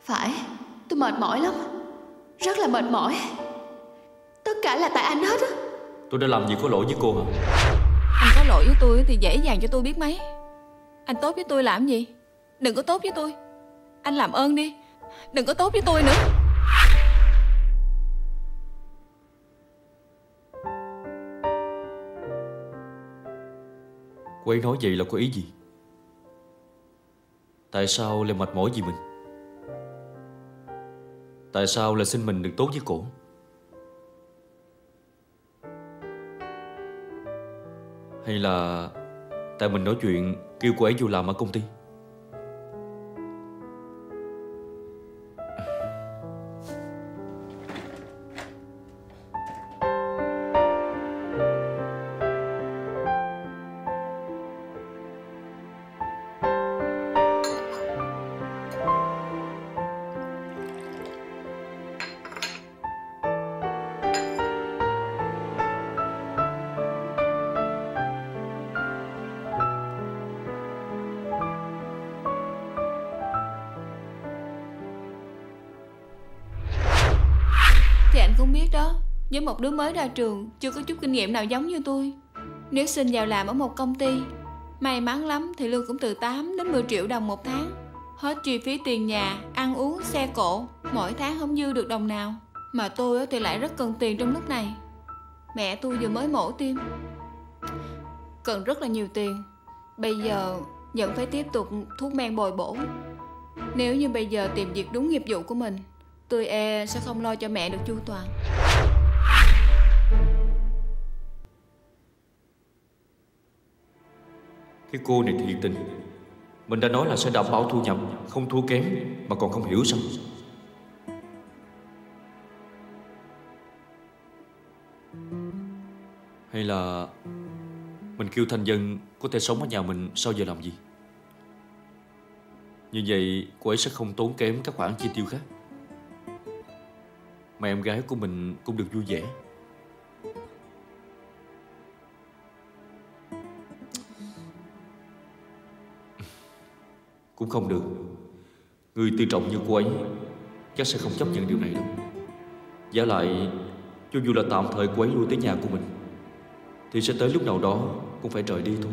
Phải, tôi mệt mỏi lắm. Rất là mệt mỏi. Tất cả là tại anh hết á. Tôi đã làm gì có lỗi với cô hả? Anh có lỗi với tôi thì dễ dàng cho tôi biết mấy. Anh tốt với tôi làm gì? Đừng có tốt với tôi. Anh làm ơn đi, đừng có tốt với tôi nữa. Cô ấy nói vậy là có ý gì? Tại sao lại mệt mỏi vì mình? Tại sao lại xin mình được tốt với cổ? Hay là tại mình nói chuyện kêu cô ấy vô làm ở công ty? Thì anh cũng biết đó, với một đứa mới ra trường, chưa có chút kinh nghiệm nào giống như tôi, nếu xin vào làm ở một công ty, may mắn lắm thì lương cũng từ 8 đến 10 triệu đồng một tháng. Hết chi phí tiền nhà, ăn uống, xe cộ, mỗi tháng không dư được đồng nào. Mà tôi thì lại rất cần tiền trong lúc này. Mẹ tôi vừa mới mổ tim, cần rất là nhiều tiền. Bây giờ vẫn phải tiếp tục thuốc men bồi bổ. Nếu như bây giờ tìm việc đúng nghiệp vụ của mình, tôi e sẽ không lo cho mẹ được chu toàn. Cái cô này thiệt tình. Mình đã nói là sẽ đảm bảo thu nhập không thua kém mà còn không hiểu sao? Hay là mình kêu Thanh Dân có thể sống ở nhà mình sau giờ làm gì? Như vậy cô ấy sẽ không tốn kém các khoản chi tiêu khác, mà em gái của mình cũng được vui vẻ. Cũng không được. Người tư trọng như cô ấy chắc sẽ không chấp nhận điều này đâu. Giả lại, cho dù là tạm thời cô ấy lui tới nhà của mình, thì sẽ tới lúc nào đó cũng phải rời đi thôi.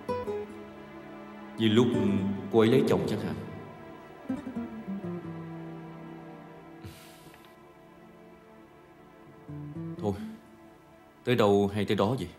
Vì lúc cô ấy lấy chồng chẳng hạn. Thôi, tới đâu hay tới đó vậy.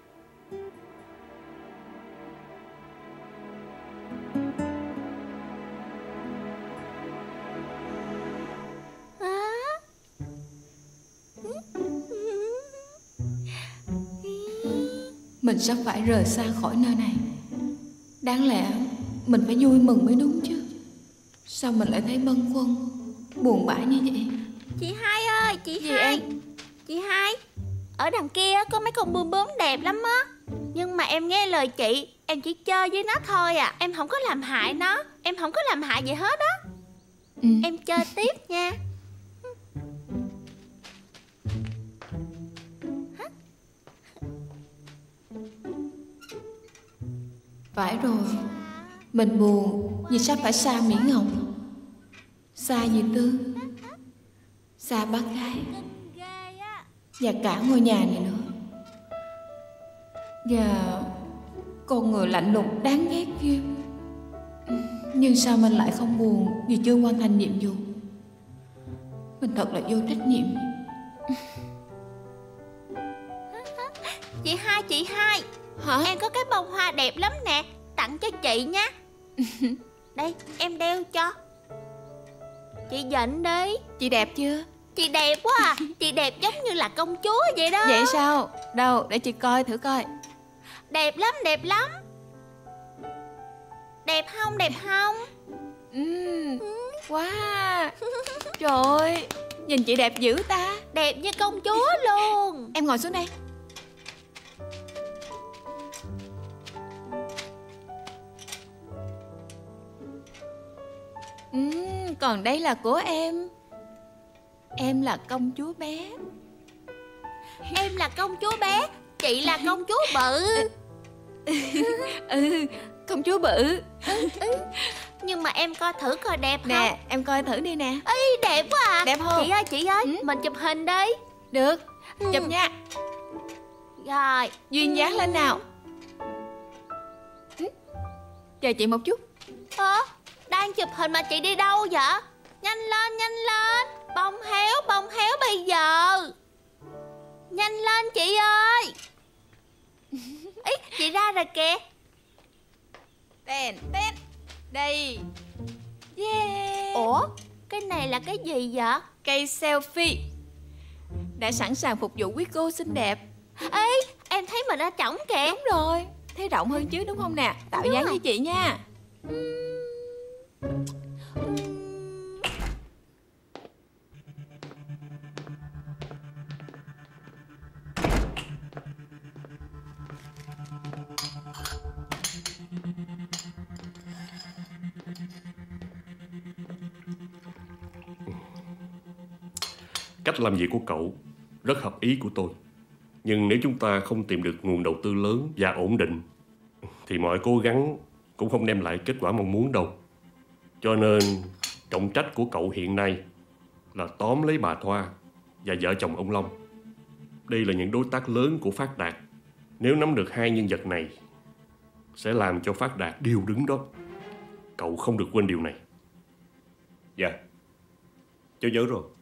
Mình sắp phải rời xa khỏi nơi này. Đáng lẽ mình phải vui mừng mới đúng chứ. Sao mình lại thấy bâng khuâng, buồn bã như vậy? Chị Hai ơi, chị Gì Hai em? Chị Hai, ở đằng kia có mấy con bướm bướm đẹp lắm á. Nhưng mà em nghe lời chị, em chỉ chơi với nó thôi à. Em không có làm hại nó, em không có làm hại gì hết á. Em chơi tiếp nha. Phải rồi, mình buồn vì sắp phải xa Mỹ Ngọc, xa dì Tư, xa bác gái và cả ngôi nhà này nữa. Và con người lạnh lùng đáng ghét kia. Nhưng sao mình lại không buồn vì chưa hoàn thành nhiệm vụ? Mình thật là vô trách nhiệm. Chị Hai Hả? em có cái bông hoa đẹp lắm nè, tặng cho chị nha. Đây, em đeo cho. Chị dịnh đi. Chị đẹp chưa? Chị đẹp quá à. Chị đẹp giống như là công chúa vậy đó. Vậy sao? Đâu, để chị coi thử coi. Đẹp lắm, đẹp lắm. Đẹp không, đẹp không? Wow. Trời ơi, nhìn chị đẹp dữ ta. Đẹp như công chúa luôn. Em ngồi xuống đây. Còn đây là của em. Em là công chúa bé. Em là công chúa bé, chị là công chúa bự. Công chúa bự. Nhưng mà em coi thử coi đẹp không? Nè, em coi thử đi nè. Ý, đẹp quá à. Đẹp không? Chị ơi, mình chụp hình đi. Được, chụp nha. Rồi. Duyên dáng lên nào. Chờ chị một chút. Đang chụp hình mà chị đi đâu vậy? Nhanh lên, nhanh lên. Bông héo bây giờ. Nhanh lên chị ơi. Ý, chị ra rồi kìa. Tên, đây. Yeah. Ủa, cái này là cái gì vậy? Cây selfie đã sẵn sàng phục vụ quý cô xinh đẹp. Ê, em thấy mình ở trỏng kìa. Đúng rồi, thấy rộng hơn chứ đúng không nè? Tạo dáng với chị nha. Cách làm việc của cậu rất hợp ý của tôi. Nhưng nếu chúng ta không tìm được nguồn đầu tư lớn và ổn định thì mọi cố gắng cũng không đem lại kết quả mong muốn đâu. Cho nên trọng trách của cậu hiện nay là tóm lấy bà Thoa và vợ chồng ông Long. Đây là những đối tác lớn của Phát Đạt. Nếu nắm được hai nhân vật này sẽ làm cho Phát Đạt điêu đứng đó. Cậu không được quên điều này. Dạ, cháu nhớ rồi.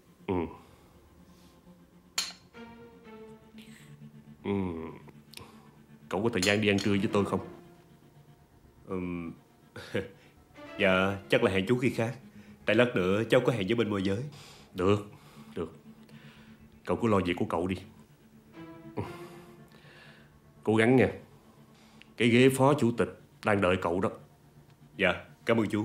Cậu có thời gian đi ăn trưa với tôi không? Dạ, chắc là hẹn chú khi khác. Tại lát nữa cháu có hẹn với bên môi giới. Được. Cậu cứ lo việc của cậu đi. Cố gắng nha. Cái ghế phó chủ tịch đang đợi cậu đó. Dạ, cảm ơn chú.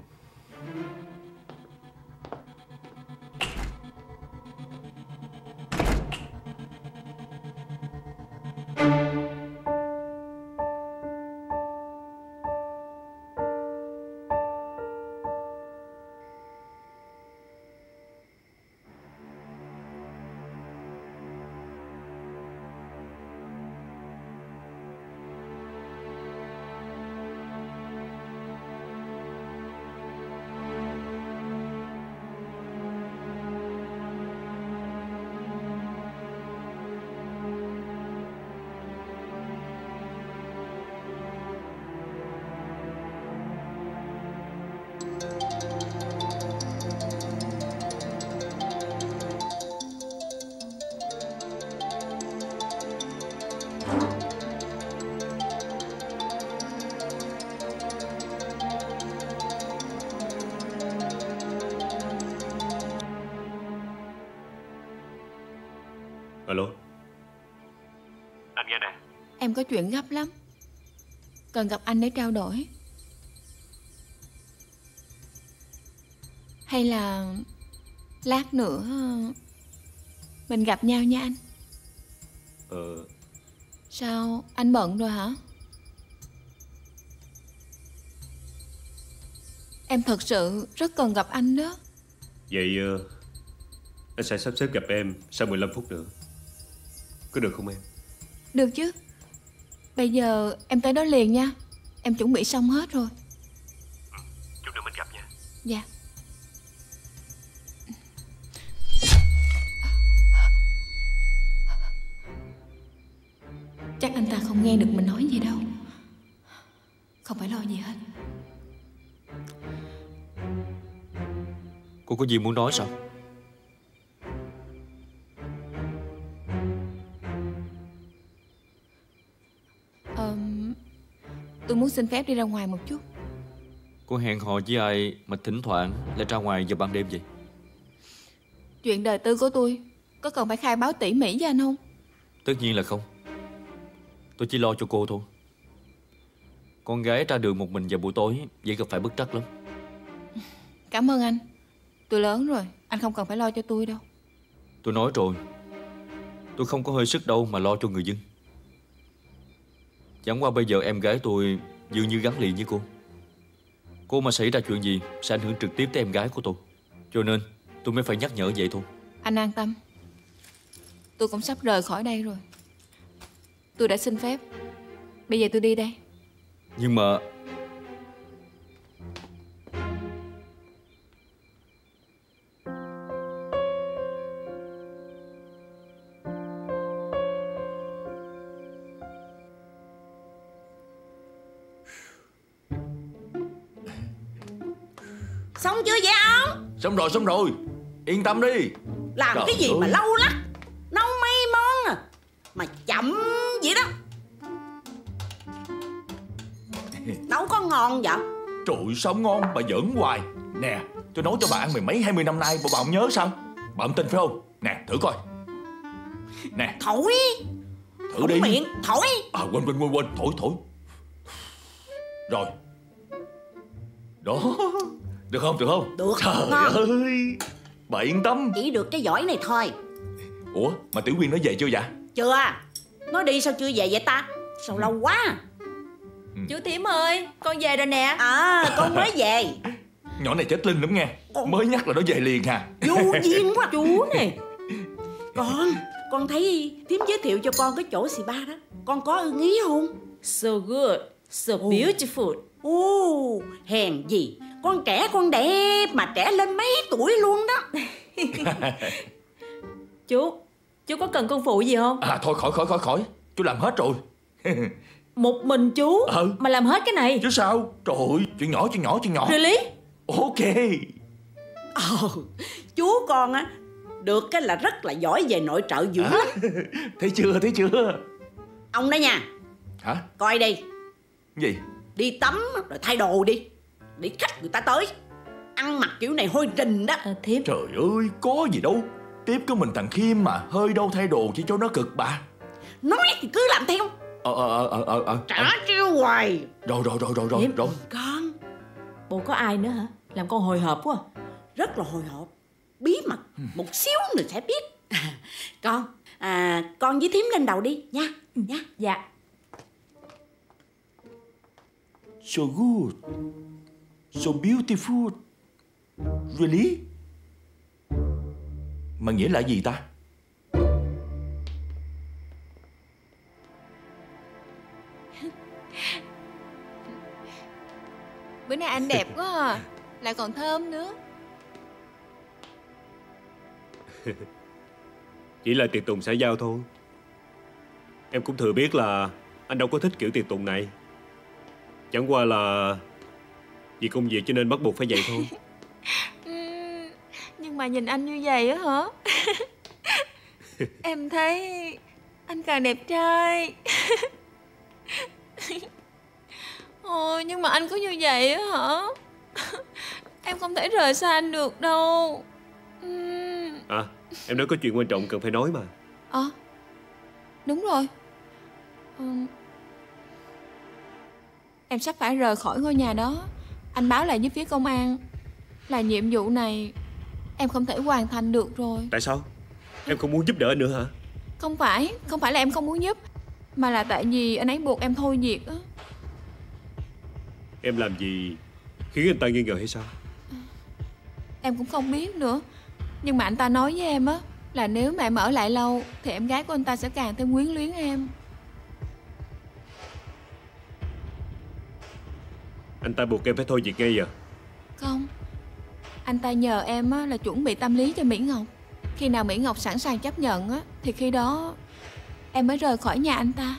Alo. Anh nghe nè. Em có chuyện gấp lắm, cần gặp anh để trao đổi. Hay là lát nữa mình gặp nhau nha anh. Sao anh bận rồi hả? Em thật sự rất cần gặp anh đó. Vậy anh sẽ sắp xếp gặp em sau 15 phút nữa. Có được không em? Được chứ. Bây giờ em tới đó liền nha. Em chuẩn bị xong hết rồi. Chút nữa mình gặp nha. Dạ. Chắc anh ta không nghe được mình nói gì đâu. Không phải lo gì hết. Cô có gì muốn nói sao? Tôi muốn xin phép đi ra ngoài một chút. Cô hẹn hò với ai mà thỉnh thoảng lại ra ngoài vào ban đêm vậy? Chuyện đời tư của tôi có cần phải khai báo tỉ mỉ với anh không? Tất nhiên là không. Tôi chỉ lo cho cô thôi. Con gái ra đường một mình vào buổi tối dễ gặp phải bất trắc lắm. Cảm ơn anh. Tôi lớn rồi, anh không cần phải lo cho tôi đâu. Tôi nói rồi, tôi không có hơi sức đâu mà lo cho người dân. Chẳng qua bây giờ em gái tôi dường như gắn liền với cô. Cô mà xảy ra chuyện gì sẽ ảnh hưởng trực tiếp tới em gái của tôi. Cho nên tôi mới phải nhắc nhở vậy thôi. Anh an tâm, tôi cũng sắp rời khỏi đây rồi. Tôi đã xin phép. Bây giờ tôi đi đây. Nhưng mà Xong chưa vậy ông? Xong rồi. Yên tâm đi. Làm Trời cái gì ơi. mà lâu lắc, nấu mấy món à mà chậm vậy đó. Nấu có ngon vậy? Trời sao ngon, bà giỡn hoài. Nè, tôi nấu cho bà ăn mười mấy 20 năm nay, bộ bà không nhớ sao? Bà không tin phải không? Nè, thử coi. Nè, Thổi. thử Không đi. miệng, thổi. À, quên, thổi. Rồi. Đó. Được không? Được, Trời ngon. ơi, bà yên tâm. Chỉ được cái giỏi này thôi. Ủa, mà Tiểu Quyên nó về chưa vậy? Chưa. Nó đi sao chưa về vậy ta? Sao lâu quá? Chú Thiểm ơi, con về rồi nè. À, con mới về. Nhỏ này chết linh lắm nghe. Mới nhắc là nó về liền hà. Vô duyên quá. Chú này. Con thấy Thím giới thiệu cho con cái chỗ spa đó. Con có ưng ý không? So good, so beautiful. Ồ, hèn gì. Con trẻ con đẹp mà trẻ lên mấy tuổi luôn đó. Chú có cần con phụ gì không? À thôi khỏi. Chú làm hết rồi. Một mình chú mà làm hết cái này? Chứ sao? Trời ơi, chuyện nhỏ. Really? Ok. Chú con á, được cái là rất là giỏi về nội trợ dữ lắm. Thấy chưa? Ông đó nha. Hả? Coi đi. Gì? Đi tắm rồi thay đồ đi, để khách người ta tới. Ăn mặc kiểu này hôi rình đó. Thiếp. Trời ơi, có gì đâu. Tiếp có mình thằng Khiêm mà, hơi đâu thay đồ chỉ cho nó cực bà. Nói thì cứ làm theo. Trả chiêu hoài. Rồi. Con Bộ có ai nữa hả? Làm con hồi hộp quá. rất là hồi hộp, bí mật, một xíu nữa sẽ biết. Con với Thím lên đầu đi nha. Dạ. So good. So beautiful. Really? Mà nghĩa là gì ta? Bữa nay anh đẹp quá à. Lại còn thơm nữa. Chỉ là tiệc tùng xã giao thôi. Em cũng thừa biết là anh đâu có thích kiểu tiệc tùng này. Chẳng qua là vì công việc cho nên bắt buộc phải vậy thôi. Nhưng mà nhìn anh như vậy á hả? Em thấy anh càng đẹp trai. Ôi, nhưng mà anh cứ như vậy á hả? Em không thể rời xa anh được đâu. À, em nói có chuyện quan trọng cần phải nói mà. Đúng rồi. Em sắp phải rời khỏi ngôi nhà đó. Anh báo lại với phía công an là nhiệm vụ này em không thể hoàn thành được rồi. Tại sao? Em không muốn giúp đỡ anh nữa hả? Không phải là em không muốn giúp, mà là tại vì anh ấy buộc em thôi việc á. Em làm gì khiến anh ta nghi ngờ hay sao? Em cũng không biết nữa. Nhưng mà anh ta nói với em á là nếu mà em ở lại lâu thì em gái của anh ta sẽ càng thêm quyến luyến em. Anh ta buộc em phải thôi việc ngay giờ? Không. Anh ta nhờ em á là chuẩn bị tâm lý cho Mỹ Ngọc. Khi nào Mỹ Ngọc sẵn sàng chấp nhận á thì khi đó em mới rời khỏi nhà anh ta.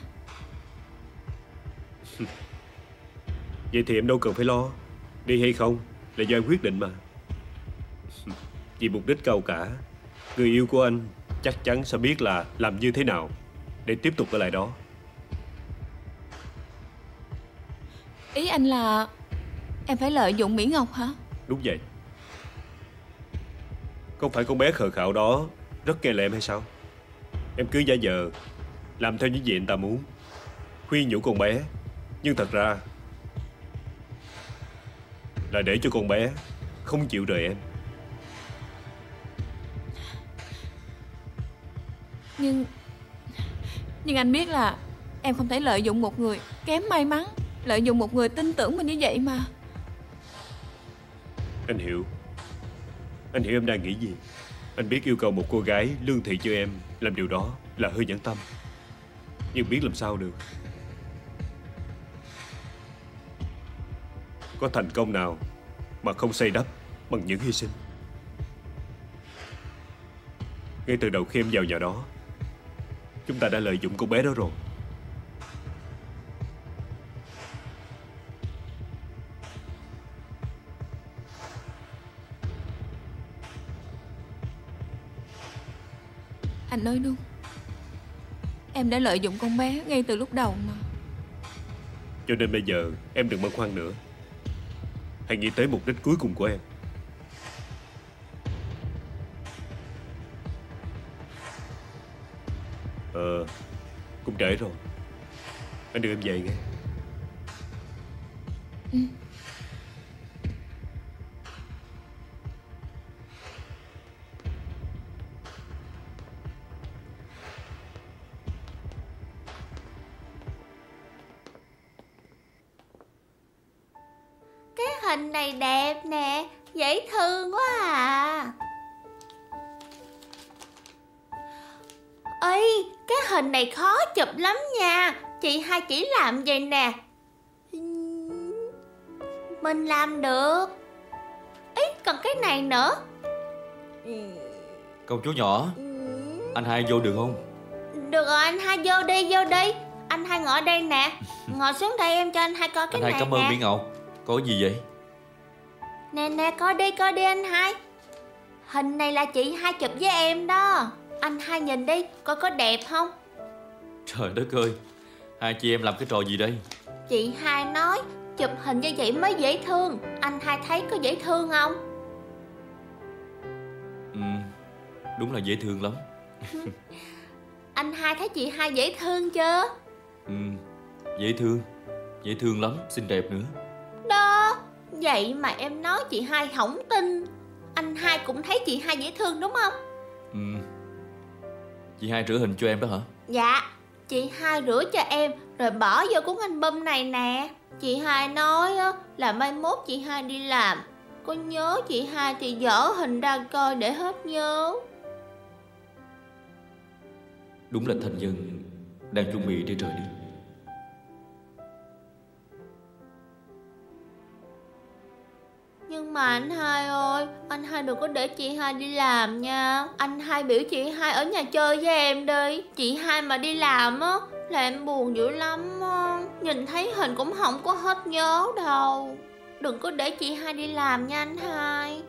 Vậy thì em đâu cần phải lo. Đi hay không là do anh quyết định mà. Vì mục đích cao cả, người yêu của anh chắc chắn sẽ biết là làm như thế nào để tiếp tục ở lại đó. Ý anh là em phải lợi dụng Mỹ Ngọc hả? Đúng vậy. Không phải con bé khờ khạo đó rất nghe lời em hay sao? Em cứ giả vờ làm theo những gì anh ta muốn, khuyên nhủ con bé, nhưng thật ra là để cho con bé không chịu rời em. Nhưng anh biết là em không thể lợi dụng một người kém may mắn, lợi dụng một người tin tưởng mình như vậy mà. Anh hiểu em đang nghĩ gì. Anh biết yêu cầu một cô gái lương thiện cho em làm điều đó là hơi nhẫn tâm, nhưng biết làm sao được. Có thành công nào mà không xây đắp bằng những hy sinh. Ngay từ đầu khi em vào nhà đó, chúng ta đã lợi dụng cô bé đó rồi. Anh nói đúng. Em đã lợi dụng con bé ngay từ lúc đầu mà. Cho nên bây giờ em đừng băn khoăn nữa. Hãy nghĩ tới mục đích cuối cùng của em. Cũng trễ rồi. Anh đưa em về nghe. Cái hình này đẹp nè, dễ thương quá à. Ê, cái hình này khó chụp lắm nha. Chị hai chỉ làm vậy nè. Mình làm được. Ý, còn cái này nữa. Công chúa nhỏ, anh hai vô được không? Được rồi, anh hai vô đi, vô đi. Anh hai ngồi đây nè. Ngồi xuống đây em cho anh hai coi cái anh này hai cảm ơn nè. Mỹ Ngọc. Có gì vậy? Nè nè, coi đi anh hai. Hình này là chị hai chụp với em đó. Anh hai nhìn đi, coi có đẹp không? Trời đất ơi, hai chị em làm cái trò gì đây? Chị hai nói chụp hình như vậy mới dễ thương. Anh hai thấy có dễ thương không? Đúng là dễ thương lắm. Anh hai thấy chị hai dễ thương chưa? Dễ thương lắm, xinh đẹp nữa. Đó, vậy mà em nói chị hai không tin. Anh hai cũng thấy chị hai dễ thương đúng không? Chị hai rửa hình cho em đó hả? Dạ, chị hai rửa cho em rồi bỏ vô cuốn album này nè. Chị hai nói là mai mốt chị hai đi làm, có nhớ chị hai thì dở hình ra coi để hết nhớ. Đúng là thành nhân đang chuẩn bị để rời đi. Nhưng mà anh hai ơi, anh hai đừng có để chị hai đi làm nha. Anh hai biểu chị hai ở nhà chơi với em đi. Chị hai mà đi làm á là em buồn dữ lắm á. Nhìn thấy hình cũng không có hết nhớ đâu. Đừng có để chị hai đi làm nha anh hai.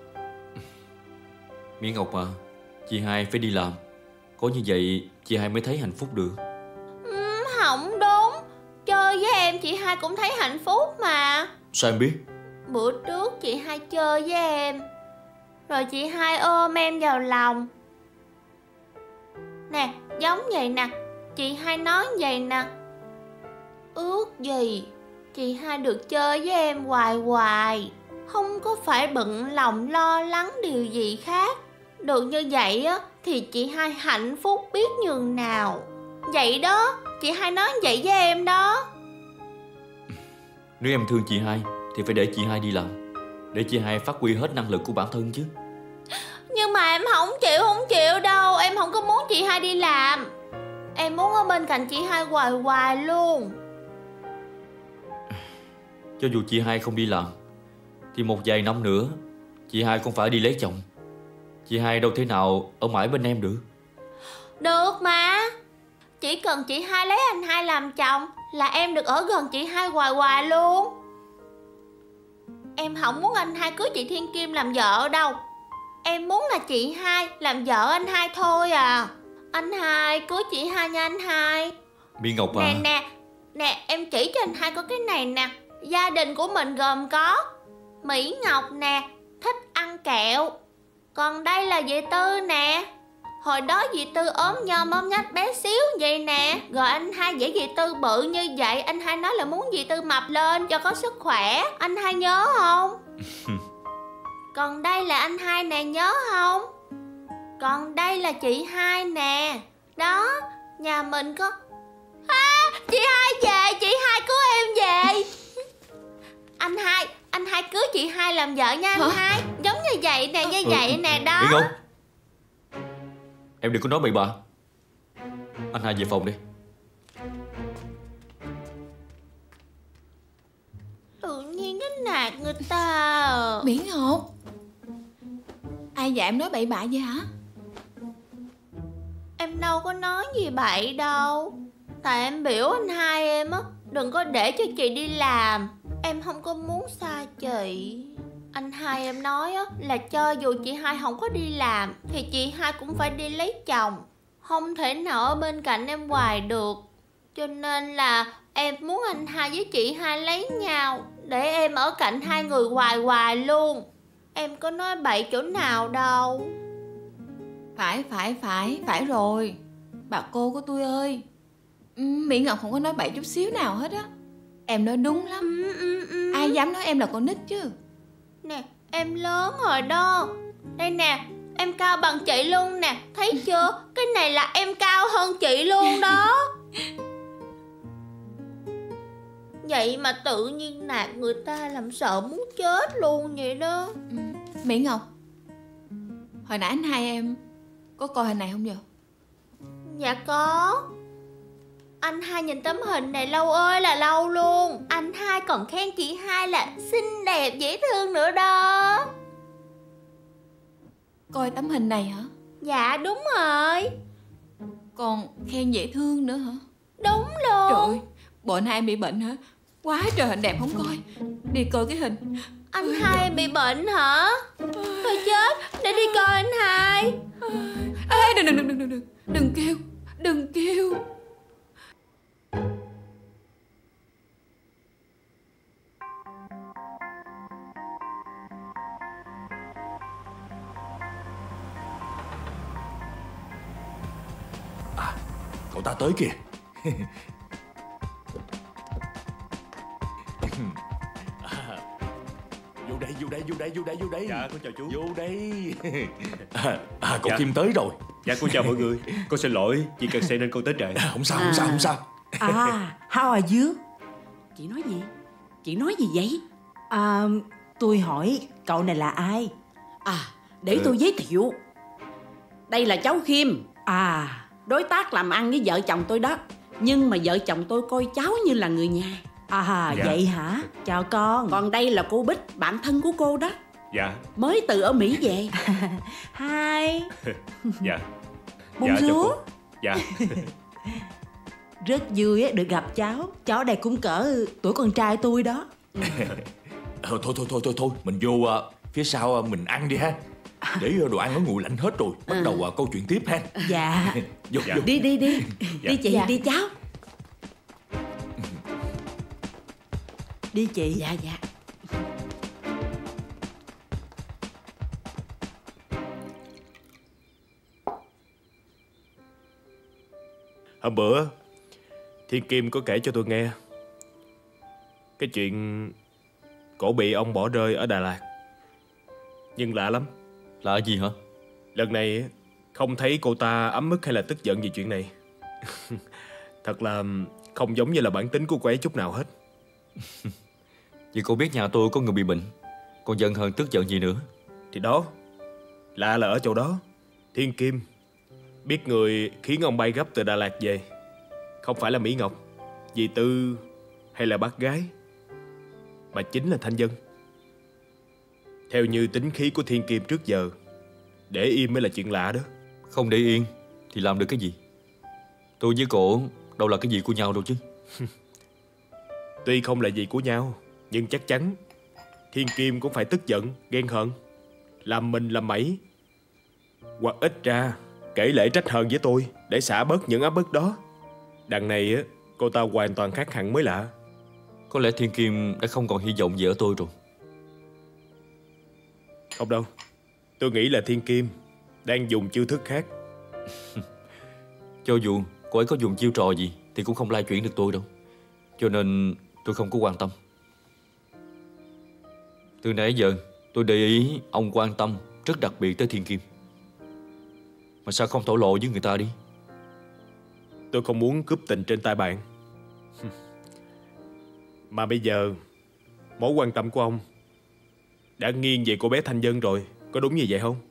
Mỹ Ngọc mà, chị hai phải đi làm. Có như vậy chị hai mới thấy hạnh phúc được. Không đúng. Chơi với em chị hai cũng thấy hạnh phúc mà. Sao em biết? Bữa trước chị hai chơi với em, rồi chị hai ôm em vào lòng. Nè, giống vậy nè. Chị hai nói vậy nè. Ước gì chị hai được chơi với em hoài hoài, không có phải bận lòng lo lắng điều gì khác. Được như vậy á thì chị hai hạnh phúc biết nhường nào. Vậy đó, chị hai nói vậy với em đó. Nếu em thương chị hai thì phải để chị hai đi làm, để chị hai phát huy hết năng lực của bản thân chứ. Nhưng mà em không chịu đâu. Em không có muốn chị hai đi làm. Em muốn ở bên cạnh chị hai hoài hoài luôn. Cho dù chị hai không đi làm thì một vài năm nữa chị hai cũng phải đi lấy chồng. Chị hai đâu thể nào ở mãi bên em được. Được mà. Chỉ cần chị hai lấy anh hai làm chồng là em được ở gần chị hai hoài hoài luôn. Em không muốn anh hai cưới chị Thiên Kim làm vợ đâu. Em muốn là chị hai làm vợ anh hai thôi à. Anh hai cưới chị hai nha anh hai. Mỹ Ngọc à. Nè em chỉ cho anh hai có cái này nè. Gia đình của mình gồm có Mỹ Ngọc nè, thích ăn kẹo. Còn đây là dì Tư nè. Hồi đó dì Tư ốm nhom ốm nhách bé xíu vậy nè. Rồi anh hai dễ dì Tư bự như vậy. Anh hai nói là muốn dì Tư mập lên cho có sức khỏe. Anh hai nhớ không? Còn đây là anh hai nè, nhớ không? Còn đây là chị hai nè. Đó, nhà mình có... chị hai về, chị hai cứu em về. Anh hai cưới chị hai làm vợ nha anh hai. Giống như vậy nè, như vậy nè đó. Mỹ Ngọc, em đừng có nói bậy bạ. Anh hai về phòng đi. Tự nhiên nó nạt người ta. Mỹ Ngọc, ai dạy em nói bậy bạ vậy hả? Em đâu có nói gì bậy đâu. Tại em biểu anh hai em á, đừng có để cho chị đi làm. Em không có muốn xa chị. Anh hai em nói á, là cho dù chị hai không có đi làm thì chị hai cũng phải đi lấy chồng. không thể nào ở bên cạnh em hoài được. Cho nên là em muốn anh hai với chị hai lấy nhau, để em ở cạnh hai người hoài hoài luôn. Em có nói bậy chỗ nào đâu. Phải rồi. Bà cô của tôi ơi, Mỹ Ngọc không có nói bậy chút xíu nào hết á. Em nói đúng lắm. Ai dám nói em là con nít chứ. Nè, em lớn rồi đó. Đây nè, em cao bằng chị luôn nè. Thấy chưa? Cái này là em cao hơn chị luôn đó. Vậy mà tự nhiên nạt người ta làm sợ muốn chết luôn vậy đó. Mỹ Ngọc, hồi nãy anh hai em có coi hình này không vậy? Dạ có. Anh hai nhìn tấm hình này lâu ơi là lâu luôn. Anh hai còn khen chị hai là xinh đẹp dễ thương nữa đó. Coi tấm hình này hả? Dạ đúng rồi. Còn khen dễ thương nữa hả? Đúng luôn. Trời ơi, bộ anh hai em bị bệnh hả? Quá trời hình đẹp không coi. Đi coi cái hình. Anh hai bị bệnh hả? Thôi chết, để đi coi anh hai. Ê, đừng kêu. Đừng kêu. Cậu ta tới kìa. Vô đây. Dạ, con chào chú. Vô đây. Cậu Dạ. Kim tới rồi. Dạ, con chào mọi người. Con xin lỗi, chỉ cần xe nên con tới trễ. Không sao. How are you? Chị nói gì vậy? Tôi hỏi cậu này là ai? Để tôi giới thiệu. Đây là cháu Kim. Đối tác làm ăn với vợ chồng tôi đó. Nhưng mà vợ chồng tôi coi cháu như là người nhà. Dạ. Vậy hả? Chào con. Còn đây là cô Bích, bạn thân của cô đó. Dạ. Mới từ ở Mỹ về. Hi. Dạ. Bonjour. Dạ, chào cô. Dạ. Rất vui được gặp cháu. Cháu đây cũng cỡ tuổi con trai tôi đó. Thôi, mình vô phía sau mình ăn đi ha. Để đồ ăn nó nguội lạnh hết rồi. Bắt đầu câu chuyện tiếp ha. Dạ. Vô. Đi. Dạ. Đi chị, Dạ. đi cháu. Đi chị. Dạ. Hôm bữa Thiên Kim có kể cho tôi nghe cái chuyện cổ bị ông bỏ rơi ở Đà Lạt. Nhưng lạ lắm, Là gì hả? lần này không thấy cô ta ấm ức hay là tức giận vì chuyện này. Thật là không giống như là bản tính của cô ấy chút nào hết. Vì cô biết nhà tôi có người bị bệnh, còn giận hờn tức giận gì nữa. Thì đó, lạ là ở chỗ đó. Thiên Kim biết người khiến ông bay gấp từ Đà Lạt về không phải là Mỹ Ngọc, dì Tư hay là bác gái, mà chính là Thanh Dân. Theo như tính khí của Thiên Kim trước giờ, để im mới là chuyện lạ đó. Không để yên thì làm được cái gì? Tôi với cổ đâu là cái gì của nhau đâu chứ. Tuy không là gì của nhau, nhưng chắc chắn Thiên Kim cũng phải tức giận, ghen hận, làm mình làm mẩy. Hoặc ít ra kể lể trách hờn với tôi để xả bớt những áp bức đó. Đằng này á, cô ta hoàn toàn khác hẳn mới lạ. Có lẽ Thiên Kim đã không còn hy vọng gì ở tôi rồi. Không đâu, tôi nghĩ là Thiên Kim đang dùng chiêu thức khác. Cho dù cô ấy có dùng chiêu trò gì thì cũng không lai chuyển được tôi đâu. Cho nên tôi không có quan tâm. Từ nãy giờ tôi để ý ông quan tâm rất đặc biệt tới Thiên Kim. Mà sao không thổ lộ với người ta đi? Tôi không muốn cướp tình trên tay bạn. Mà bây giờ mối quan tâm của ông đã nghiêng về cô bé Thanh Dân rồi. Có đúng như vậy không?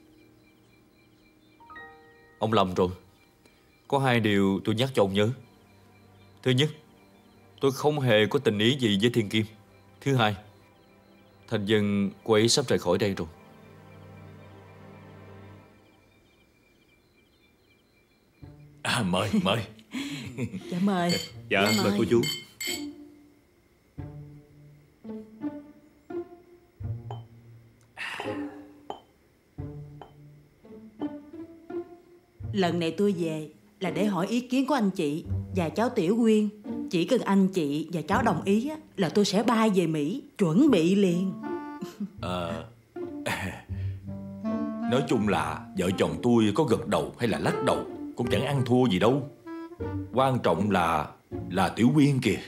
Ông lầm rồi. Có hai điều tôi nhắc cho ông nhớ. Thứ nhất, tôi không hề có tình ý gì với Thiên Kim. Thứ hai, Thanh Dân cô ấy sắp rời khỏi đây rồi. Mời. Dạ mời. Dạ, mời cô chú. Lần này tôi về là để hỏi ý kiến của anh chị và cháu Tiểu Quyên. Chỉ cần anh chị và cháu đồng ý là tôi sẽ bay về Mỹ, chuẩn bị liền. Nói chung là vợ chồng tôi có gật đầu hay là lắc đầu cũng chẳng ăn thua gì đâu. Quan trọng là Tiểu Quyên kìa.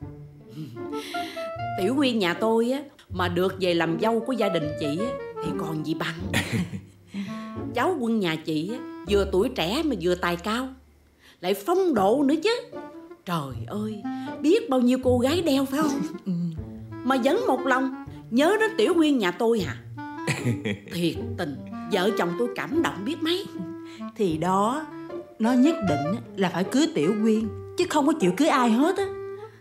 Tiểu Quyên nhà tôi á mà được về làm dâu của gia đình chị á thì còn gì bằng. Cháu Quân nhà chị á, vừa tuổi trẻ mà vừa tài cao, lại phong độ nữa chứ. Trời ơi, biết bao nhiêu cô gái đeo phải không? Mà vẫn một lòng nhớ đến Tiểu Quyên nhà tôi hả? Thiệt tình, vợ chồng tôi cảm động biết mấy. Thì đó, nó nhất định là phải cưới Tiểu Quyên, chứ không có chịu cưới ai hết á.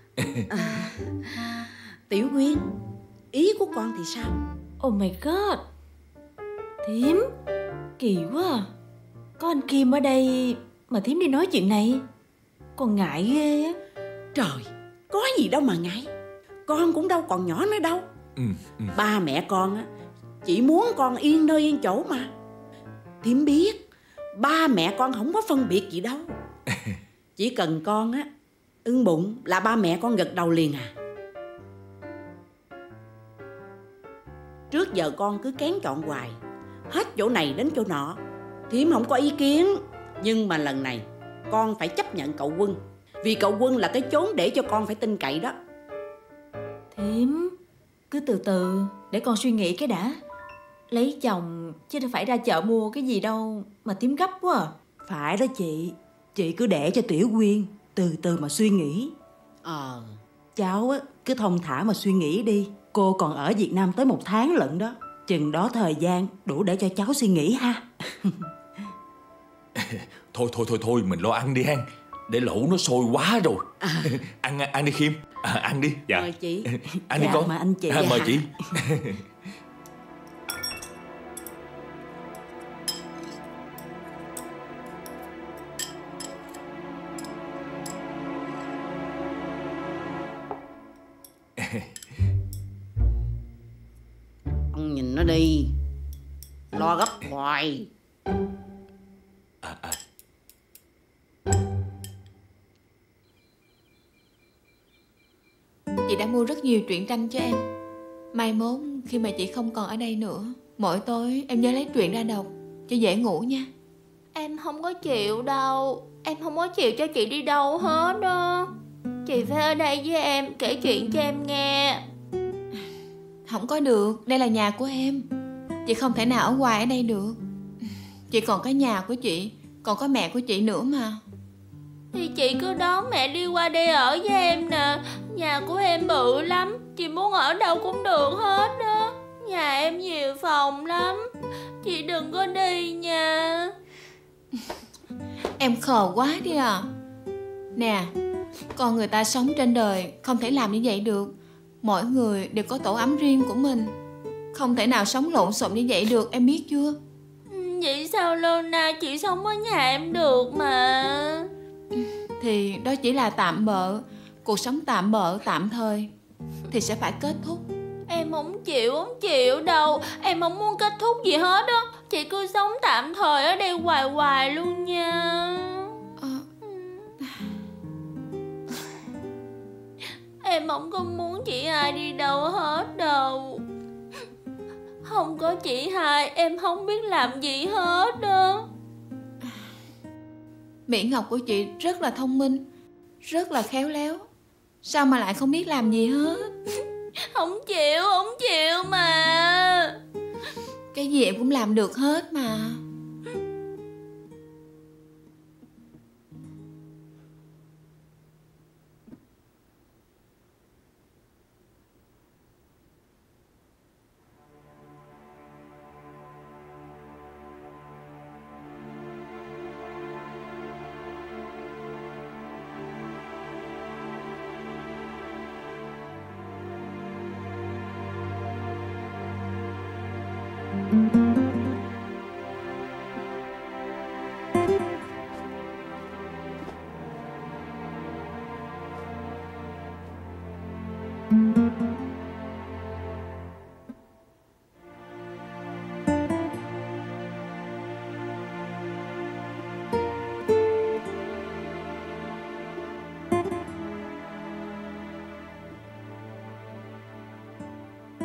Tiểu Quyên, ý của con thì sao? Oh my god, thím, kỳ quá à. Có anh Kim ở đây mà thím đi nói chuyện này, con ngại ghê á. Trời, có gì đâu mà ngại. Con cũng đâu còn nhỏ nữa đâu. Ba mẹ con á chỉ muốn con yên nơi yên chỗ mà. Thím biết ba mẹ con không có phân biệt gì đâu. Chỉ cần con á ưng bụng là ba mẹ con gật đầu liền à. Trước giờ con cứ kén chọn hoài, hết chỗ này đến chỗ nọ. Thím không có ý kiến, nhưng mà lần này con phải chấp nhận cậu Quân, vì cậu Quân là cái chốn để cho con phải tin cậy đó. Thím, cứ từ từ để con suy nghĩ cái đã. Lấy chồng chứ đâu phải ra chợ mua cái gì đâu mà thím gấp quá à. Phải đó chị cứ để cho Tiểu Quyên từ từ mà suy nghĩ. Cháu á cứ thong thả mà suy nghĩ đi. Cô còn ở Việt Nam tới 1 tháng lận đó. Chừng đó thời gian đủ để cho cháu suy nghĩ ha. Thôi mình lo ăn đi ha. Để lẩu nó sôi quá rồi. Ăn đi Khiêm. Ăn đi. Dạ. Mời chị. Ăn đi con. Mà anh chị. Mời chị. Ông nhìn nó đi, lo gấp hoài. Chị đã mua rất nhiều truyện tranh cho em. Mai mốt khi mà chị không còn ở đây nữa, mỗi tối em nhớ lấy truyện ra đọc cho dễ ngủ nha. Em không có chịu đâu. Em không có chịu cho chị đi đâu hết đó. Chị phải ở đây với em, kể chuyện cho em nghe. Không có được, đây là nhà của em. Chị không thể nào ở hoài ở đây được. Chị còn có nhà của chị, còn có mẹ của chị nữa mà. Thì chị cứ đón mẹ đi qua đây ở với em nè. Nhà của em bự lắm, chị muốn ở đâu cũng được hết đó. Nhà em nhiều phòng lắm. Chị đừng có đi nha. Em khờ quá đi à. Nè, con người ta sống trên đời không thể làm như vậy được. Mỗi người đều có tổ ấm riêng của mình, không thể nào sống lộn xộn như vậy được, em biết chưa? Vậy sao lâu nay chị sống ở nhà em được mà? Thì đó chỉ là tạm bợ. Cuộc sống tạm bợ, tạm thời thì sẽ phải kết thúc. Em không chịu đâu. Em không muốn kết thúc gì hết á. Chị cứ sống tạm thời ở đây hoài luôn nha. Em không có muốn chị hai đi đâu hết đâu. Không có chị hai em không biết làm gì hết đó. Mỹ Ngọc của chị rất là thông minh, rất là khéo léo. Sao mà lại không biết làm gì hết? Không chịu mà. Cái gì em cũng làm được hết mà.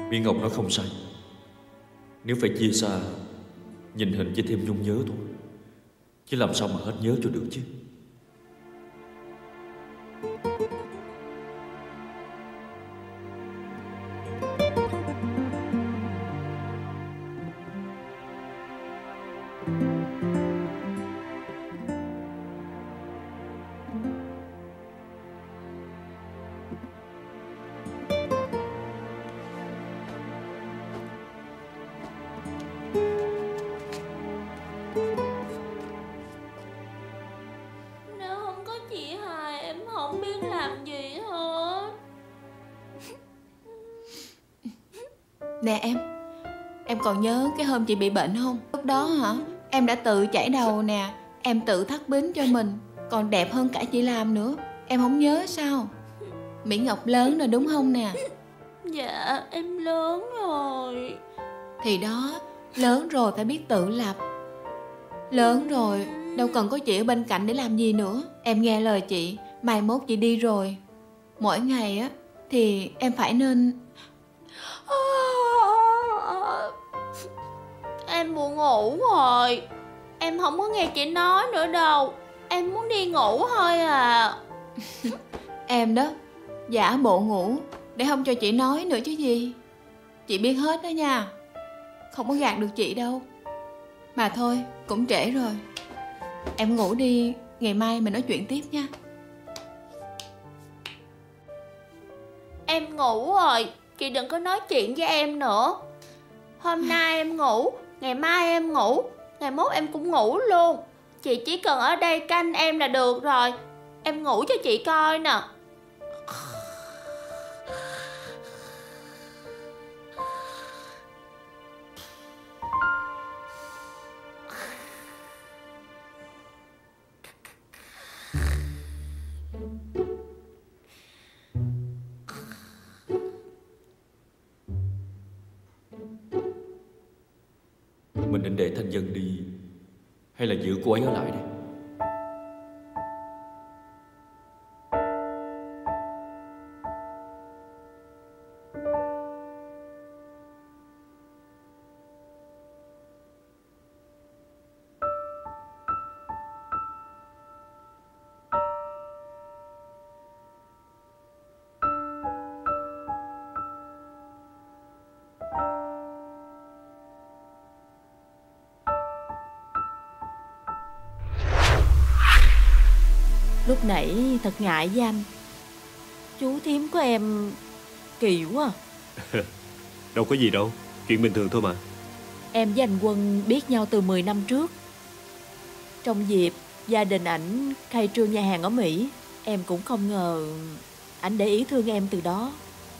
Mỹ Ngọc nói không sai. Nếu phải chia xa, nhìn hình chỉ thêm nhung nhớ thôi, chứ làm sao mà hết nhớ cho được chứ. Nếu không có chị Hai em không biết làm gì hết. Nè em còn nhớ cái hôm chị bị bệnh không? Lúc đó hả, em đã tự chải đầu nè, em tự thắt bính cho mình, còn đẹp hơn cả chị làm nữa. Em không nhớ sao? Mỹ Ngọc lớn rồi đúng không nè? Dạ em lớn rồi. Thì đó, lớn rồi phải biết tự lập. Lớn rồi đâu cần có chị ở bên cạnh để làm gì nữa. Em nghe lời chị, mai mốt chị đi rồi, mỗi ngày á thì em phải nên... Em buồn ngủ rồi. Em không có nghe chị nói nữa đâu. Em muốn đi ngủ thôi à. Em đó, giả bộ ngủ để không cho chị nói nữa chứ gì. Chị biết hết đó nha, không có gạt được chị đâu. Mà thôi, cũng trễ rồi, em ngủ đi, ngày mai mình nói chuyện tiếp nha. Em ngủ rồi, chị đừng có nói chuyện với em nữa. Hôm nay em ngủ, ngày mai em ngủ, ngày mốt em cũng ngủ luôn. Chị chỉ cần ở đây canh em là được rồi. Em ngủ cho chị coi nè. Mình định để Thanh Dân đi hay là giữ cô ấy ở lại đây? Lúc nãy thật ngại với anh. Chú thím của em kỳ quá. Đâu có gì đâu, chuyện bình thường thôi mà. Em với anh Quân biết nhau từ 10 năm trước. Trong dịp gia đình ảnh khai trương nhà hàng ở Mỹ, em cũng không ngờ ảnh để ý thương em từ đó.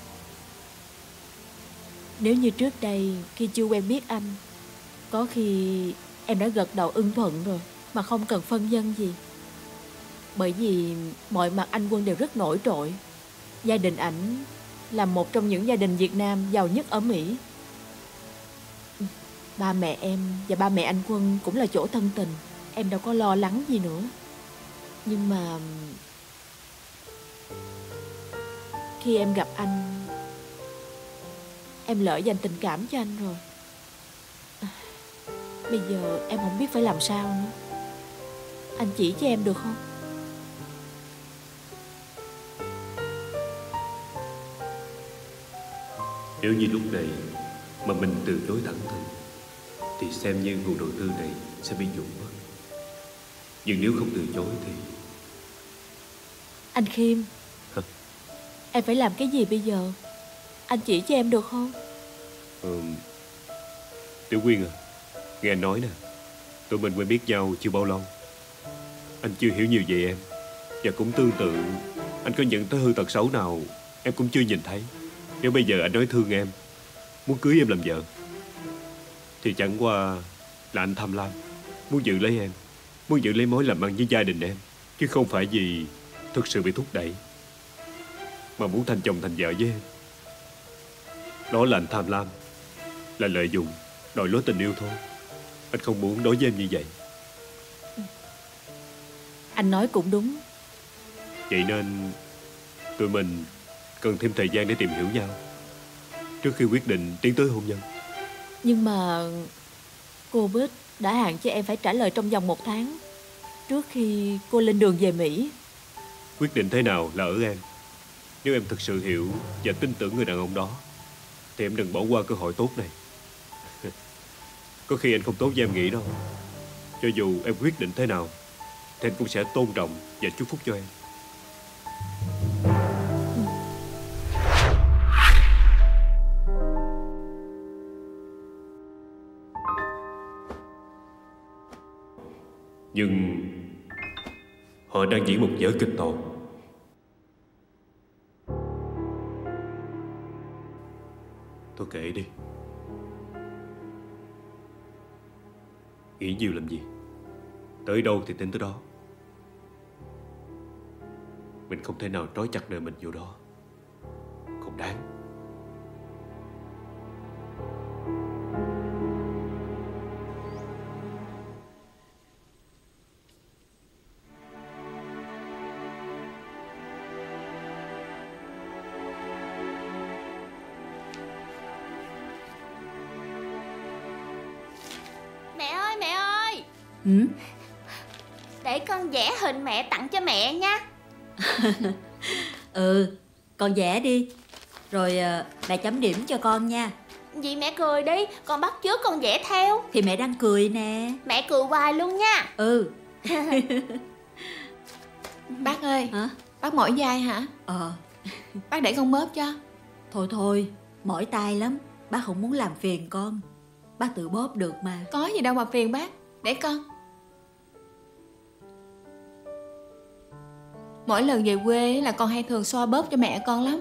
Nếu như trước đây khi chưa quen biết anh, có khi em đã gật đầu ưng thuận rồi mà không cần phân vân gì. Bởi vì mọi mặt anh Quân đều rất nổi trội. Gia đình ảnh là một trong những gia đình Việt Nam giàu nhất ở Mỹ. Ba mẹ em và ba mẹ anh Quân cũng là chỗ thân tình, em đâu có lo lắng gì nữa. Nhưng mà khi em gặp anh, em lỡ dành tình cảm cho anh rồi. Bây giờ em không biết phải làm sao nữa. Anh chỉ cho em được không? Nếu như lúc này mà mình từ chối thẳng thừng thì xem như nguồn đầu tư này sẽ bị dụng mất. Nhưng nếu không từ chối thì... Anh Khiêm, em phải làm cái gì bây giờ? Anh chỉ cho em được không? Tiểu Quyên à, nghe anh nói nè, tụi mình quen biết nhau chưa bao lâu. Anh chưa hiểu nhiều về em. Và cũng tương tự, anh có nhận tới hư tật xấu nào em cũng chưa nhìn thấy. Nếu bây giờ anh nói thương em, muốn cưới em làm vợ, thì chẳng qua là anh tham lam, muốn giữ lấy em, muốn giữ lấy mối làm ăn với gia đình em, chứ không phải vì thực sự bị thúc đẩy mà muốn thành chồng thành vợ với em. Đó là anh tham lam, là lợi dụng, đòi lối tình yêu thôi. Anh không muốn đối với em như vậy. Anh nói cũng đúng. Vậy nên tụi mình cần thêm thời gian để tìm hiểu nhau. trước khi quyết định tiến tới hôn nhân. Nhưng mà cô Bích đã hạn cho em phải trả lời trong vòng 1 tháng trước khi cô lên đường về Mỹ. Quyết định thế nào là ở em. Nếu em thực sự hiểu và tin tưởng người đàn ông đó thì em đừng bỏ qua cơ hội tốt này. Có khi anh không tốt như em nghĩ đâu. Cho dù em quyết định thế nào thì anh cũng sẽ tôn trọng và chúc phúc cho em. Nhưng họ đang diễn một vở kịch tồi. Thôi kệ đi. Nghĩ nhiều làm gì. Tới đâu thì tính tới đó. Mình không thể nào trói chặt đời mình vô đó. Không đáng. Mẹ ơi, để con vẽ hình mẹ tặng cho mẹ nha. Con vẽ đi. Rồi mẹ chấm điểm cho con nha. Dì mẹ cười đi, con bắt chước con vẽ theo. Thì mẹ đang cười nè. Mẹ cười hoài luôn nha. Bác ơi. Hả? Bác mỏi vai hả? Bác để con bóp cho. Thôi, mỏi tay lắm. Bác không muốn làm phiền con. Bác tự bóp được mà. Có gì đâu mà phiền bác. Để con. Mỗi lần về quê là con hay thường xoa bóp cho mẹ con lắm.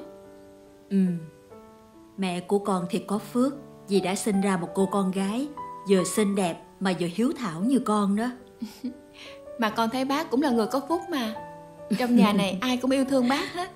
Mẹ của con thiệt có phước, vì đã sinh ra một cô con gái vừa xinh đẹp mà vừa hiếu thảo như con đó. Mà con thấy bác cũng là người có phúc mà. Trong nhà này ai cũng yêu thương bác hết.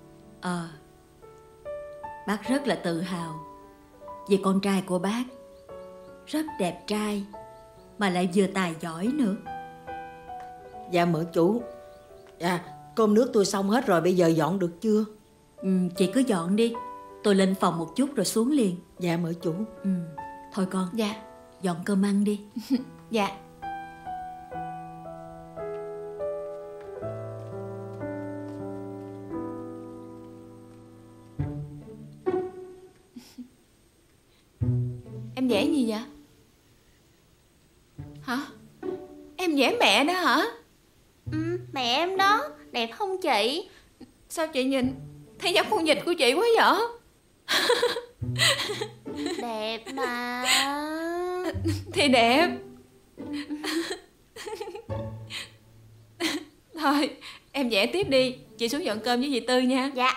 Bác rất là tự hào vì con trai của bác rất đẹp trai mà lại vừa tài giỏi nữa. Dạ mợ chủ. Dạ, cơm nước tôi xong hết rồi, bây giờ dọn được chưa? Chị cứ dọn đi. Tôi lên phòng một chút rồi xuống liền. Dạ mợ chủ. Thôi con. Dạ. Dọn cơm ăn đi. Dạ. Em vẽ gì vậy? Hả? Em vẽ mẹ đó hả? Mẹ em đó, đẹp không chị? Sao chị nhìn thấy giống con vịt của chị quá vậy? Đẹp mà. Thì đẹp. Thôi em vẽ tiếp đi. Chị xuống dọn cơm với dì Tư nha. Dạ.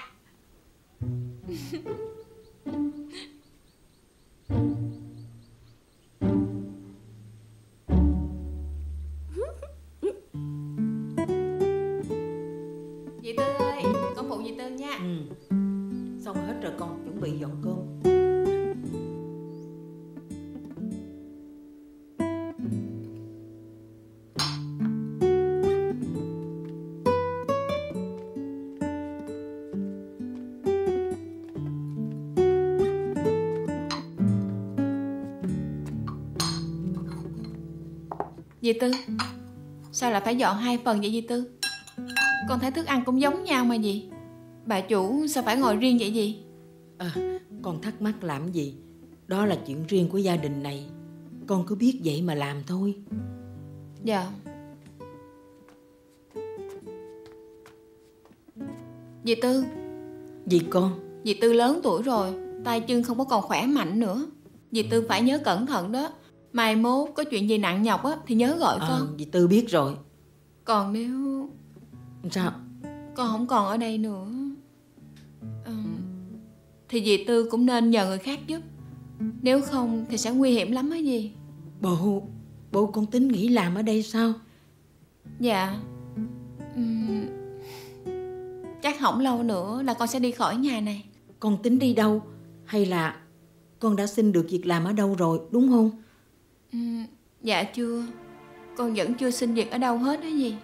Dì Tư ơi, con phụ dì Tư nha. Xong hết rồi, con chuẩn bị dọn cơm. Dì Tư, sao lại phải dọn 2 phần vậy dì Tư? Con thấy thức ăn cũng giống nhau mà dì. Bà chủ sao phải ngồi riêng vậy dì? Con thắc mắc làm gì? Đó là chuyện riêng của gia đình này. Con cứ biết vậy mà làm thôi. Dạ. Dì Tư. Gì con? Dì Tư lớn tuổi rồi, tay chân không có còn khỏe mạnh nữa. Dì Tư phải nhớ cẩn thận đó. Mai mốt có chuyện gì nặng nhọc á thì nhớ gọi con. Dì Tư biết rồi. Còn nếu sao con không còn ở đây nữa thì dì Tư cũng nên nhờ người khác giúp. Nếu không thì sẽ nguy hiểm lắm á dì. Bộ con tính nghỉ làm ở đây sao? Dạ. Chắc không lâu nữa là con sẽ đi khỏi nhà này. Con tính đi đâu? Hay là con đã xin được việc làm ở đâu rồi, đúng không? Dạ chưa. Con vẫn chưa xin việc ở đâu hết á dì.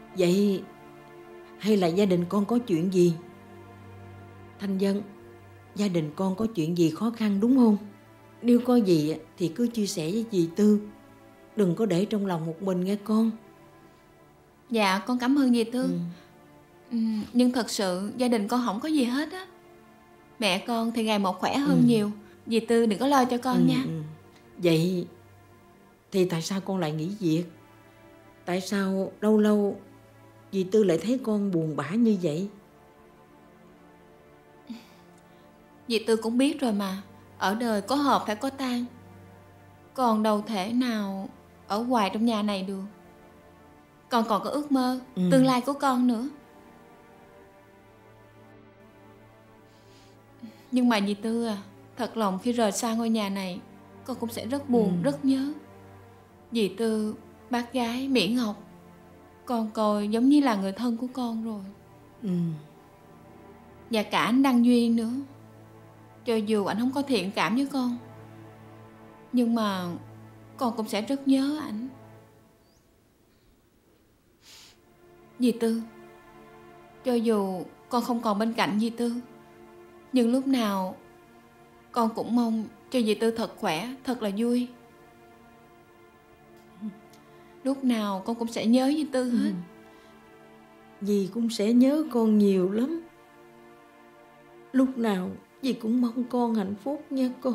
Vậy hay là gia đình con có chuyện gì? Thanh Vân, gia đình con có chuyện gì khó khăn đúng không? Nếu có gì thì cứ chia sẻ với dì Tư. Đừng có để trong lòng một mình nghe con. Dạ con cảm ơn dì Tư. Nhưng thật sự gia đình con không có gì hết á. Mẹ con thì ngày một khỏe hơn nhiều. Dì Tư đừng có lo cho con nha. Vậy thì tại sao con lại nghỉ việc? Tại sao lâu lâu dì Tư lại thấy con buồn bã như vậy? Dì Tư cũng biết rồi mà. Ở đời có hợp phải có tan. Còn đâu thể nào ở hoài trong nhà này được. Con còn có ước mơ, tương lai của con nữa. Nhưng mà dì Tư à, thật lòng khi rời xa ngôi nhà này, con cũng sẽ rất buồn, rất nhớ. Dì Tư, bác gái Mỹ Ngọc, con coi giống như là người thân của con rồi. Và cả anh Đăng Duyên nữa. Cho dù anh không có thiện cảm với con, nhưng mà con cũng sẽ rất nhớ ảnh. Dì Tư, cho dù con không còn bên cạnh dì Tư, nhưng lúc nào con cũng mong cho dì Tư thật khỏe, thật là vui. Lúc nào con cũng sẽ nhớ dì Tư hết. Dì cũng sẽ nhớ con nhiều lắm. Lúc nào dì cũng mong con hạnh phúc nha con.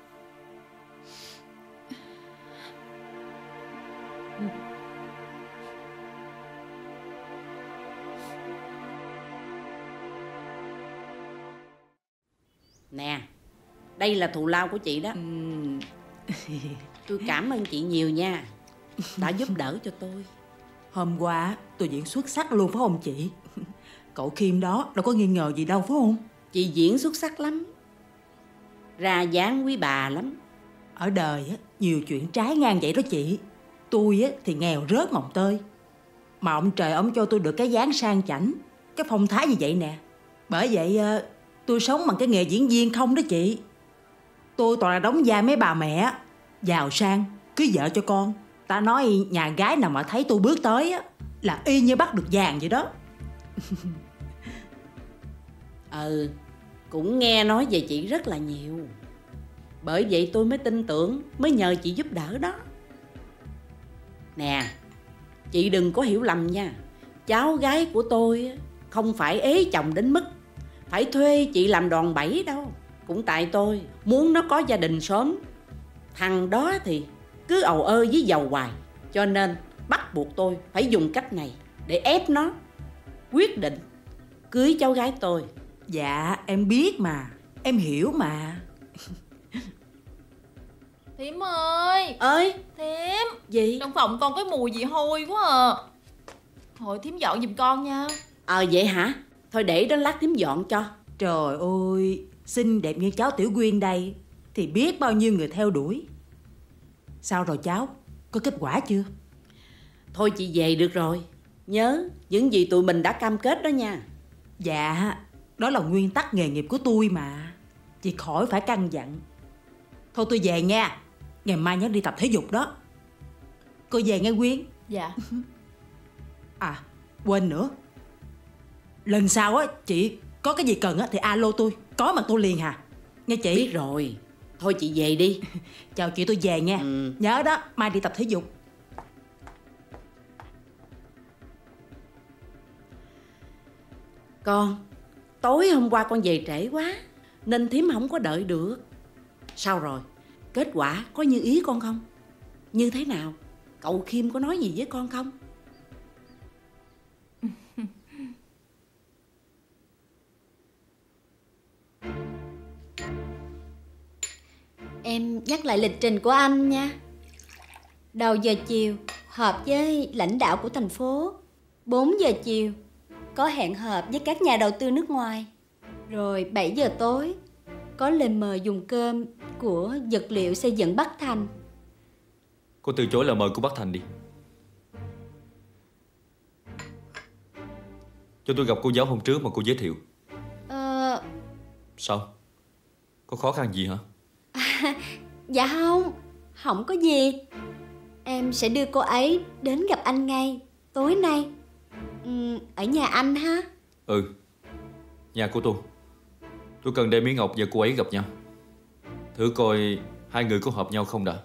Nè, đây là thù lao của chị đó. Tôi cảm ơn chị nhiều nha, đã giúp đỡ cho tôi. Hôm qua tôi diễn xuất sắc luôn phải không chị? Cậu Kim đó đâu có nghi ngờ gì đâu phải không? Chị diễn xuất sắc lắm, ra dáng quý bà lắm. Ở đời nhiều chuyện trái ngang vậy đó chị. Tôi thì nghèo rớt mồng tơi, mà ông trời ông cho tôi được cái dáng sang chảnh, cái phong thái như vậy nè. Bởi vậy tôi sống bằng cái nghề diễn viên không đó chị. Tôi toàn là đóng vai mấy bà mẹ giàu sang cưới vợ cho con. Ta nói nhà gái nào mà thấy tôi bước tới là y như bắt được vàng vậy đó. Cũng nghe nói về chị rất là nhiều. Bởi vậy tôi mới tin tưởng, mới nhờ chị giúp đỡ đó. Nè, chị đừng có hiểu lầm nha. Cháu gái của tôi không phải ế chồng đến mức phải thuê chị làm đòn bẩy đâu. Cũng tại tôi muốn nó có gia đình sớm. Thằng đó thì cứ ầu ơ với giàu hoài, cho nên bắt buộc tôi phải dùng cách này để ép nó quyết định cưới cháu gái tôi. Dạ em biết mà, em hiểu mà. Thím ơi. Thím. Gì? Trong phòng con có mùi gì hôi quá à. Thôi thím dọn giùm con nha. Vậy hả? Thôi để đó lát thím dọn cho. Trời ơi, xinh đẹp như cháu Tiểu Quyên đây thì biết bao nhiêu người theo đuổi. Sao rồi cháu, có kết quả chưa? Thôi chị về được rồi. Nhớ những gì tụi mình đã cam kết đó nha. Dạ, đó là nguyên tắc nghề nghiệp của tôi mà. Chị khỏi phải căn dặn. Thôi tôi về nha. Ngày mai nhớ đi tập thể dục đó. Cô về nghe Quyên. Dạ. Quên nữa. Lần sau chị có cái gì cần thì alo tôi. Có mà tôi liền hà. Nghe chị? Biết rồi. Thôi chị về đi. Chào chị, tôi về nha. Nhớ đó, mai đi tập thể dục. Con, tối hôm qua con về trễ quá nên thím không có đợi được. Sao rồi? Kết quả có như ý con không? Như thế nào? Cậu Kim có nói gì với con không? Em nhắc lại lịch trình của anh nha. Đầu giờ chiều họp với lãnh đạo của thành phố. 4 giờ chiều có hẹn họp với các nhà đầu tư nước ngoài. Rồi 7 giờ tối có lời mời dùng cơm của vật liệu xây dựng Bắc Thành. Cô từ chối lời mời của Bắc Thành đi. Cho tôi gặp cô giáo hôm trước mà cô giới thiệu. Sao? Có khó khăn gì hả? Dạ không có gì. Em sẽ đưa cô ấy đến gặp anh ngay tối nay. Ở nhà anh ha. Nhà của tôi. Tôi cần để Mỹ Ngọc và cô ấy gặp nhau. Thử coi hai người có hợp nhau không đã.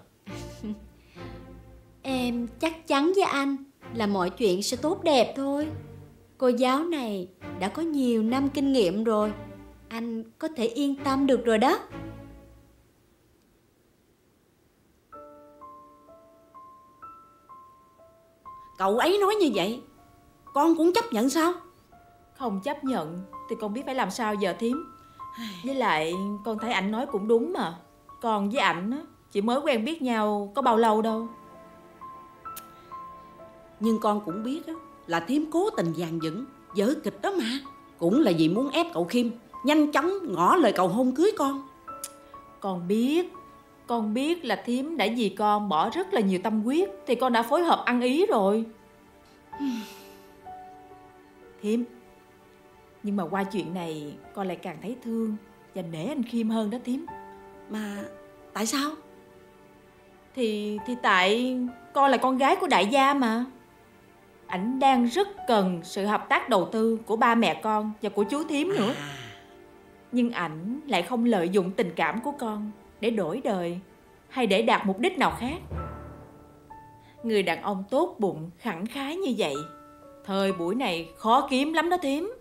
Em chắc chắn với anh là mọi chuyện sẽ tốt đẹp thôi. Cô giáo này đã có nhiều năm kinh nghiệm rồi. Anh có thể yên tâm được rồi đó. Cậu ấy nói như vậy, con cũng chấp nhận sao? Không chấp nhận thì con biết phải làm sao giờ thím. Với lại con thấy ảnh nói cũng đúng mà. Con với ảnh á, chỉ mới quen biết nhau có bao lâu đâu. Nhưng con cũng biết á, là thím cố tình dàn dựng vở kịch đó mà. Cũng là vì muốn ép cậu Khiêm nhanh chóng ngỏ lời cầu hôn cưới con. Con biết là thím đã vì con bỏ rất là nhiều tâm huyết, thì con đã phối hợp ăn ý rồi. Thím, nhưng mà qua chuyện này con lại càng thấy thương và nể anh Khiêm hơn đó thím. Mà tại sao? Thì tại con là con gái của đại gia mà. Ảnh đang rất cần sự hợp tác đầu tư của ba mẹ con và của chú thím nữa. Nhưng ảnh lại không lợi dụng tình cảm của con để đổi đời hay để đạt mục đích nào khác. Người đàn ông tốt bụng, khẳng khái như vậy, thời buổi này khó kiếm lắm đó thím.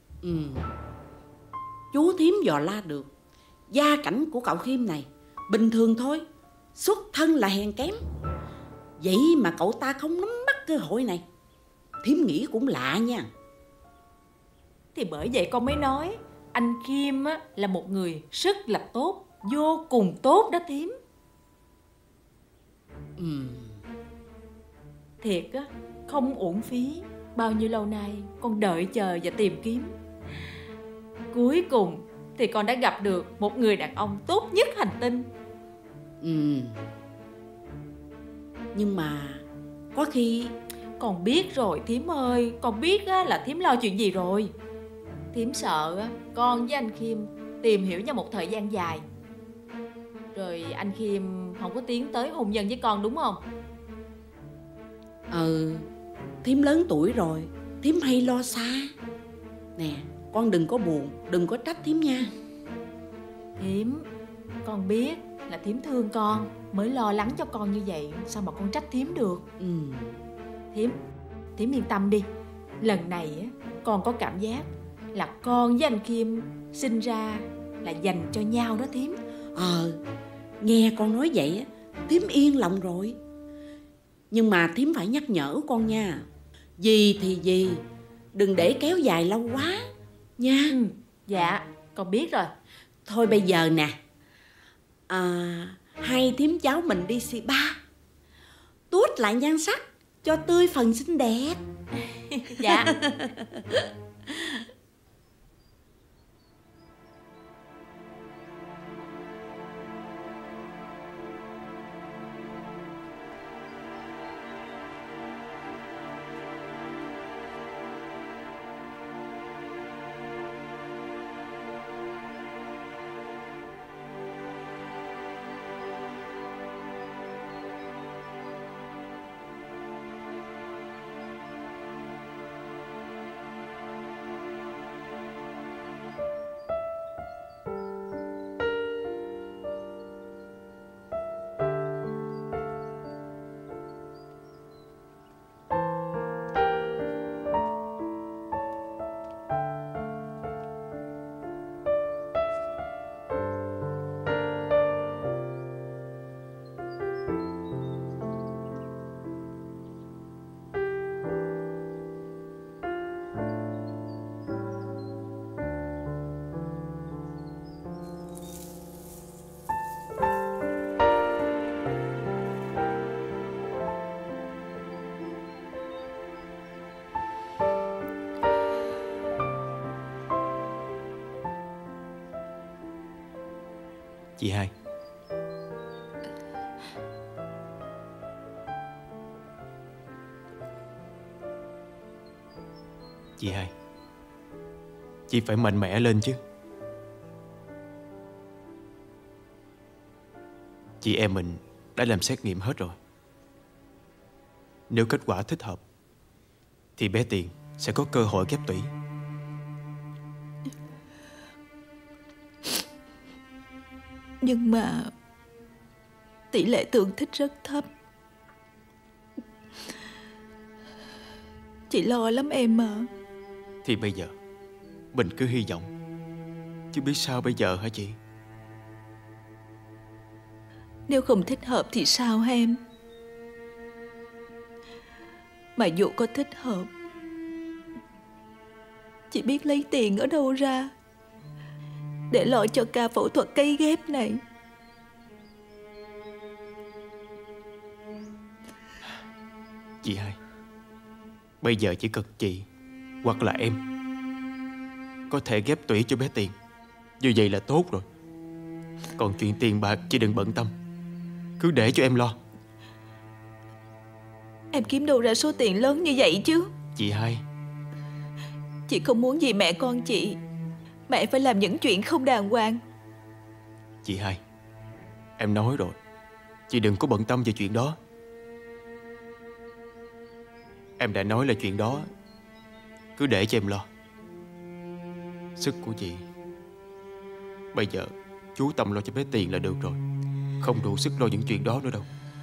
Chú thím dò la được. Gia cảnh của cậu Khiêm này bình thường thôi, xuất thân là hèn kém. Vậy mà cậu ta không nắm bắt cơ hội này, thím nghĩ cũng lạ nha. Thì bởi vậy con mới nói anh Khiêm á, là một người rất là tốt, vô cùng tốt đó thím. Thiệt á, không uổng phí bao nhiêu lâu nay con đợi chờ và tìm kiếm. Cuối cùng thì con đã gặp được một người đàn ông tốt nhất hành tinh. Nhưng mà có khi... Con biết rồi thím ơi, con biết á, là thím lo chuyện gì rồi. Thím sợ á, con với anh Khiêm tìm hiểu nhau một thời gian dài, rồi anh Khiêm không có tiến tới hôn nhân với con, đúng không? Thím lớn tuổi rồi, thím hay lo xa. Nè, con đừng có buồn, đừng có trách thím nha. Thím, con biết là thím thương con mới lo lắng cho con như vậy, sao mà con trách thím được. Thím yên tâm đi. Lần này á, con có cảm giác là con với anh Khiêm sinh ra là dành cho nhau đó thím. Nghe con nói vậy á, thím yên lòng rồi. Nhưng mà thím phải nhắc nhở con nha. Gì thì gì, đừng để kéo dài lâu quá nha. Dạ, con biết rồi. Thôi bây giờ nè, hai thím cháu mình đi spa, tuốt lại nhan sắc cho tươi phần xinh đẹp. Dạ. Chị hai. Chị hai, chị phải mạnh mẽ lên chứ. Chị em mình đã làm xét nghiệm hết rồi. Nếu kết quả thích hợp thì bé Tiền sẽ có cơ hội ghép tủy. Nhưng mà tỷ lệ tương thích rất thấp. Chị lo lắm em mà. Thì bây giờ mình cứ hy vọng, chứ biết sao bây giờ hả chị? Nếu không thích hợp thì sao hả em? Mà dù có thích hợp, chị biết lấy tiền ở đâu ra để lo cho ca phẫu thuật cấy ghép này? Chị hai, bây giờ chỉ cần chị hoặc là em có thể ghép tủy cho bé Tiền, như vậy là tốt rồi. Còn chuyện tiền bạc chị đừng bận tâm, cứ để cho em lo. Em kiếm đâu ra số tiền lớn như vậy chứ? Chị hai, chị không muốn vì mẹ con chị mà em phải làm những chuyện không đàng hoàng. Chị hai, em nói rồi, chị đừng có bận tâm về chuyện đó. Em đã nói là chuyện đó cứ để cho em lo. Sức của chị bây giờ chú tâm lo cho bé Tiền là được rồi, không đủ sức lo những chuyện đó nữa đâu.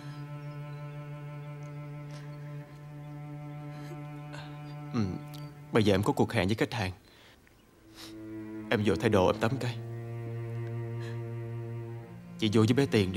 Bây giờ em có cuộc hẹn với khách hàng, em vô thay đồ em tắm cái. Chị vô với bé Tiền đi.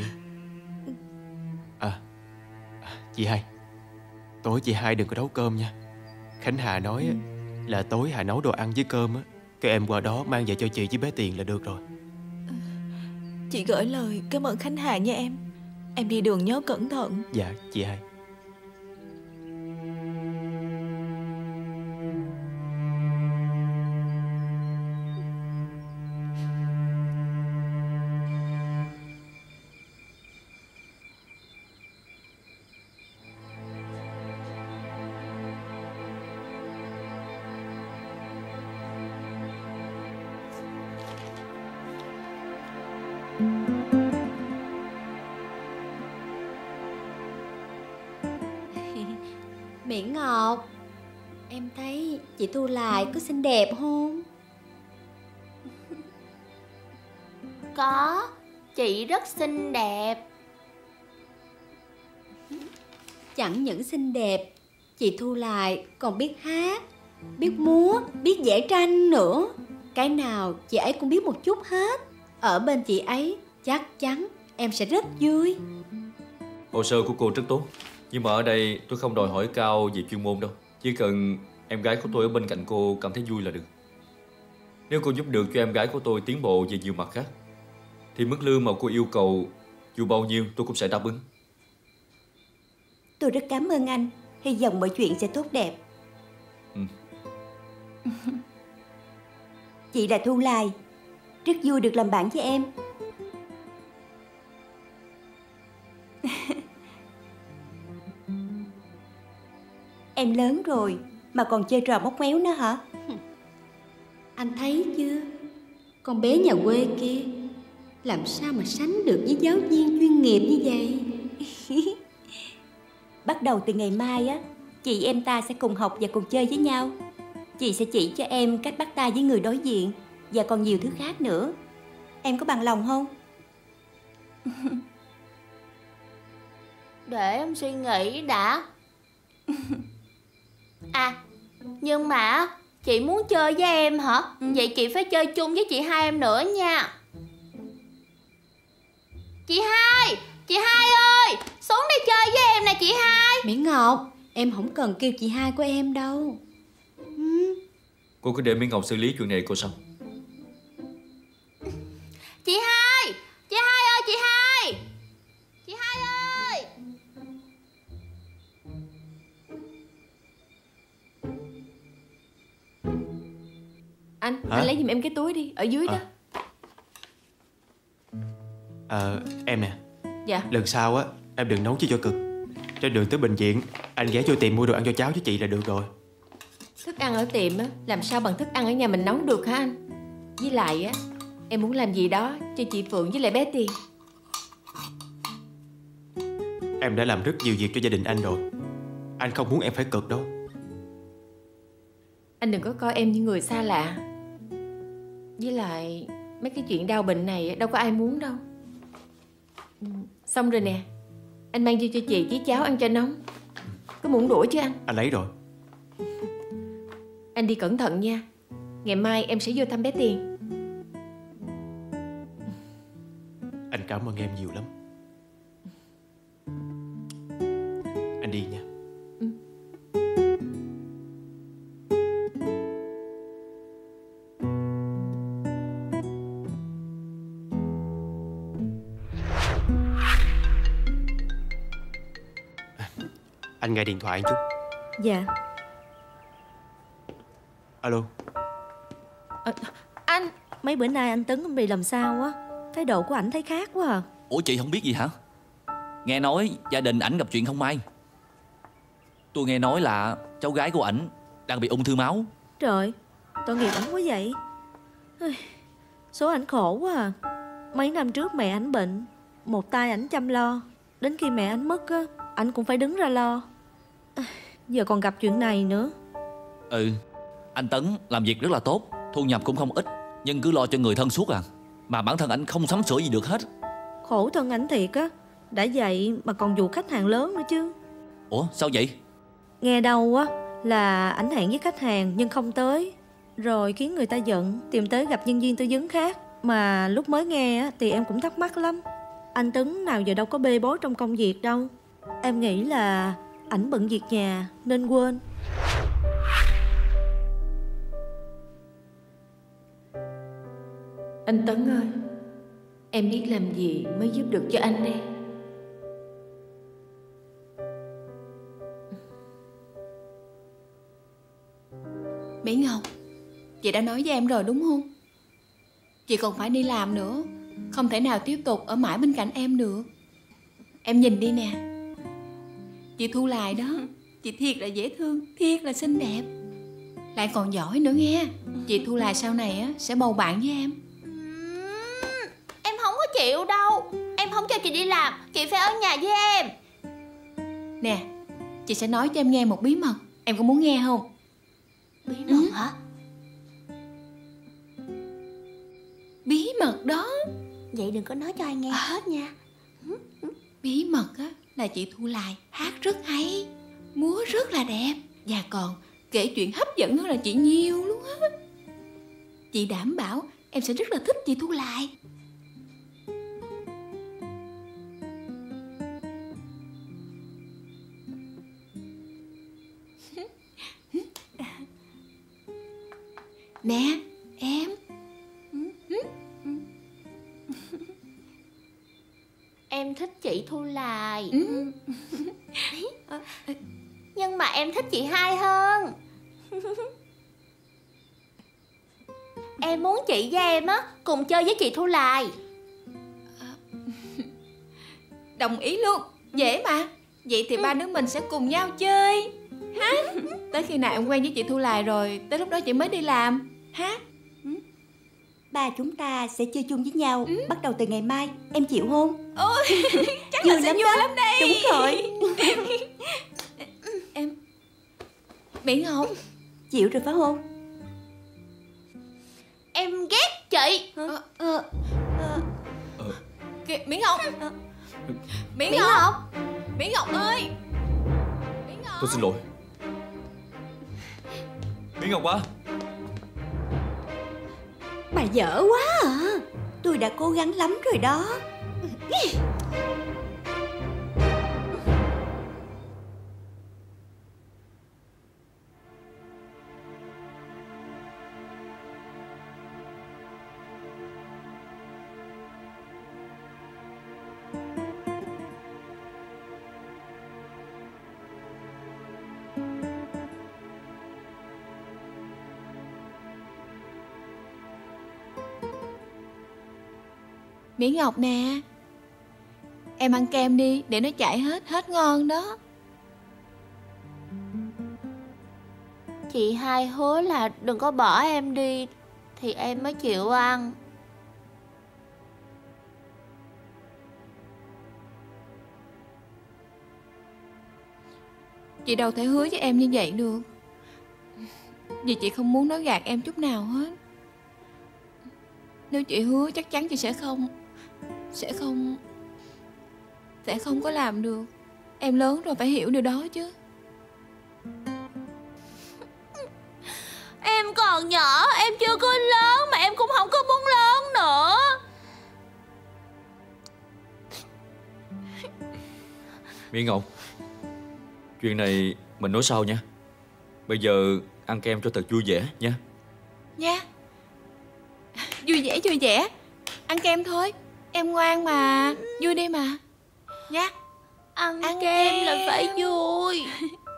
Chị hai, tối chị hai đừng có nấu cơm nha. Khánh Hà nói là tối Hà nấu đồ ăn với cơm á, cái em qua đó mang về cho chị với bé Tiền là được rồi. Chị gửi lời cảm ơn Khánh Hà nha em. Em đi đường nhớ cẩn thận. Dạ chị hai. Mỹ Ngọc, em thấy chị Thu Lại có xinh đẹp không? Có, chị rất xinh đẹp. Chẳng những xinh đẹp, chị Thu Lại còn biết hát, biết múa, biết vẽ tranh nữa. Cái nào chị ấy cũng biết một chút hết. Ở bên chị ấy chắc chắn em sẽ rất vui. Hồ sơ của cô rất tốt, nhưng mà ở đây tôi không đòi hỏi cao về chuyên môn đâu. Chỉ cần em gái của tôi ở bên cạnh cô cảm thấy vui là được. Nếu cô giúp được cho em gái của tôi tiến bộ về nhiều mặt khác, thì mức lương mà cô yêu cầu dù bao nhiêu tôi cũng sẽ đáp ứng. Tôi rất cảm ơn anh. Hy vọng mọi chuyện sẽ tốt đẹp. Chị là Thu Lai, rất vui được làm bạn với em. Em lớn rồi mà còn chơi trò móc méo nữa hả? Anh thấy chưa, con bé nhà quê kia làm sao mà sánh được với giáo viên chuyên nghiệp như vậy. Bắt đầu từ ngày mai á, chị em ta sẽ cùng học và cùng chơi với nhau. Chị sẽ chỉ cho em cách bắt tay với người đối diện và còn nhiều thứ khác nữa. Em có bằng lòng không? Để em suy nghĩ đã. À, nhưng mà chị muốn chơi với em hả? Vậy chị phải chơi chung với chị hai em nữa nha. Chị hai ơi, xuống đây chơi với em nè chị hai. Mỹ Ngọc, em không cần kêu chị hai của em đâu. Cô cứ để Mỹ Ngọc xử lý chuyện này cô sao? Chị hai ơi, chị hai ơi. Anh lấy giùm em cái túi đi, ở dưới đó. Em nè. Dạ. Lần sau á, em đừng nấu chi cho cực. Trên đường tới bệnh viện, anh ghé vô tiệm mua đồ ăn cho cháu với chị là được rồi. Thức ăn ở tiệm á, làm sao bằng thức ăn ở nhà mình nấu được hả anh? Với lại á, em muốn làm gì đó cho chị Phượng với lại bé Tiền. Em đã làm rất nhiều việc cho gia đình anh rồi. Anh không muốn em phải cực đâu. Anh đừng có coi em như người xa lạ. Với lại mấy cái chuyện đau bệnh này đâu có ai muốn đâu. Xong rồi nè. Anh mang vô cho chị chiếc cháo ăn cho nóng. Có muỗng đũa chứ anh? Anh lấy rồi. Anh đi cẩn thận nha. Ngày mai em sẽ vô thăm bé Tiền. Anh cảm ơn em nhiều lắm. Anh đi nha. Anh nghe điện thoại một chút. Dạ. Alo. Anh, mấy bữa nay anh Tấn bị làm sao á? Thái độ của ảnh thấy khác quá à. Ủa chị không biết gì hả? Nghe nói gia đình ảnh gặp chuyện không may. Tôi nghe nói là cháu gái của ảnh đang bị ung thư máu. Trời, tội nghiệp ảnh quá vậy. Số ảnh khổ quá à. Mấy năm trước mẹ ảnh bệnh, một tay ảnh chăm lo. Đến khi mẹ ảnh mất á, ảnh cũng phải đứng ra lo. Giờ còn gặp chuyện này nữa. Ừ, anh Tấn làm việc rất là tốt, thu nhập cũng không ít, nhưng cứ lo cho người thân suốt à. Mà bản thân ảnh không sắm sửa gì được hết. Khổ thân ảnh thiệt á. Đã vậy mà còn dụ khách hàng lớn nữa chứ. Ủa sao vậy? Nghe đâu á là ảnh hẹn với khách hàng nhưng không tới, rồi khiến người ta giận, tìm tới gặp nhân viên tư vấn khác. Mà lúc mới nghe á thì em cũng thắc mắc lắm. Anh Tấn nào giờ đâu có bê bối trong công việc đâu. Em nghĩ là ảnh bận việc nhà nên quên. Anh Tấn ơi, em biết làm gì mới giúp được cho anh đây. Mỹ Ngọc, chị đã nói với em rồi đúng không? Chị còn phải đi làm nữa, không thể nào tiếp tục ở mãi bên cạnh em được. Em nhìn đi nè, chị Thu Lài đó, chị thiệt là dễ thương, thiệt là xinh đẹp, lại còn giỏi nữa nghe. Chị Thu Lài sau này á sẽ bầu bạn với em. Em không có chịu đâu. Em không cho chị đi làm, chị phải ở nhà với em. Nè, chị sẽ nói cho em nghe một bí mật. Em có muốn nghe không? Bí mật hả? Bí mật đó. Vậy đừng có nói cho ai nghe hết nha. Bí mật á là chị Thu Lài hát rất hay, múa rất là đẹp, và còn kể chuyện hấp dẫn hơn là chị nhiều luôn á. Chị đảm bảo em sẽ rất là thích chị Thu Lài. Nè, em. Em thích chị Thu Lài. Nhưng mà em thích chị Hai hơn. Em muốn chị với em á cùng chơi với chị Thu Lài. Đồng ý luôn, dễ mà. Vậy thì ba đứa mình sẽ cùng nhau chơi ha. Tới khi nào em quen với chị Thu Lài rồi, tới lúc đó chị mới đi làm ha. Ba chúng ta sẽ chơi chung với nhau bắt đầu từ ngày mai. Em chịu không? Ôi, chắc là sẽ vui lắm đây. Đúng rồi. Em Mỹ Ngọc chịu rồi phải không? Em ghét chị. Kìa, Mỹ Ngọc. Mỹ Mỹ Ngọc. Ngọc. Mỹ Ngọc ơi. Tôi xin lỗi. Mỹ Ngọc à. Bà dở quá à. Tôi đã cố gắng lắm rồi đó. Mỹ Ngọc nè, em ăn kem đi để nó chảy hết ngon đó. Chị Hai hứa là đừng có bỏ em đi thì em mới chịu ăn. Chị đâu thể hứa với em như vậy được, vì chị không muốn nói gạt em chút nào hết. Nếu chị hứa chắc chắn chị sẽ không. sẽ không có làm được. Em lớn rồi phải hiểu điều đó chứ. Em còn nhỏ, em chưa có lớn, mà em cũng không có muốn lớn nữa. Mỹ Ngọc, chuyện này mình nói sau nha. Bây giờ ăn kem cho thật vui vẻ nha. Nha. Vui vẻ. Ăn kem thôi. Em ngoan mà. Vui đi mà. Nha. Ăn kem là phải vui.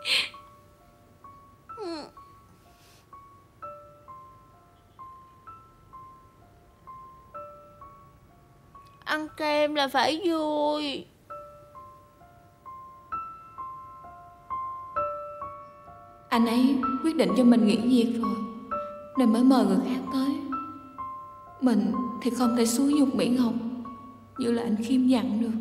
Ăn kem là phải vui. Anh ấy quyết định cho mình nghỉ việc rồi, nên mới mời người khác tới. Mình thì không thể xúi giục Mỹ Ngọc như là anh Khiêm dặn được.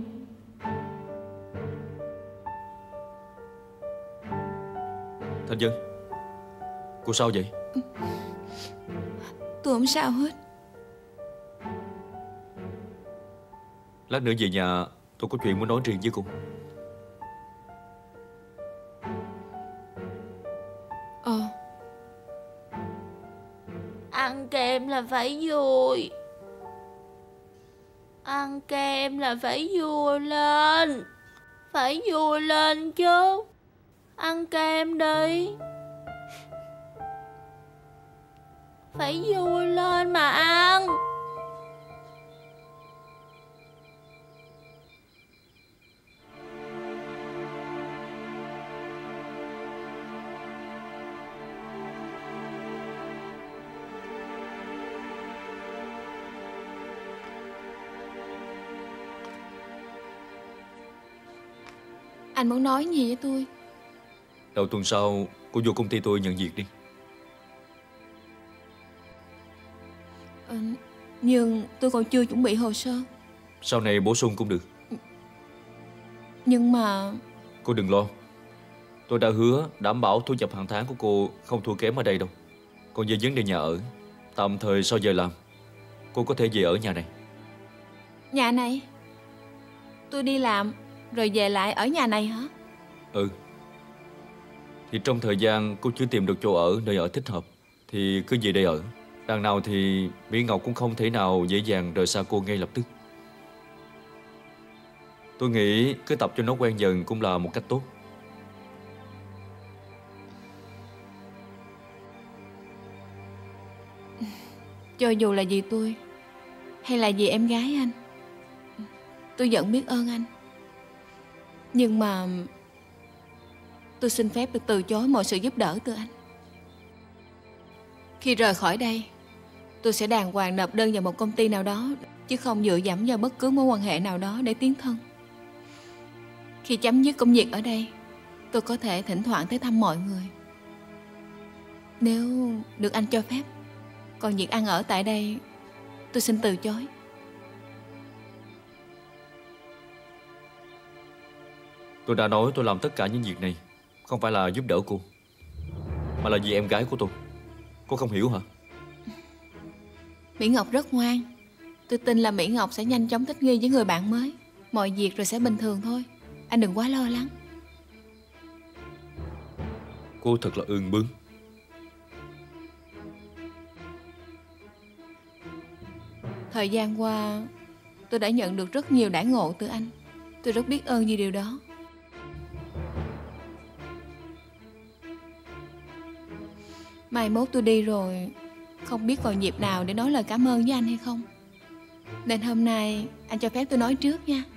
Thanh Vân, cô sao vậy? Tôi không sao hết. Lát nữa về nhà tôi có chuyện muốn nói riêng với cô. Ăn kem là phải vui. Ăn kem là phải vui lên. Phải vui lên chứ. Ăn kem đi. Phải vui lên mà ăn. Anh muốn nói gì với tôi? Đầu tuần sau cô vô công ty tôi nhận việc đi. Nhưng tôi còn chưa chuẩn bị hồ sơ. Sau này bổ sung cũng được. Nhưng mà... Cô đừng lo. Tôi đã hứa đảm bảo thu nhập hàng tháng của cô không thua kém ở đây đâu. Còn về vấn đề nhà ở, tạm thời sau giờ làm, cô có thể về ở nhà này. Nhà này? Tôi đi làm rồi về lại ở nhà này hả? Ừ. Thì trong thời gian cô chưa tìm được chỗ ở, nơi ở thích hợp, thì cứ về đây ở. Đằng nào thì Mỹ Ngọc cũng không thể nào dễ dàng rời xa cô ngay lập tức. Tôi nghĩ cứ tập cho nó quen dần cũng là một cách tốt. Cho dù là vì tôi hay là vì em gái anh, tôi vẫn biết ơn anh. Nhưng mà tôi xin phép được từ chối mọi sự giúp đỡ từ anh. Khi rời khỏi đây, tôi sẽ đàng hoàng nộp đơn vào một công ty nào đó, chứ không dựa dẫm vào bất cứ mối quan hệ nào đó để tiến thân. Khi chấm dứt công việc ở đây, tôi có thể thỉnh thoảng tới thăm mọi người, nếu được anh cho phép. Còn việc ăn ở tại đây, tôi xin từ chối. Tôi đã nói tôi làm tất cả những việc này không phải là giúp đỡ cô, mà là vì em gái của tôi. Cô không hiểu hả? Mỹ Ngọc rất ngoan. Tôi tin là Mỹ Ngọc sẽ nhanh chóng thích nghi với người bạn mới. Mọi việc rồi sẽ bình thường thôi. Anh đừng quá lo lắng. Cô thật là ương bướng. Thời gian qua, tôi đã nhận được rất nhiều đãi ngộ từ anh. Tôi rất biết ơn vì điều đó. Mai mốt tôi đi rồi, không biết còn dịp nào để nói lời cảm ơn với anh hay không. Nên hôm nay anh cho phép tôi nói trước nha.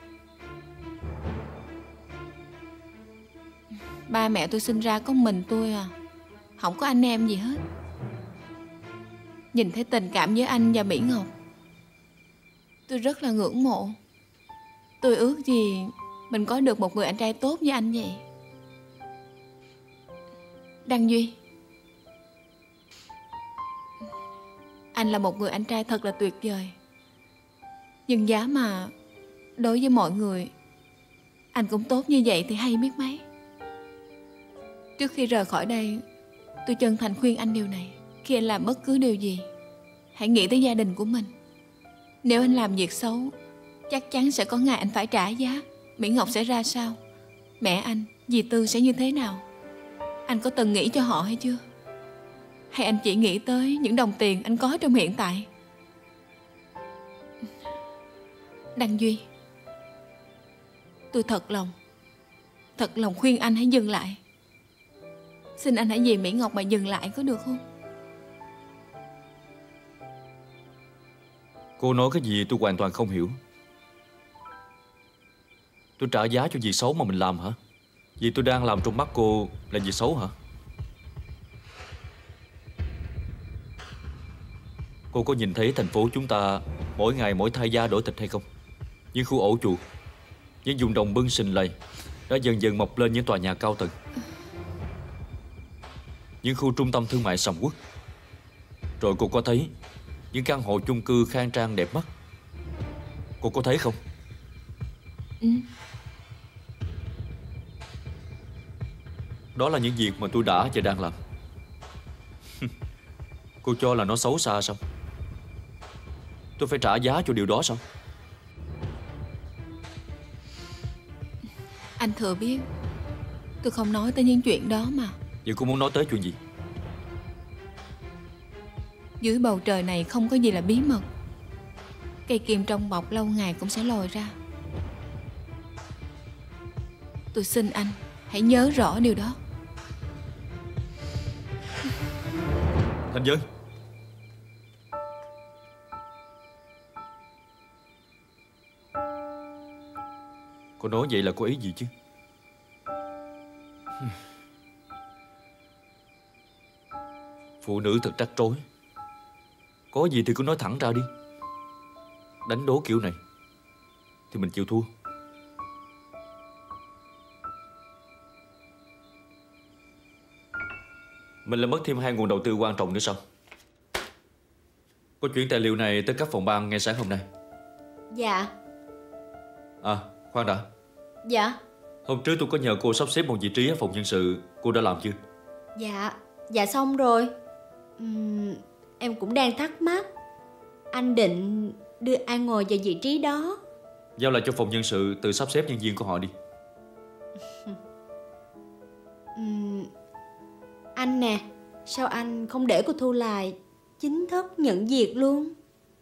Ba mẹ tôi sinh ra có mình tôi à, không có anh em gì hết. Nhìn thấy tình cảm với anh và Mỹ Ngọc, tôi rất là ngưỡng mộ. Tôi ước gì mình có được một người anh trai tốt như anh vậy. Đăng Duy, anh là một người anh trai thật là tuyệt vời. Nhưng giá mà đối với mọi người, anh cũng tốt như vậy thì hay biết mấy. Trước khi rời khỏi đây, tôi chân thành khuyên anh điều này. Khi anh làm bất cứ điều gì, hãy nghĩ tới gia đình của mình. Nếu anh làm việc xấu, chắc chắn sẽ có ngày anh phải trả giá. Mỹ Ngọc sẽ ra sao? Mẹ anh, dì Tư sẽ như thế nào? Anh có từng nghĩ cho họ hay chưa? Hay anh chỉ nghĩ tới những đồng tiền anh có trong hiện tại? Đăng Duy, tôi thật lòng khuyên anh hãy dừng lại. Xin anh hãy vì Mỹ Ngọc mà dừng lại có được không? Cô nói cái gì tôi hoàn toàn không hiểu. Tôi trả giá cho việc xấu mà mình làm hả? Vì tôi đang làm trong mắt cô là việc xấu hả? Cô có nhìn thấy thành phố chúng ta mỗi ngày mỗi thay da đổi thịt hay không? Những khu ổ chuột, những vùng đồng bưng xình lầy đã dần dần mọc lên những tòa nhà cao tầng. Những khu trung tâm thương mại sầm uất. Rồi cô có thấy những căn hộ chung cư khang trang đẹp mắt? Cô có thấy không? Đó là những việc mà tôi đã và đang làm. Cô cho là nó xấu xa sao? Tôi phải trả giá cho điều đó sao? Anh thừa biết tôi không nói tới những chuyện đó mà. Vậy cô muốn nói tới chuyện gì? Dưới bầu trời này không có gì là bí mật. Cây kim trong bọc lâu ngày cũng sẽ lòi ra. Tôi xin anh hãy nhớ rõ điều đó. Thanh Vân, cô nói vậy là có ý gì chứ? Phụ nữ thật rắc rối. Có gì thì cứ nói thẳng ra đi. Đánh đố kiểu này thì mình chịu thua. Mình lại mất thêm 2 nguồn đầu tư quan trọng nữa sao? Có chuyển tài liệu này tới cấp phòng ban ngay sáng hôm nay. Dạ. À, khoan đã. Dạ. Hôm trước tôi có nhờ cô sắp xếp một vị trí ở phòng nhân sự. Cô đã làm chưa? Dạ xong rồi. Em cũng đang thắc mắc, anh định đưa ai ngồi vào vị trí đó? Giao lại cho phòng nhân sự tự sắp xếp nhân viên của họ đi. Anh nè, sao anh không để cô Thu Lài chính thức nhận việc luôn?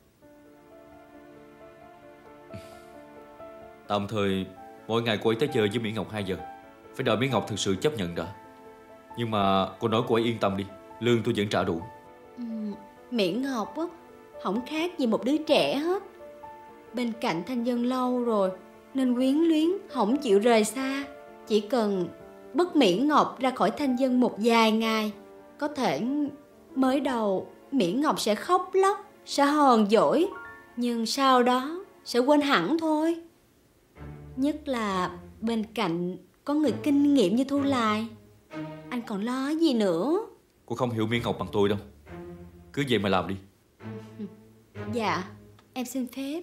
Tạm thời mỗi ngày cô ấy tới chơi với Mỹ Ngọc 2 giờ. Phải đợi Mỹ Ngọc thực sự chấp nhận đã. Nhưng mà cô nói cô ấy yên tâm đi, lương tôi vẫn trả đủ. Mỹ Ngọc á, không khác gì một đứa trẻ hết. Bên cạnh Thanh Vân lâu rồi nên quyến luyến, không chịu rời xa. Chỉ cần bức Mỹ Ngọc ra khỏi Thanh Vân một vài ngày, có thể mới đầu Mỹ Ngọc sẽ khóc lóc, sẽ hờn dỗi, nhưng sau đó sẽ quên hẳn thôi. Nhất là bên cạnh có người kinh nghiệm như Thu Lài. Anh còn lo gì nữa? Cô không hiểu Mỹ Ngọc bằng tôi đâu. Cứ vậy mà làm đi. Dạ, em xin phép.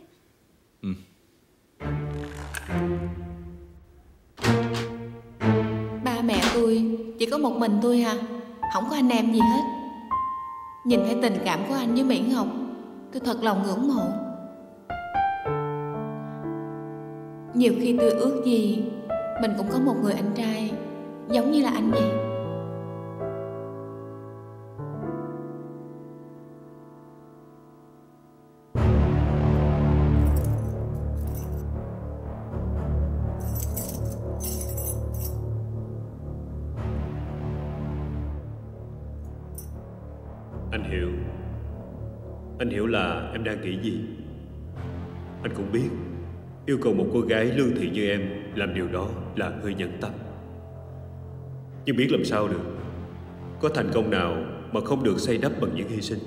Ba mẹ tôi chỉ có một mình tôi à, không có anh em gì hết. Nhìn thấy tình cảm của anh với Mỹ Ngọc, tôi thật lòng ngưỡng mộ. Nhiều khi tôi ước gì mình cũng có một người anh trai giống như là anh vậy. Anh hiểu là em đang nghĩ gì. Anh cũng biết yêu cầu một cô gái lương thiện như em làm điều đó là hơi nhẫn tâm. Nhưng biết làm sao được. Có thành công nào mà không được xây đắp bằng những hy sinh.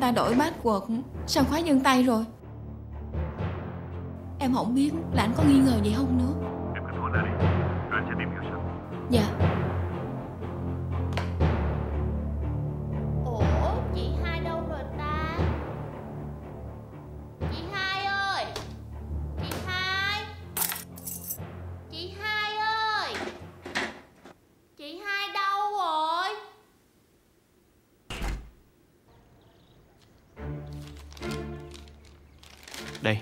ta đổi password sang khóa vân tay rồi. Em không biết là anh có nghi ngờ gì không nữa. Em cứ thua ra đi, rồi anh sẽ tìm hiểu sau. Dạ. Ủa, chị Hai đâu rồi ta? Chị Hai ơi! Chị Hai! Chị Hai ơi! Chị Hai đâu rồi? Đây.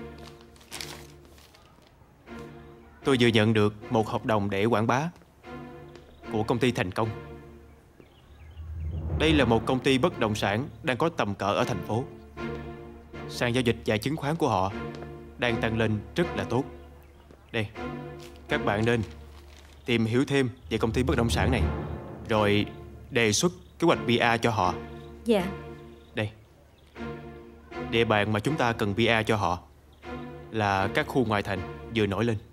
Tôi vừa nhận được một hợp đồng để quảng bá của công ty Thành Công. Đây là một công ty bất động sản đang có tầm cỡ ở thành phố. Sàn giao dịch và chứng khoán của họ đang tăng lên rất là tốt. Đây, các bạn nên tìm hiểu thêm về công ty bất động sản này, rồi đề xuất kế hoạch PR cho họ. Dạ. Đây, địa bàn mà chúng ta cần PR cho họ là các khu ngoại thành vừa nổi lên,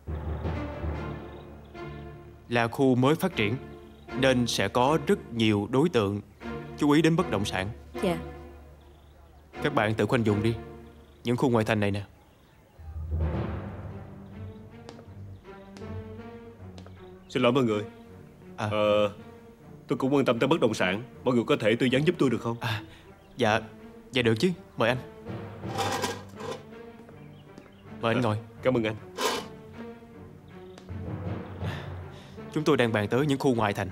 là khu mới phát triển, nên sẽ có rất nhiều đối tượng chú ý đến bất động sản. Dạ. Các bạn tự khoanh vùng đi những khu ngoại thành này nè. Xin lỗi mọi người. Tôi cũng quan tâm tới bất động sản. Mọi người có thể tư vấn giúp tôi được không? Dạ được chứ. Mời anh. Mời anh ngồi. Cảm ơn anh. Chúng tôi đang bàn tới những khu ngoại thành.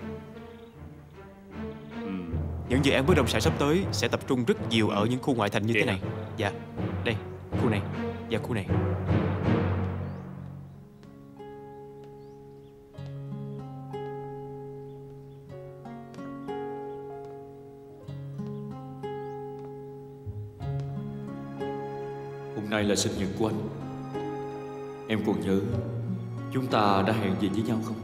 Những dự án bất động sản sắp tới sẽ tập trung rất nhiều ở những khu ngoại thành như thế này. Dạ. Đây, khu này và khu này. Hôm nay là sinh nhật của anh. Em còn nhớ chúng ta đã hẹn gì với nhau không?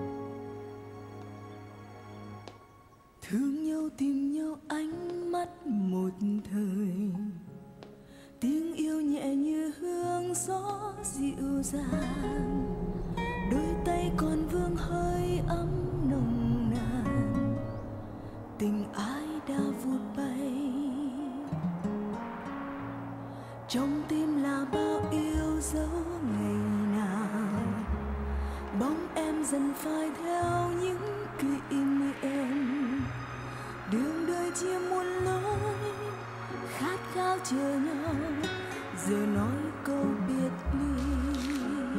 Thương nhau tìm nhau ánh mắt một thời, tiếng yêu nhẹ như hương gió dịu dàng, đôi tay còn vương hơi ấm nồng nàn, tình ai đã vụt bay. Trong tim là bao yêu dấu ngày nào, bóng em dần phai theo những kỷ niệm, đường đời chia muôn lối, khát khao chờ nhau, giờ nói câu biệt ly.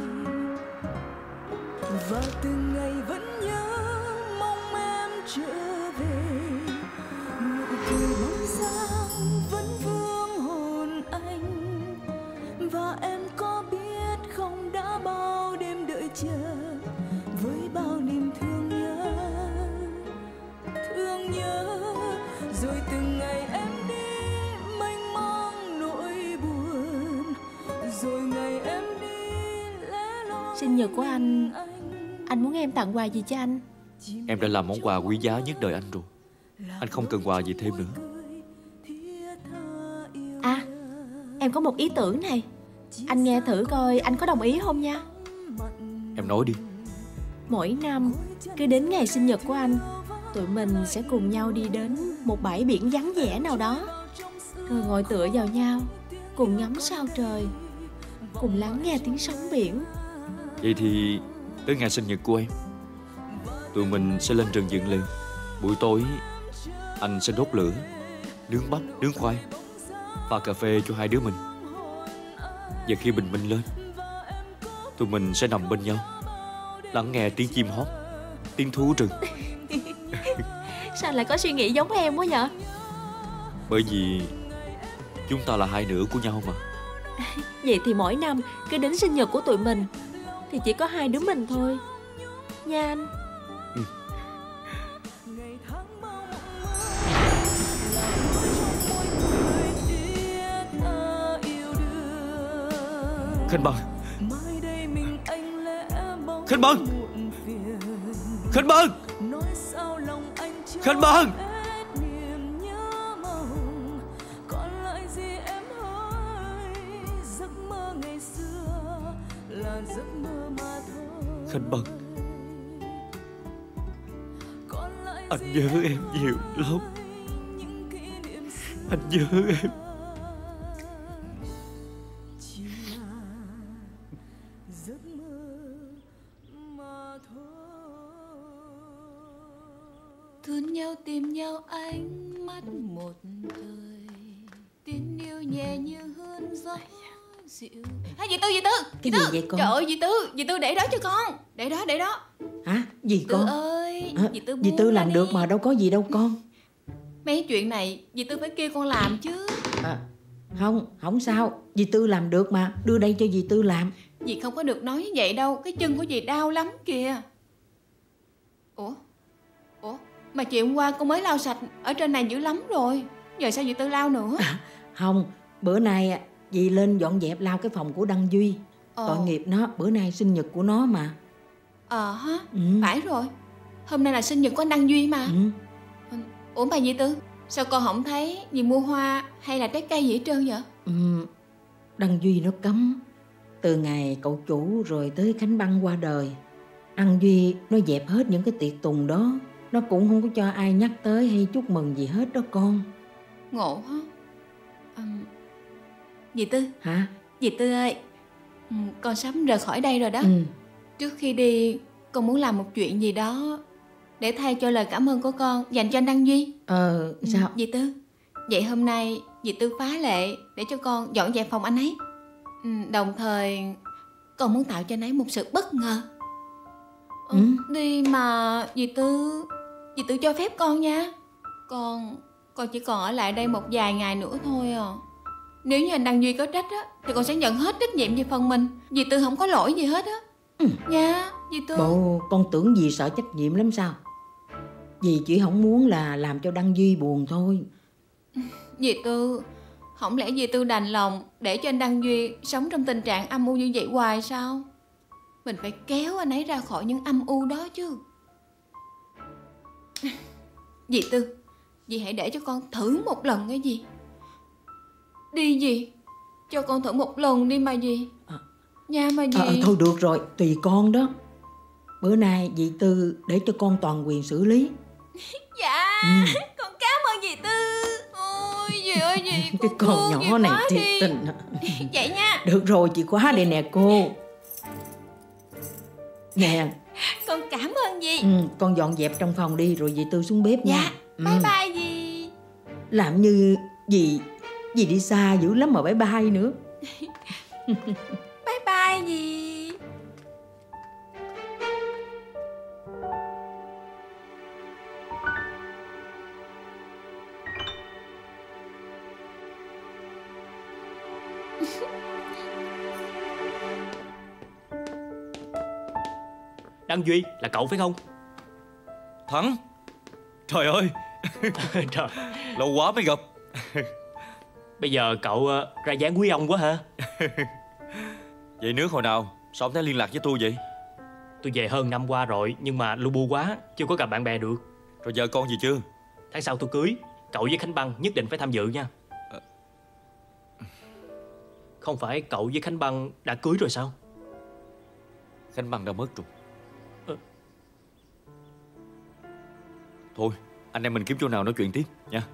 Và từng ngày vẫn nhớ mong em trở về, nụ cười bóng dáng vẫn vương hồn anh. Và em có biết không, đã bao đêm đợi chờ với bao niềm thương nhớ, rồi từng ngày em đi mênh mang nỗi buồn, rồi ngày em đi lẻ loi. Sinh nhật của anh muốn em tặng quà gì cho anh? Em đã làm món quà quý giá nhất đời anh rồi. Anh không cần quà gì thêm nữa. À, em có một ý tưởng này. Anh nghe thử coi anh có đồng ý không nha. Em nói đi. Mỗi năm cứ đến ngày sinh nhật của anh, tụi mình sẽ cùng nhau đi đến một bãi biển vắng vẻ nào đó, rồi ngồi tựa vào nhau, cùng ngắm sao trời, cùng lắng nghe tiếng sóng biển. Vậy thì tới ngày sinh nhật của em, tụi mình sẽ lên rừng dựng lều. Buổi tối anh sẽ đốt lửa, nướng bắp, nướng khoai, pha cà phê cho hai đứa mình. Và khi bình minh lên, tụi mình sẽ nằm bên nhau, lắng nghe tiếng chim hót, tiếng thú rừng. Sao lại có suy nghĩ giống em quá vậy? Bởi vì chúng ta là hai nửa của nhau mà. Vậy thì mỗi năm cứ đến sinh nhật của tụi mình thì chỉ có hai đứa mình thôi nha anh. Khánh Bân, Khánh Bân, Khánh Bân, Khánh Bân. Khánh Bân, anh nhớ em nhiều lắm. Anh nhớ em. Thương nhau tìm nhau ánh mắt một thời, tiếng yêu nhẹ như hương gió dịu. Dì Tư, Cái gì vậy con? Trời ơi dì Tư để đó cho con. Để đó. Hả? Gì Tư con? ơi, dì Tư Dì Tư làm đi. được mà, đâu có gì đâu con. Mấy chuyện này dì Tư phải kêu con làm chứ. Không sao, dì Tư làm được mà, đưa đây cho dì Tư làm. Dì không có được nói như vậy đâu, cái chân của dì đau lắm kìa. Ủa, mà chiều hôm qua con mới lau sạch ở trên này dữ lắm rồi, giờ sao dì Tư lau nữa? Không, bữa nay dì lên dọn dẹp lau cái phòng của Đăng Duy. Tội nghiệp nó, bữa nay sinh nhật của nó mà. Phải rồi, hôm nay là sinh nhật của anh Đăng Duy mà. Ủa mà dì Tư, sao con không thấy dì mua hoa hay là trái cây gì hết trơn vậy? Đăng Duy nó cấm. Từ ngày cậu chủ rồi tới Khánh Băng qua đời, Đăng Duy nó dẹp hết những cái tiệc tùng đó. Nó cũng không có cho ai nhắc tới hay chúc mừng gì hết đó con. Ngộ hả? Dì Tư. Hả? Dì Tư ơi, con sắp rời khỏi đây rồi đó. Trước khi đi, con muốn làm một chuyện gì đó để thay cho lời cảm ơn của con dành cho anh Đăng Duy. Sao? Dì Tư, vậy hôm nay dì Tư phá lệ để cho con dọn dẹp phòng anh ấy. Đồng thời con muốn tạo cho anh ấy một sự bất ngờ. Đi mà dì Tư cho phép con nha. Con chỉ còn ở lại đây một vài ngày nữa thôi à. Nếu như anh Đăng Duy có trách á thì con sẽ nhận hết trách nhiệm về phần mình. Dì Tư không có lỗi gì hết á. Nha dì Tư. Bộ con tưởng dì sợ trách nhiệm lắm sao? Dì chỉ không muốn là làm cho Đăng Duy buồn thôi. Dì Tư, không lẽ dì Tư đành lòng để cho anh Đăng Duy sống trong tình trạng âm u như vậy hoài sao? Mình phải kéo anh ấy ra khỏi những âm u đó chứ. Dì Tư, dì hãy để cho con thử một lần nghe dì. Đi dì, cho con thử một lần đi mà dì. Nha mà dì. Thôi được rồi, tùy con đó. Bữa nay dì Tư để cho con toàn quyền xử lý. Dạ, con cảm ơn dì Tư. Ôi dì ơi dì, cái con nhỏ này thiệt tình. Vậy nha. Được rồi, chị khóa đây nè cô. Nè, con cảm ơn dì. Con dọn dẹp trong phòng đi rồi dì Tư xuống bếp nha. Bye bye dì. Làm như dì đi xa dữ lắm mà bye bye nữa. Bye bye dì. Đăng Duy, là cậu phải không? Thắng. Trời ơi. Trời, lâu quá mới gặp. Bây giờ cậu ra dáng quý ông quá hả? Vậy nước hồi nào? Sao không thấy liên lạc với tôi vậy? Tôi về hơn năm qua rồi, nhưng mà lu bu quá, chưa có gặp bạn bè được. Rồi vợ con gì chưa? Tháng sau tôi cưới, cậu với Khánh Băng nhất định phải tham dự nha. Không phải cậu với Khánh Băng đã cưới rồi sao? Khánh Băng đã mất rồi. Thôi, anh em mình kiếm chỗ nào nói chuyện tiếp nha.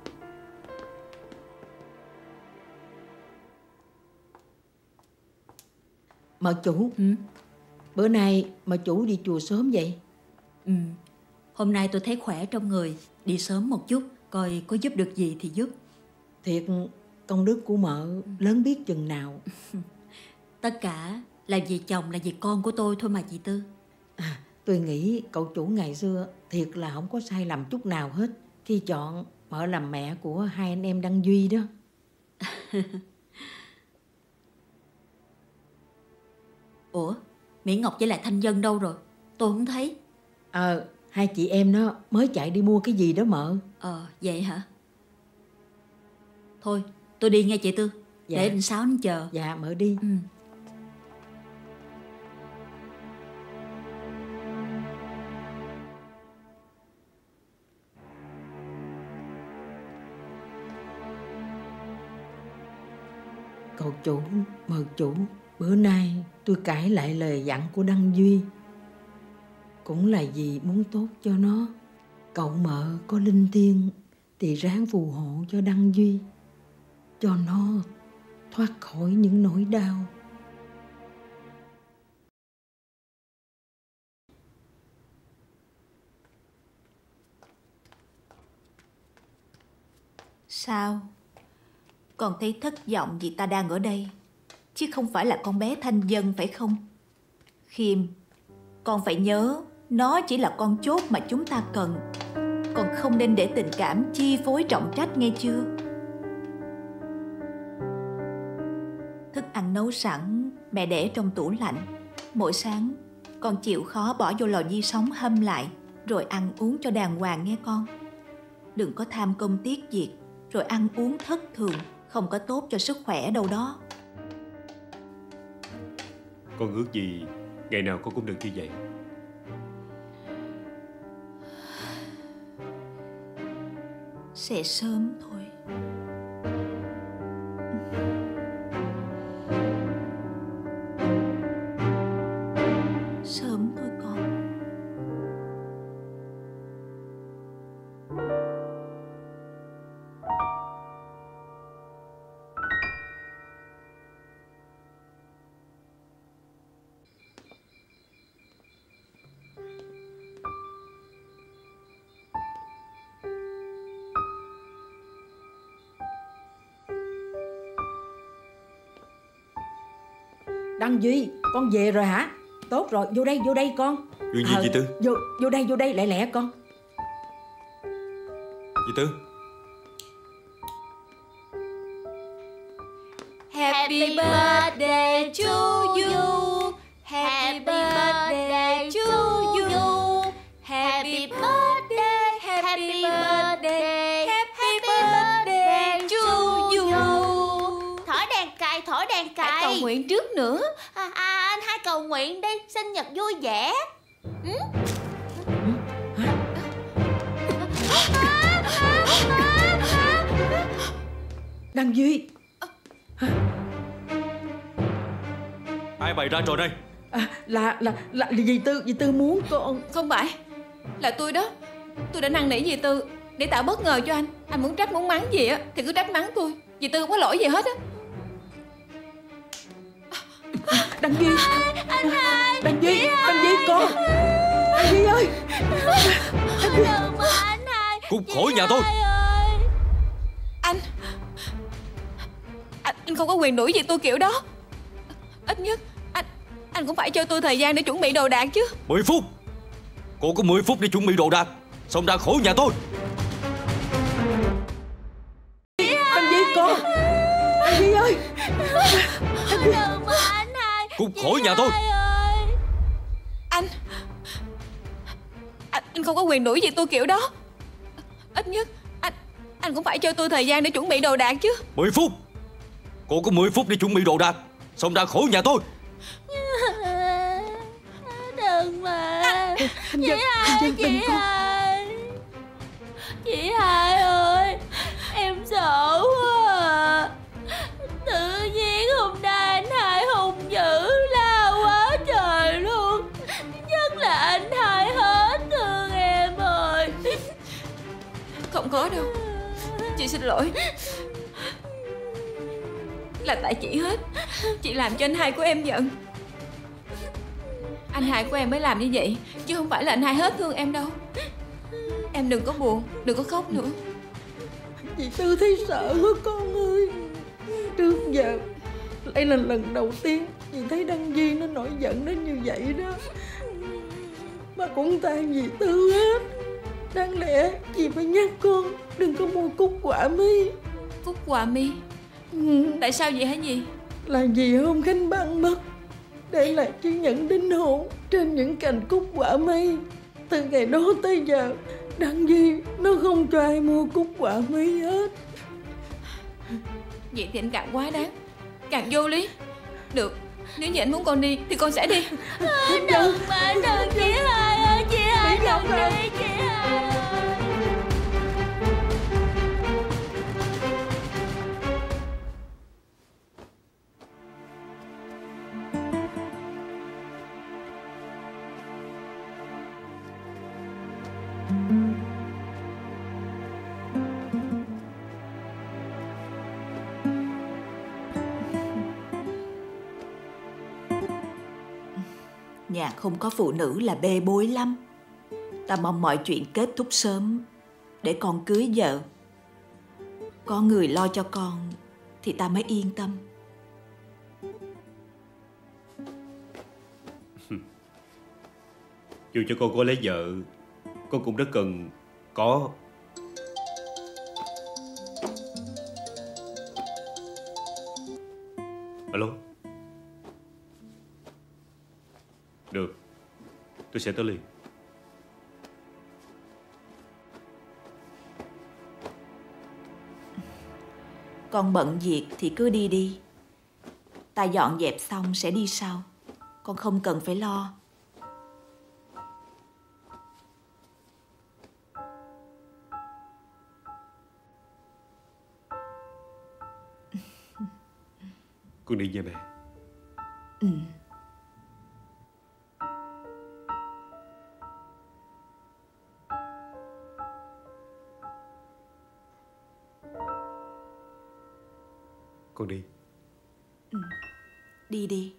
Mợ chủ, bữa nay mợ chủ đi chùa sớm vậy? Hôm nay tôi thấy khỏe trong người, đi sớm một chút, coi có giúp được gì thì giúp. Thiệt, công đức của mợ lớn biết chừng nào. Tất cả là vì chồng, là vì con của tôi thôi mà chị Tư. Tôi nghĩ cậu chủ ngày xưa thiệt là không có sai lầm chút nào hết khi chọn mợ làm mẹ của hai anh em Đăng Duy đó. Ủa, Mỹ Ngọc với lại Thanh Dân đâu rồi? Tôi không thấy. Hai chị em nó mới chạy đi mua cái gì đó mợ. Vậy hả? Thôi, tôi đi nghe chị Tư. Dạ. Để anh Sáu anh chờ. Dạ, mợ đi. Cậu chủ, mợ chủ, bữa nay tôi cãi lại lời dặn của Đăng Duy. Cũng là vì muốn tốt cho nó. Cậu mợ có linh thiêng thì ráng phù hộ cho Đăng Duy, cho nó thoát khỏi những nỗi đau. Sao? Con thấy thất vọng vì ta đang ở đây, chứ không phải là con bé Thanh Vân phải không? Khiêm, con phải nhớ, nó chỉ là con chốt mà chúng ta cần. Con không nên để tình cảm chi phối trọng trách, nghe chưa? Thức ăn nấu sẵn, mẹ để trong tủ lạnh. Mỗi sáng, con chịu khó bỏ vô lò vi sóng hâm lại, rồi ăn uống cho đàng hoàng nghe con. Đừng có tham công tiếc việc, rồi ăn uống thất thường, không có tốt cho sức khỏe đâu đó. Con ước gì ngày nào con cũng được như vậy. Sẽ sớm thôi. Sớm thôi con. Đăng Duy, con về rồi hả? Tốt rồi, vô đây con. Chuyện gì chị Tư? Vô đây lẹ lẹ con. Chị Tư. Happy birthday to you. Happy birthday to you. Happy birthday, happy birthday, happy birthday to you. Thổi đèn cày. Hãy cầu nguyện trước nữa. Anh hai cầu nguyện đi, sinh nhật vui vẻ. Đăng Duy. Ai bày ra trò này? Là dì Tư muốn con. Không phải, là tôi đó. Tôi đã năn nỉ dì Tư để tạo bất ngờ cho anh. Anh muốn trách muốn mắng gì á thì cứ trách mắng tôi. Dì Tư không có lỗi gì hết á. Đăng Duy. Anh hai. Đăng Duy con. Đăng Duy ơi. Đừng mà anh hai. Cút khỏi nhà tôi. Anh không có quyền đuổi dì tôi kiểu đó. Ít nhất anh cũng phải cho tôi thời gian để chuẩn bị đồ đạc chứ. 10 phút. Cô có 10 phút để chuẩn bị đồ đạc, xong ra khỏi nhà tôi. Đăng Duy con. Đăng Duy ơi. Đừng mà anh hai. Cút khỏi nhà tôi. Anh không có quyền đuổi dì tôi kiểu đó. Ít nhất anh cũng phải cho tôi thời gian để chuẩn bị đồ đạc chứ. 10 phút. Cô có 10 phút để chuẩn bị đồ đạc, xong ra khỏi nhà tôi. Đừng mà. Chị hai ơi, em sợ quá à. Tự nhiên hôm nay anh hai hung dữ la quá trời luôn. Nhất là anh hai hết thương em rồi. Không có đâu. Chị xin lỗi. Là tại chị hết. Chị làm cho anh hai của em giận. Anh hai của em mới làm như vậy, chứ không phải là anh hai hết thương em đâu. Em đừng có buồn, đừng có khóc nữa. Chị Tư thấy sợ quá con ơi. Trước giờ đây là lần đầu tiên chị thấy Đăng Duy nó nổi giận đến như vậy đó. Mà cũng tại vì Tư hết. Đáng lẽ chị phải nhắc con đừng có mua cúc quả mi. Cúc quả mi? Tại sao vậy hả dì? Là vì hôm Khánh Băng mất, để lại chứng nhận đính hôn trên những cành cúc quả mi. Từ ngày đó tới giờ Đăng Duy nó không cho ai mua cúc quả mi hết. Vậy thì anh càng quá đáng, càng vô lý. Được, nếu như anh muốn con đi thì con sẽ đi. Đừng mà, đừng chị hai ơi. Chị hai đừng đi, chị hai ơi. Nhà không có phụ nữ là bê bối lắm. Ta mong mọi chuyện kết thúc sớm để con cưới vợ. Có người lo cho con thì ta mới yên tâm. Dù cho con có lấy vợ, con cũng rất cần có. Alo. Được, tôi sẽ tới liền. Con bận việc thì cứ đi đi. Ta dọn dẹp xong sẽ đi sau. Con không cần phải lo. Con đi với mẹ. Ừ. Con đi. Ừ. Đi đi.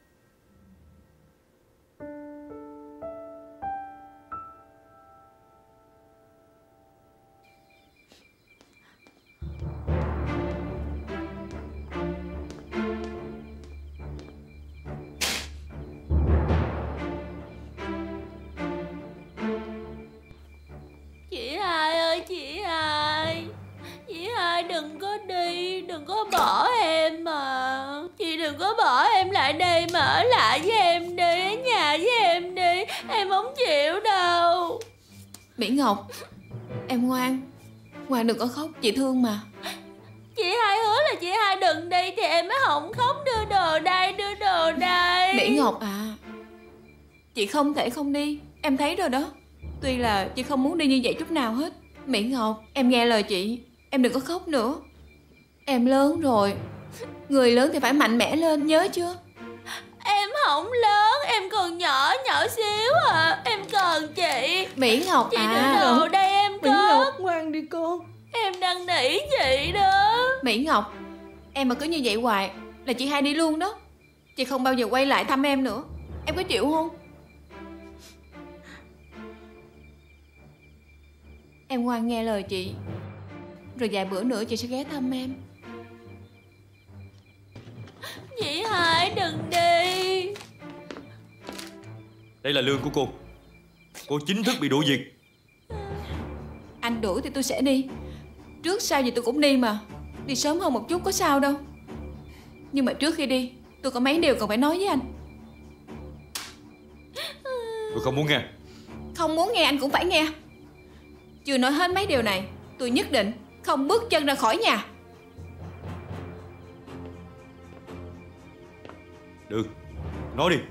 Chị hai ơi, chị hai. Chị hai đừng có đi, đừng có bỏ em mà. Chị đừng có bỏ em lại đây mà ở lại với em đi, ở nhà với em đi. Em không chịu đâu. Mỹ Ngọc, em ngoan. Ngoan đừng có khóc, chị thương mà. Chị hai hứa là chị hai đừng đi thì em mới không khóc. Đưa đồ đây, đưa đồ đây. Mỹ Ngọc à, chị không thể không đi. Em thấy rồi đó. Tuy là chị không muốn đi như vậy chút nào hết. Mỹ Ngọc, em nghe lời chị. Em đừng có khóc nữa. Em lớn rồi. Người lớn thì phải mạnh mẽ lên, nhớ chưa? Em không lớn, em còn nhỏ xíu à. Em cần chị. Mỹ Ngọc chị à, đưa đồ đây em Mỹ có. Ngọc, ngoan đi con. Em đang nỉ chị đó. Mỹ Ngọc, em mà cứ như vậy hoài là chị hai đi luôn đó. Chị không bao giờ quay lại thăm em nữa. Em có chịu không? Em ngoan nghe lời chị. Rồi vài bữa nữa chị sẽ ghé thăm em. Chị hai đừng đi. Đây là lương của cô. Cô chính thức bị đuổi việc. Anh đuổi thì tôi sẽ đi. Trước sau gì tôi cũng đi mà. Đi sớm hơn một chút có sao đâu. Nhưng mà trước khi đi, tôi có mấy điều cần phải nói với anh. Tôi không muốn nghe. Không muốn nghe anh cũng phải nghe. Chưa nói hết mấy điều này, tôi nhất định không bước chân ra khỏi nhà. Được, nói đi.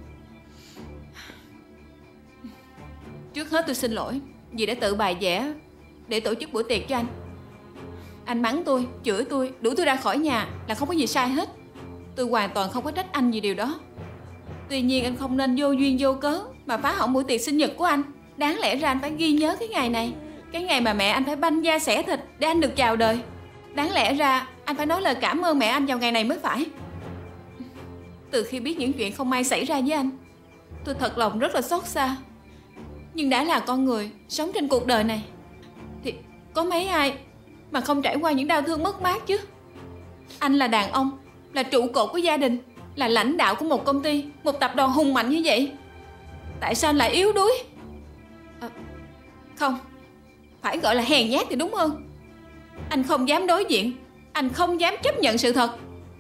Trước hết tôi xin lỗi vì đã tự bài vẽ để tổ chức bữa tiệc cho anh. Anh mắng tôi, chửi tôi, đuổi tôi ra khỏi nhà là không có gì sai hết. Tôi hoàn toàn không có trách anh vì điều đó. Tuy nhiên anh không nên vô duyên vô cớ mà phá hỏng buổi tiệc sinh nhật của anh. Đáng lẽ ra anh phải ghi nhớ cái ngày này, cái ngày mà mẹ anh phải banh da xẻ thịt để anh được chào đời. Đáng lẽ ra anh phải nói lời cảm ơn mẹ anh vào ngày này mới phải. Từ khi biết những chuyện không may xảy ra với anh, tôi thật lòng rất là xót xa. Nhưng đã là con người sống trên cuộc đời này thì có mấy ai mà không trải qua những đau thương mất mát chứ. Anh là đàn ông, là trụ cột của gia đình, là lãnh đạo của một công ty, một tập đoàn hùng mạnh như vậy. Tại sao anh lại yếu đuối? Không, phải gọi là hèn nhát thì đúng hơn. Anh không dám đối diện, anh không dám chấp nhận sự thật.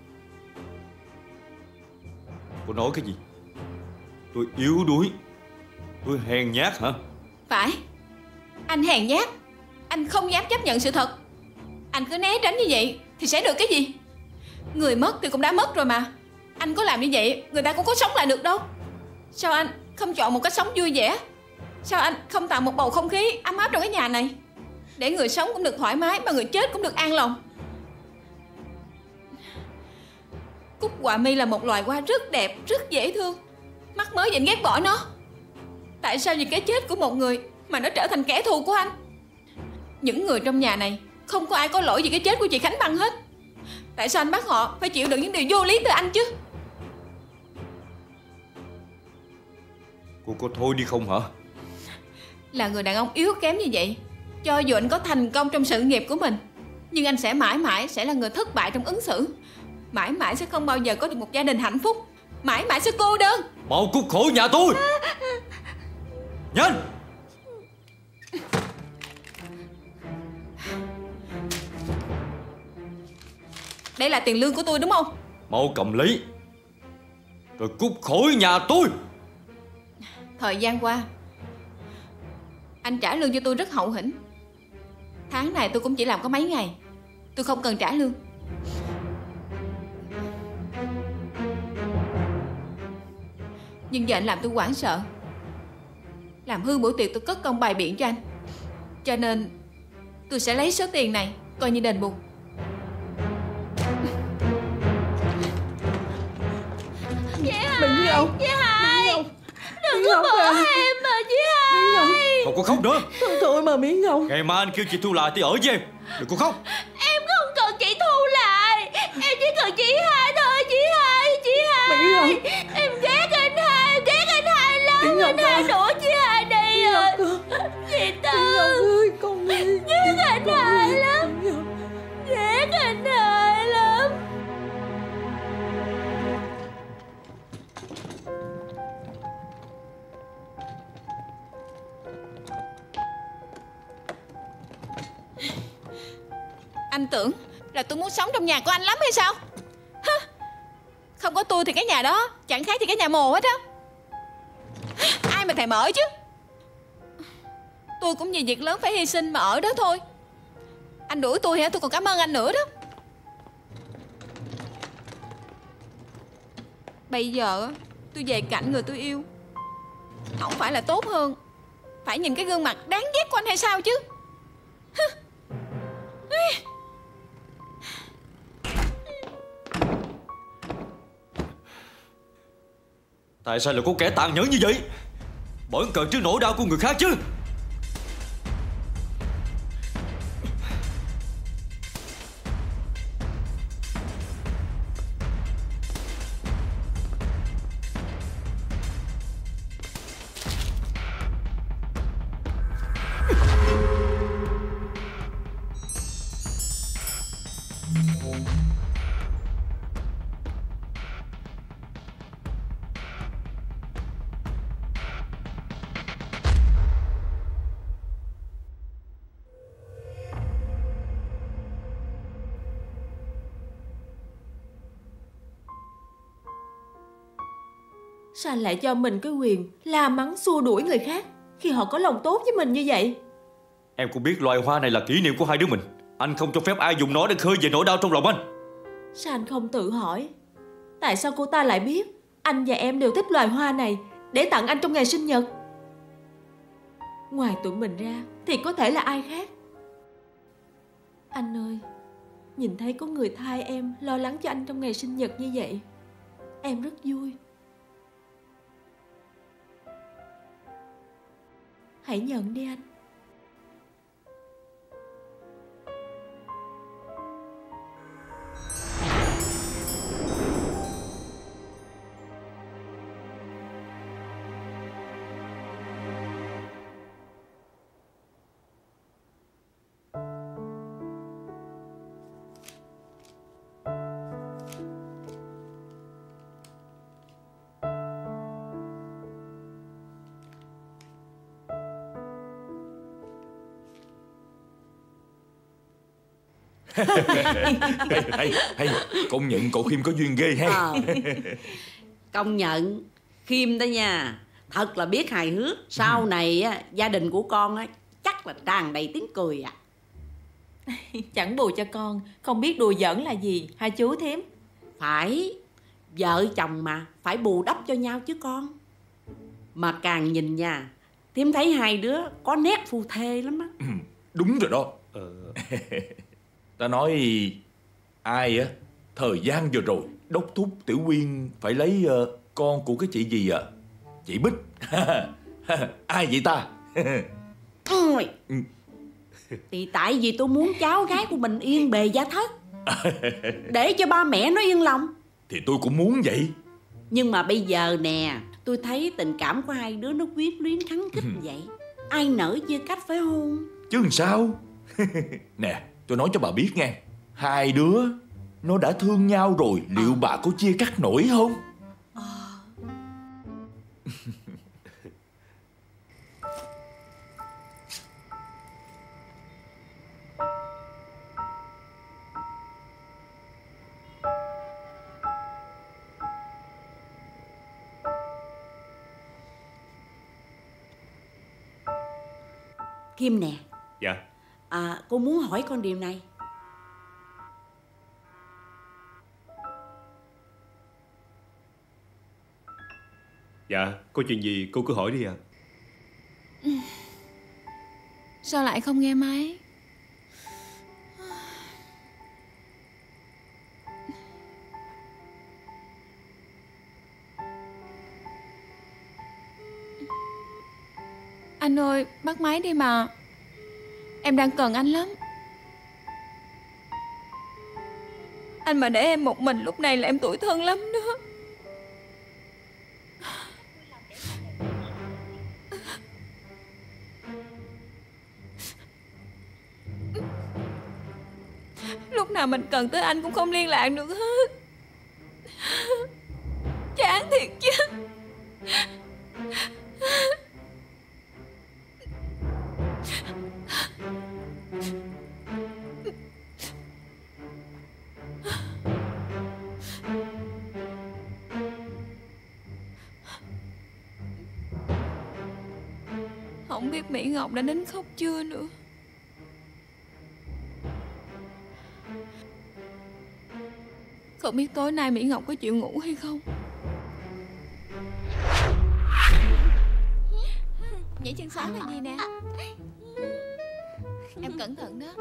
Cô nói cái gì? Tôi yếu đuối, tôi hèn nhát hả? Phải, anh hèn nhát. Anh không dám chấp nhận sự thật. Anh cứ né tránh như vậy thì sẽ được cái gì? Người mất thì cũng đã mất rồi mà. Anh có làm như vậy người ta cũng có sống lại được đâu. Sao anh không chọn một cách sống vui vẻ? Sao anh không tạo một bầu không khí ấm áp trong cái nhà này, để người sống cũng được thoải mái mà người chết cũng được an lòng? Cúc họa mi là một loài hoa rất đẹp, rất dễ thương. Mắc mới vẫn ghét bỏ nó. Tại sao vì cái chết của một người mà nó trở thành kẻ thù của anh? Những người trong nhà này không có ai có lỗi vì cái chết của chị Khánh Băng hết. Tại sao anh bắt họ phải chịu đựng những điều vô lý từ anh chứ? Cô có thôi đi không hả? Là người đàn ông yếu kém như vậy, cho dù anh có thành công trong sự nghiệp của mình, nhưng anh sẽ mãi mãi sẽ là người thất bại trong ứng xử. Mãi mãi sẽ không bao giờ có được một gia đình hạnh phúc. Mãi mãi sẽ cô đơn. Mau cút khỏi nhà tôi. Nhanh. Đây là tiền lương của tôi đúng không? Mau cầm lấy rồi cút khỏi nhà tôi. Thời gian qua anh trả lương cho tôi rất hậu hĩnh. Tháng này tôi cũng chỉ làm có mấy ngày. Tôi không cần trả lương. Nhưng giờ anh làm tôi hoảng sợ, làm hư bữa tiệc tôi cất công bày biện cho anh. Cho nên tôi sẽ lấy số tiền này coi như đền bù. Chị Hai, chị Hai, đừng có bỏ em mà chị Hai. Không có khóc nữa. Thôi mà Miễn Ngọc. Ngày mai anh kêu chị thu lại thì ở với em. Đừng có khóc. Em không cần chị thu lại, em chỉ cần chị Hai thôi. Chị Hai, chị Hai, em ghét anh Hai, em ghét anh Hai lắm. Anh Hai đuổi chị Hai đi rồi. Chị Tư ghét anh Hai lắm, ghét anh Hai lắm. Anh tưởng là tôi muốn sống trong nhà của anh lắm hay sao? Hả? Không có tôi thì cái nhà đó chẳng khác gì cái nhà mồ hết á. Ai mà thèm ở chứ. Tôi cũng vì việc lớn phải hy sinh mà ở đó thôi. Anh đuổi tôi hả? Tôi còn cảm ơn anh nữa đó. Bây giờ tôi về cạnh người tôi yêu, không phải là tốt hơn phải nhìn cái gương mặt đáng ghét của anh hay sao chứ? Tại sao lại có kẻ tàn nhẫn như vậy? Bởi cần trước nỗi đau của người khác chứ. Sao anh lại cho mình cái quyền la mắng xua đuổi người khác khi họ có lòng tốt với mình như vậy? Em cũng biết loài hoa này là kỷ niệm của hai đứa mình. Anh không cho phép ai dùng nó để khơi dậy nỗi đau trong lòng anh. Sao anh không tự hỏi tại sao cô ta lại biết anh và em đều thích loài hoa này để tặng anh trong ngày sinh nhật? Ngoài tụi mình ra thì có thể là ai khác. Anh ơi, nhìn thấy có người thay em lo lắng cho anh trong ngày sinh nhật như vậy, em rất vui. Hãy nhận đi anh. hay, công nhận cậu Khiêm có duyên ghê ha. Công nhận Khiêm đó nha, thật là biết hài hước. Sau này á, gia đình của con á, chắc là tràn đầy tiếng cười à. Chẳng bù cho con không biết đùa giỡn là gì hai chú thím. Phải, vợ chồng mà phải bù đắp cho nhau chứ con. Mà càng nhìn nha, thím thấy hai đứa có nét phu thê lắm á. Đúng rồi đó. Ta nói ai á, thời gian vừa rồi đốc thúc Tiểu Quyên phải lấy con của cái chị gì à? Chị Bích. Ai vậy ta? Thì tại vì tôi muốn cháu gái của mình yên bề gia thất, để cho ba mẹ nó yên lòng. Thì tôi cũng muốn vậy. Nhưng mà bây giờ nè, Tôi thấy tình cảm của hai đứa nó quyến luyến khắng khích vậy. Ai nỡ chia cách phải không? Chứ làm sao. Nè, tôi nói cho bà biết nghe, hai đứa nó đã thương nhau rồi, liệu bà có chia cắt nổi không? Kim nè. Dạ. Cô muốn hỏi con điều này. Dạ, có chuyện gì cô cứ hỏi đi ạ. Sao lại không nghe máy? Anh ơi, bắt máy đi mà. Em đang cần anh lắm. Anh mà để em một mình lúc này là em tủi thân lắm đó. Lúc nào mình cần tới anh cũng không liên lạc được hết. Chán thiệt chứ. Không biết Mỹ Ngọc đã đến khóc chưa nữa. Không biết tối nay Mỹ Ngọc có chịu ngủ hay không. Nhảy chân sáo là gì nè? Em cẩn thận đó.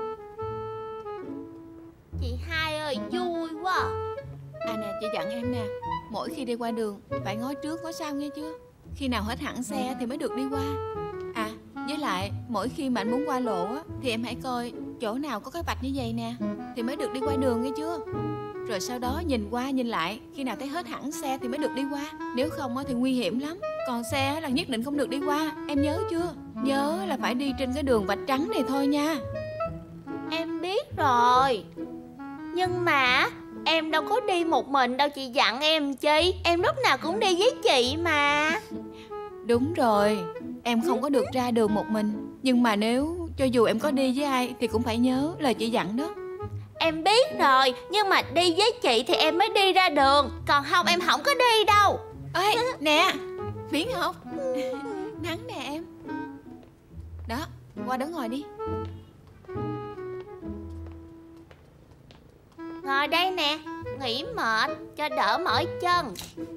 Chị hai ơi, vui quá. À nè, chị dặn em nè, mỗi khi đi qua đường phải ngó trước ngó sau nghe chưa. Khi nào hết hẳn xe thì mới được đi qua. À, với lại mỗi khi mà anh muốn qua lộ á, thì em hãy coi chỗ nào có cái vạch như vậy nè thì mới được đi qua đường nghe chưa. Rồi sau đó nhìn qua nhìn lại, khi nào thấy hết hẳn xe thì mới được đi qua. Nếu không á thì nguy hiểm lắm. Còn xe là nhất định không được đi qua. Em nhớ chưa? Nhớ là phải đi trên cái đường vạch trắng này thôi nha. Em biết rồi. Nhưng mà em đâu có đi một mình đâu, chị dặn em chi. Em lúc nào cũng đi với chị mà. Đúng rồi, em không có được ra đường một mình. Nhưng mà nếu cho dù em có đi với ai thì cũng phải nhớ lời chị dặn đó. Em biết rồi, nhưng mà đi với chị thì em mới đi ra đường. Còn không em không có đi đâu. Ê, nè, Mỹ Ngọc. Nắng nè em. Đó, qua đó ngồi đi. Ngồi đây nè, nghỉ mệt cho đỡ mỏi chân.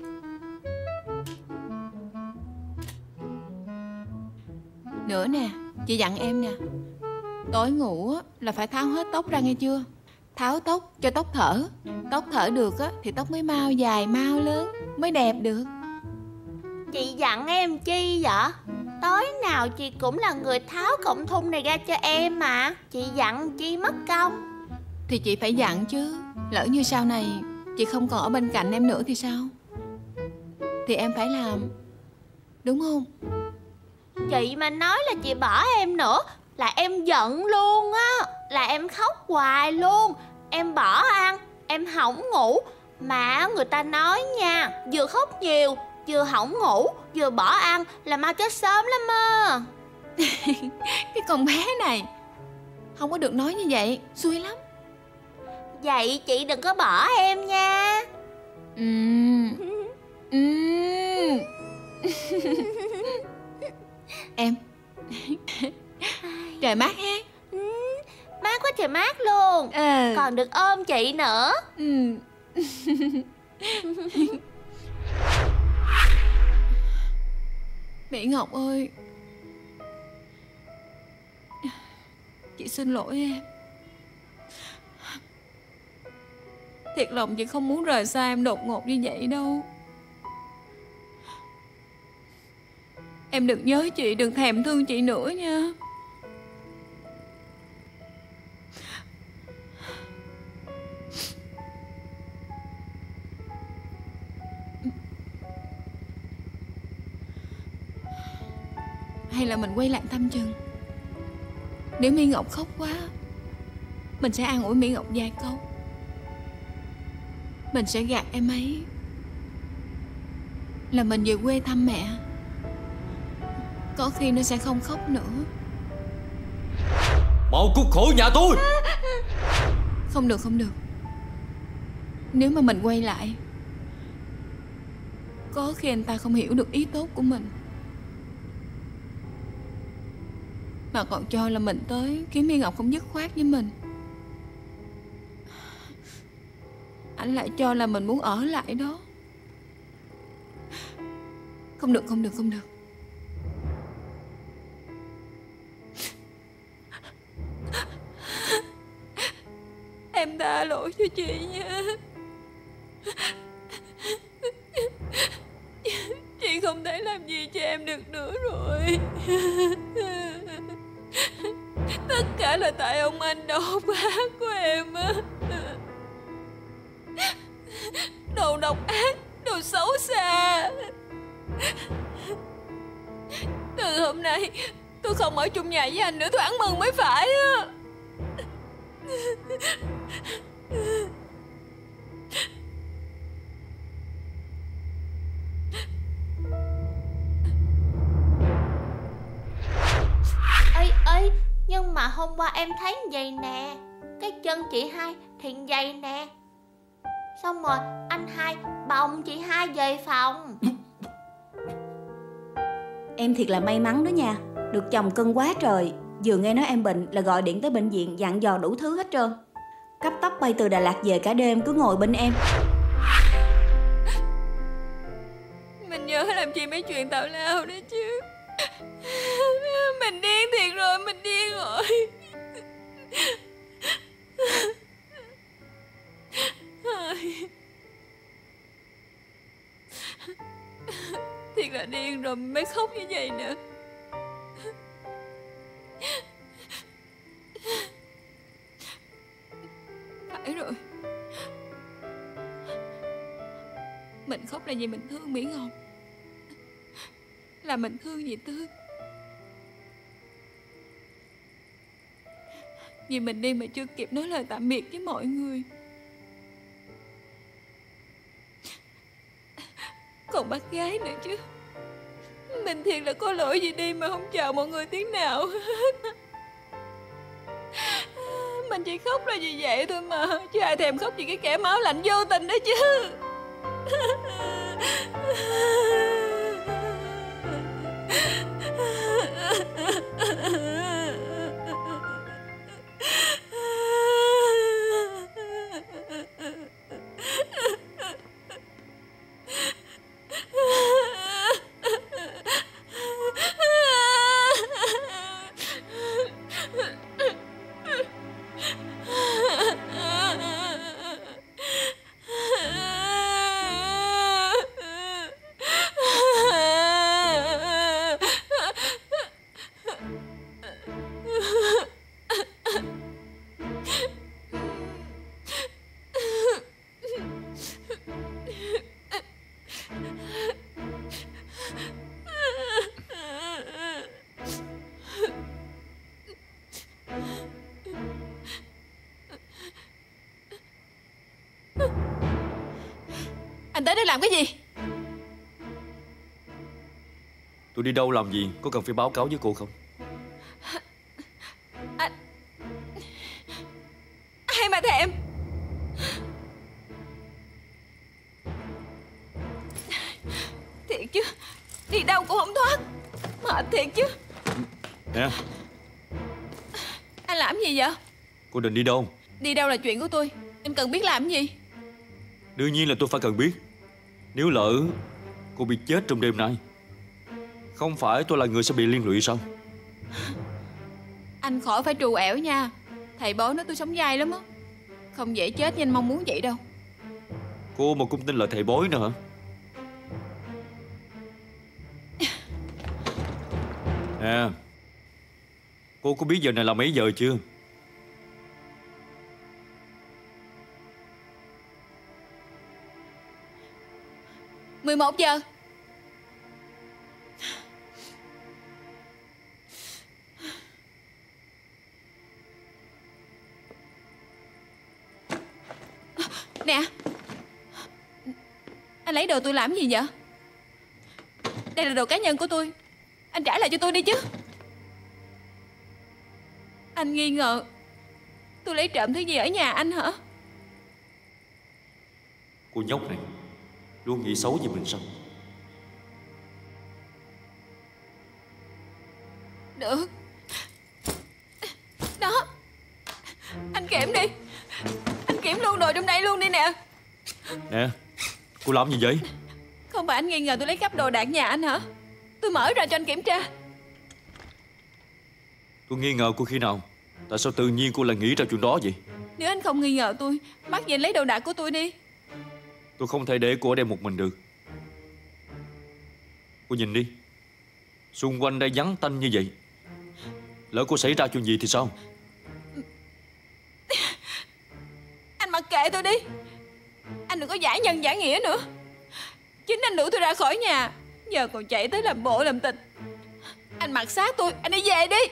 Nữa nè, chị dặn em nè, tối ngủ là phải tháo hết tóc ra nghe chưa. Tháo tóc cho tóc thở. Tóc thở được á thì tóc mới mau dài mau lớn, mới đẹp được. Chị dặn em chi vậy? Tối nào chị cũng là người tháo cọng thun này ra cho em mà. Chị dặn chi mất công. Thì chị phải dặn chứ. Lỡ như sau này chị không còn ở bên cạnh em nữa thì sao? Thì em phải làm, đúng không? Chị mà nói là chị bỏ em nữa là em giận luôn á. Là em khóc hoài luôn. Em bỏ ăn, em hỏng ngủ. Mà người ta nói nha, vừa khóc nhiều, vừa hỏng ngủ, vừa bỏ ăn là mau chết sớm lắm á. Cái con bé này không có được nói như vậy, xui lắm. Vậy chị đừng có bỏ em nha. Em trời mát ha. Mát quá trời mát luôn. Còn được ôm chị nữa. Mỹ Ngọc ơi, chị xin lỗi em. Thiệt lòng chị không muốn rời xa em đột ngột như vậy đâu. Em đừng nhớ chị, đừng thèm thương chị nữa nha. Hay là mình quay lại thăm Trần? Nếu Mỹ Ngọc khóc quá, mình sẽ an ủi Mỹ Ngọc vài câu. Mình sẽ gạt em ấy là mình về quê thăm mẹ. Có khi nó sẽ không khóc nữa. Mau cút khỏi nhà tôi. Không được, không được. Nếu mà mình quay lại, có khi anh ta không hiểu được ý tốt của mình, mà còn cho là mình tới khiến Mỹ Ngọc không dứt khoát với mình. Anh lại cho là mình muốn ở lại đó. Không được, không được, không được. Em tha lỗi cho chị nha. Chị không thể làm gì cho em được nữa rồi. Tất cả là tại ông anh độc ác của em á. Đồ độc ác, đồ xấu xa. Từ hôm nay tôi không ở chung nhà với anh nữa, tôi ăn mừng mới phải á. Ê, nhưng mà hôm qua em thấy vậy nè. Cái chân chị Hai thì vậy nè. Xong rồi anh Hai bồng chị Hai về phòng. Em thiệt là may mắn đó nha. Được chồng cưng quá trời. Vừa nghe nói em bệnh là gọi điện tới bệnh viện dặn dò đủ thứ hết trơn. Cấp tốc bay từ Đà Lạt về cả đêm cứ ngồi bên em. Mình nhớ làm chi mấy chuyện tào lao đó chứ. Mình điên thiệt rồi, mình điên rồi. Thiệt là điên rồi mới khóc như vậy nữa. Phải rồi. Mình khóc là vì mình thương Mỹ Ngọc. Là mình thương dì Tư. Vì mình đi mà chưa kịp nói lời tạm biệt với mọi người. Còn bác gái nữa chứ. Mình thiệt là có lỗi gì đi mà không chào mọi người tiếng nào hết. Mình chỉ khóc là vì vậy thôi mà. Chứ ai thèm khóc vì cái kẻ máu lạnh vô tình đó chứ. Anh tới đây làm cái gì? Tôi đi đâu làm gì? Có cần phải báo cáo với cô không? Anh... Ai mà thèm. Thiệt chứ. Đi đâu cũng không thoát. Mệt thiệt chứ. Nè, Anh làm gì vậy? cô định đi đâu? Đi đâu là chuyện của tôi. Anh cần biết làm gì? Đương nhiên là tôi phải cần biết. Nếu lỡ cô bị chết trong đêm nay, không phải tôi là người sẽ bị liên lụy sao? Anh khỏi phải trù ẻo nha. Thầy bói nói tôi sống dai lắm á. Không dễ chết như anh mong muốn vậy đâu. Cô mà cũng tin là thầy bói nữa hả? Nè, cô có biết giờ này là mấy giờ chưa? Giờ Anh lấy đồ tôi làm gì vậy? Đây là đồ cá nhân của tôi. Anh trả lại cho tôi đi chứ. Anh nghi ngờ tôi lấy trộm thứ gì ở nhà anh hả? Cô nhóc này luôn nghĩ xấu về mình sao? Được. Đó. Anh kiểm đi. Anh kiểm luôn đồ trong đây luôn đi nè. Nè, cô làm gì vậy? Không phải anh nghi ngờ tôi lấy cắp đồ đạc nhà anh hả? Tôi mở ra cho anh kiểm tra. Tôi nghi ngờ cô khi nào? Tại sao tự nhiên cô lại nghĩ ra chuyện đó vậy? Nếu anh không nghi ngờ tôi, bắt gì anh lấy đồ đạc của tôi đi. Tôi không thể để cô ở đây một mình được. Cô nhìn đi, xung quanh đây vắng tanh như vậy. Lỡ cô xảy ra chuyện gì thì sao? Anh mặc kệ tôi đi. Anh đừng có giải nhân giải nghĩa nữa. Chính anh đuổi tôi ra khỏi nhà, giờ còn chạy tới làm bộ làm tịch. Anh mặc xác tôi, anh đi về đi.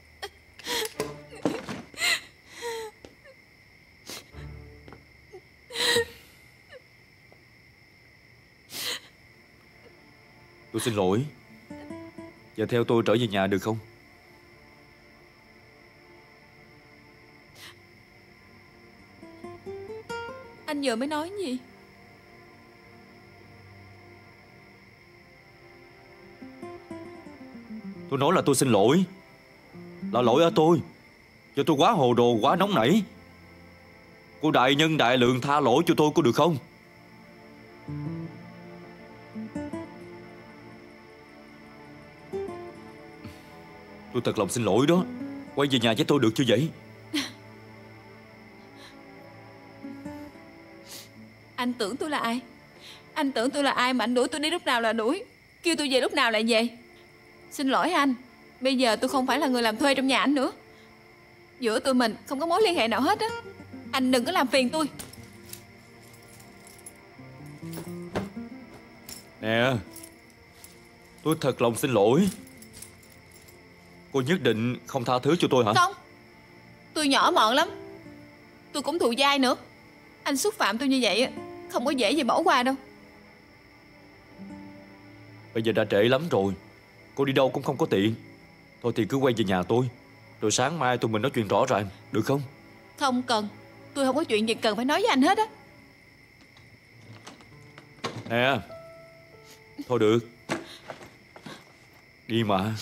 Tôi xin lỗi. Giờ theo tôi trở về nhà được không? Anh vừa mới nói gì? Tôi nói là tôi xin lỗi. Là lỗi ở tôi. Do tôi quá hồ đồ, quá nóng nảy. Cô đại nhân đại lượng tha lỗi cho tôi có được không? Tôi thật lòng xin lỗi đó. Quay về nhà với tôi được chưa vậy? Anh tưởng tôi là ai? Anh tưởng tôi là ai mà anh đuổi tôi đi lúc nào là đuổi, kêu tôi về lúc nào là về? Xin lỗi anh. Bây giờ tôi không phải là người làm thuê trong nhà anh nữa. Giữa tụi mình không có mối liên hệ nào hết á. Anh đừng có làm phiền tôi. Nè, tôi thật lòng xin lỗi. Cô nhất định không tha thứ cho tôi hả? Không. Tôi nhỏ mọn lắm. Tôi cũng thù dai nữa. Anh xúc phạm tôi như vậy không có dễ gì bỏ qua đâu. Bây giờ đã trễ lắm rồi. Cô đi đâu cũng không có tiện. Thôi thì cứ quay về nhà tôi, rồi sáng mai tụi mình nói chuyện rõ ràng, được không? Không cần. Tôi không có chuyện gì cần phải nói với anh hết á. Nè, thôi được. Đi mà.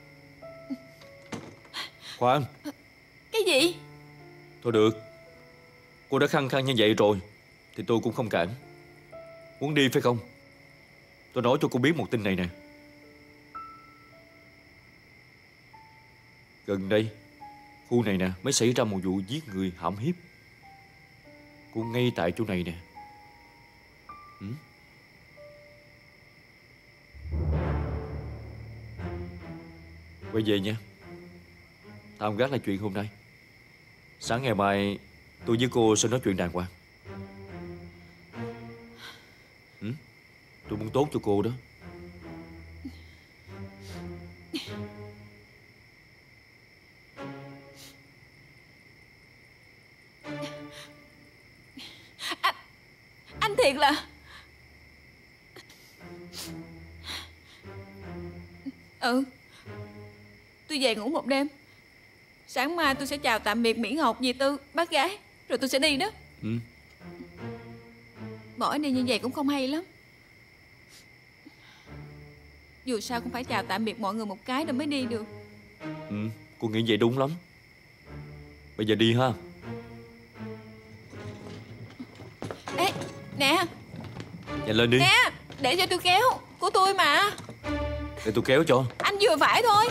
Khoan. Cái gì? Thôi được. Cô đã khăng khăng như vậy rồi thì tôi cũng không cản. Muốn đi phải không? Tôi nói cho cô biết một tin này nè. Gần đây khu này nè mới xảy ra một vụ giết người hãm hiếp. Cô ngay tại chỗ này nè. Quay về nha. Tạm gác lại chuyện hôm nay. Sáng ngày mai tôi với cô sẽ nói chuyện đàng hoàng. Tôi muốn tốt cho cô đó. Anh thiệt là... Tôi về ngủ một đêm. Sáng mai tôi sẽ chào tạm biệt Mỹ Ngọc, dì Tư, bác gái. Rồi tôi sẽ đi đó. Bỏ đi như vậy cũng không hay lắm. Dù sao cũng phải chào tạm biệt mọi người một cái rồi mới đi được. Cô nghĩ vậy đúng lắm. Bây giờ đi ha. Ê, nè. Nhanh lên đi. Nè, để cho tôi kéo. Của tôi mà. Để tôi kéo cho. Anh vừa phải thôi.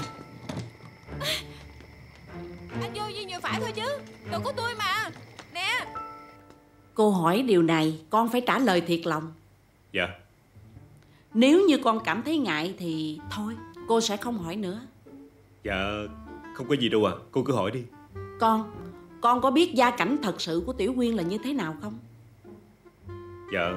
Anh vô duyên vừa phải thôi chứ. Đồ của tôi mà. Nè. Cô hỏi điều này con phải trả lời thiệt lòng. Dạ. Nếu như con cảm thấy ngại thì thôi, cô sẽ không hỏi nữa. Dạ, không có gì đâu à, cô cứ hỏi đi. Con có biết gia cảnh thật sự của Tiểu Quyên là như thế nào không? Dạ,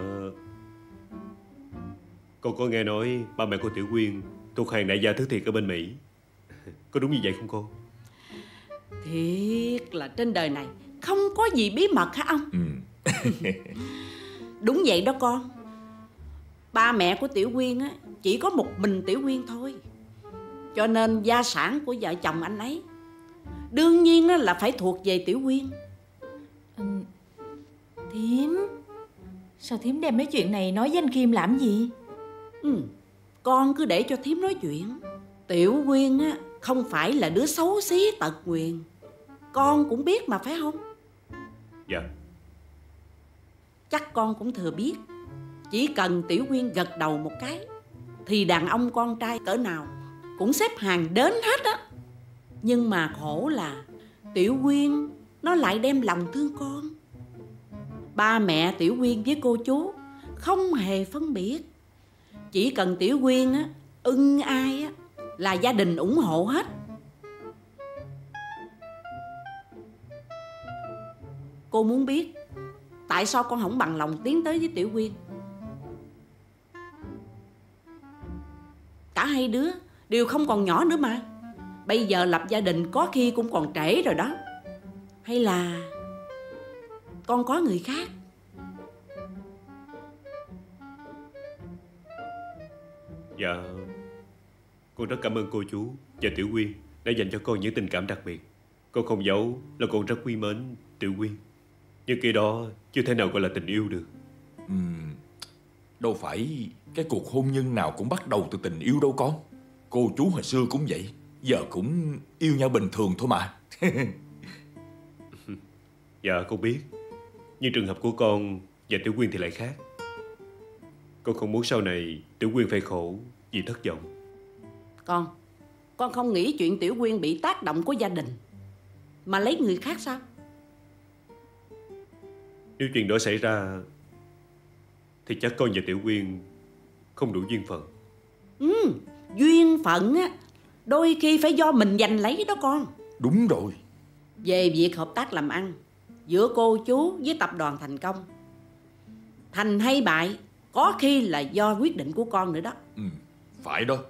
con có nghe nói ba mẹ của Tiểu Quyên thuộc hàng đại gia thứ thiệt ở bên Mỹ. Có đúng như vậy không cô? Thiệt là trên đời này không có gì bí mật hả ông? Đúng vậy đó con. ba mẹ của Tiểu Quyên á chỉ có một mình Tiểu Quyên thôi. Cho nên gia sản của vợ chồng anh ấy đương nhiên là phải thuộc về Tiểu Quyên. Thím, sao thím đem mấy chuyện này nói với anh Kim làm gì? Con cứ để cho thím nói chuyện. Tiểu Quyên á không phải là đứa xấu xí tật nguyền, con cũng biết mà phải không? Dạ. Chắc con cũng thừa biết, chỉ cần Tiểu Quyên gật đầu một cái thì đàn ông con trai cỡ nào cũng xếp hàng đến hết á. Nhưng mà khổ là Tiểu Quyên nó lại đem lòng thương con. Ba mẹ Tiểu Quyên với cô chú không hề phân biệt. Chỉ cần Tiểu Quyên á ưng ai á là gia đình ủng hộ hết. Cô muốn biết tại sao con không bằng lòng tiến tới với Tiểu Quyên? Cả hai đứa đều không còn nhỏ nữa mà. Bây giờ lập gia đình có khi cũng còn trễ rồi đó. Hay là con có người khác? Dạ, con rất cảm ơn cô chú và Tiểu Quyên đã dành cho con những tình cảm đặc biệt. Con không giấu là con rất quý mến Tiểu Quyên, nhưng cái đó chưa thể nào gọi là tình yêu được. Đâu phải cái cuộc hôn nhân nào cũng bắt đầu từ tình yêu đâu con. Cô chú hồi xưa cũng vậy, giờ cũng yêu nhau bình thường thôi mà. Dạ con biết, nhưng trường hợp của con và Tiểu Quyên thì lại khác. Con không muốn sau này Tiểu Quyên phải khổ vì thất vọng. Con không nghĩ chuyện Tiểu Quyên bị tác động của gia đình mà lấy người khác sao? Nếu chuyện đó xảy ra thì chắc con và Tiểu Quyên không đủ duyên phận. Duyên phận á đôi khi phải do mình giành lấy đó con. Đúng rồi. Về việc hợp tác làm ăn giữa cô chú với tập đoàn Thành Công, thành hay bại có khi là do quyết định của con nữa đó. Phải đó.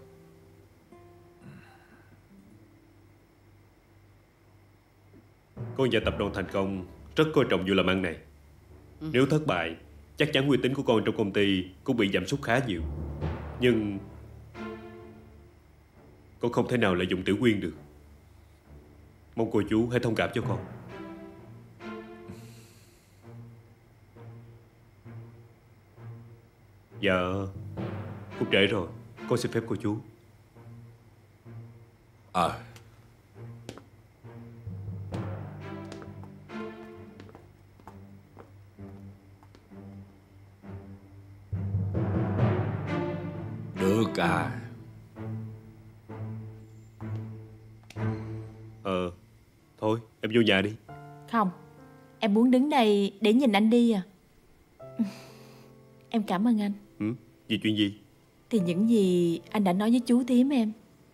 Con và tập đoàn Thành Công rất coi trọng vụ làm ăn này. Nếu thất bại, chắc chắn uy tín của con trong công ty cũng bị giảm sút khá nhiều. Nhưng con không thể nào lợi dụng Tiểu Quyên được. Mong cô chú hãy thông cảm cho con. Dạ, cũng trễ rồi, con xin phép cô chú. Được à. Thôi em vô nhà đi. Không, em muốn đứng đây để nhìn anh đi à. Em cảm ơn anh. Vì chuyện gì? Thì những gì anh đã nói với chú thím em.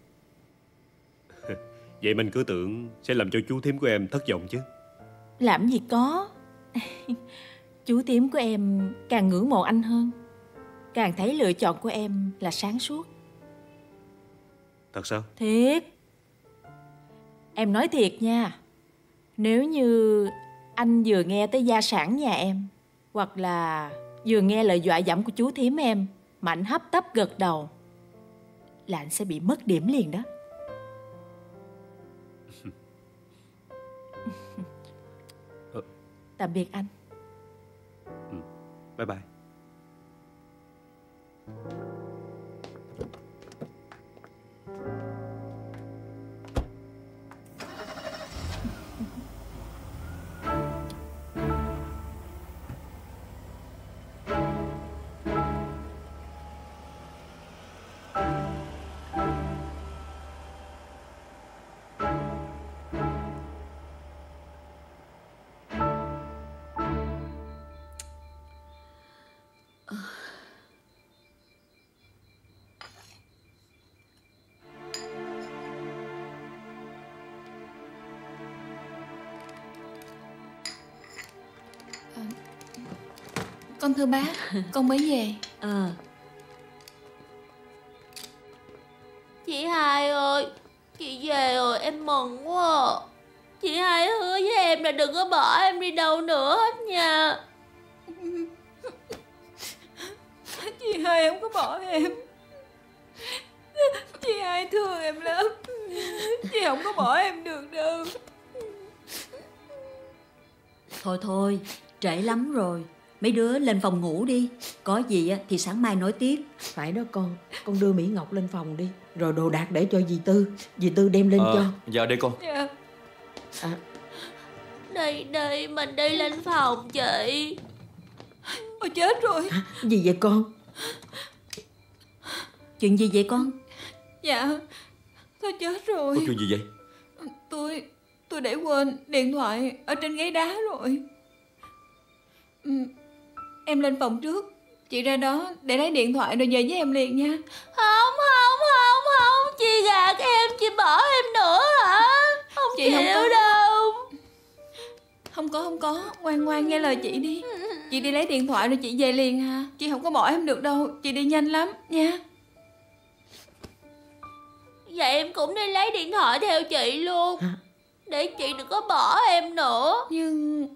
Vậy mình cứ tưởng sẽ làm cho chú thím của em thất vọng chứ. Làm gì có. Chú thím của em càng ngưỡng mộ anh hơn, càng thấy lựa chọn của em là sáng suốt. Thật sao? Thiệt. Em nói thiệt nha. Nếu như anh vừa nghe tới gia sản nhà em, hoặc là vừa nghe lời dọa dẫm của chú thím em mà anh hấp tấp gật đầu, là anh sẽ bị mất điểm liền đó. Tạm biệt anh. Bye bye. Con thưa bác, con mới về. Chị Hai ơi, chị về rồi, em mừng quá. Chị Hai hứa với em là đừng có bỏ em đi đâu nữa hết nha. Chị Hai ơi, không có bỏ em. Chị hai thương em lắm. Chị không có bỏ em được đâu. Thôi thôi, trễ lắm rồi. Mấy đứa lên phòng ngủ đi. Có gì thì sáng mai nói tiếp. Phải đó con đưa Mỹ Ngọc lên phòng đi. Rồi đồ đạc để cho dì Tư đem lên cho. Dạ đây con. Dạ. Đi, mình đi lên phòng chị. Ôi chết rồi. Gì vậy con? Chuyện gì vậy con? Dạ, tôi chết rồi. Có chuyện gì vậy? Tôi để quên điện thoại ở trên ghế đá rồi. Em lên phòng trước, chị ra đó để lấy điện thoại rồi về với em liền nha. Không, chị gạt em, chị bỏ em nữa hả? Không chị chịu không có đâu. Không có, ngoan nghe lời chị đi. Chị đi lấy điện thoại rồi chị về liền ha. Chị không có bỏ em được đâu, chị đi nhanh lắm nha. Vậy em cũng đi lấy điện thoại theo chị luôn. Để chị đừng có bỏ em nữa. Nhưng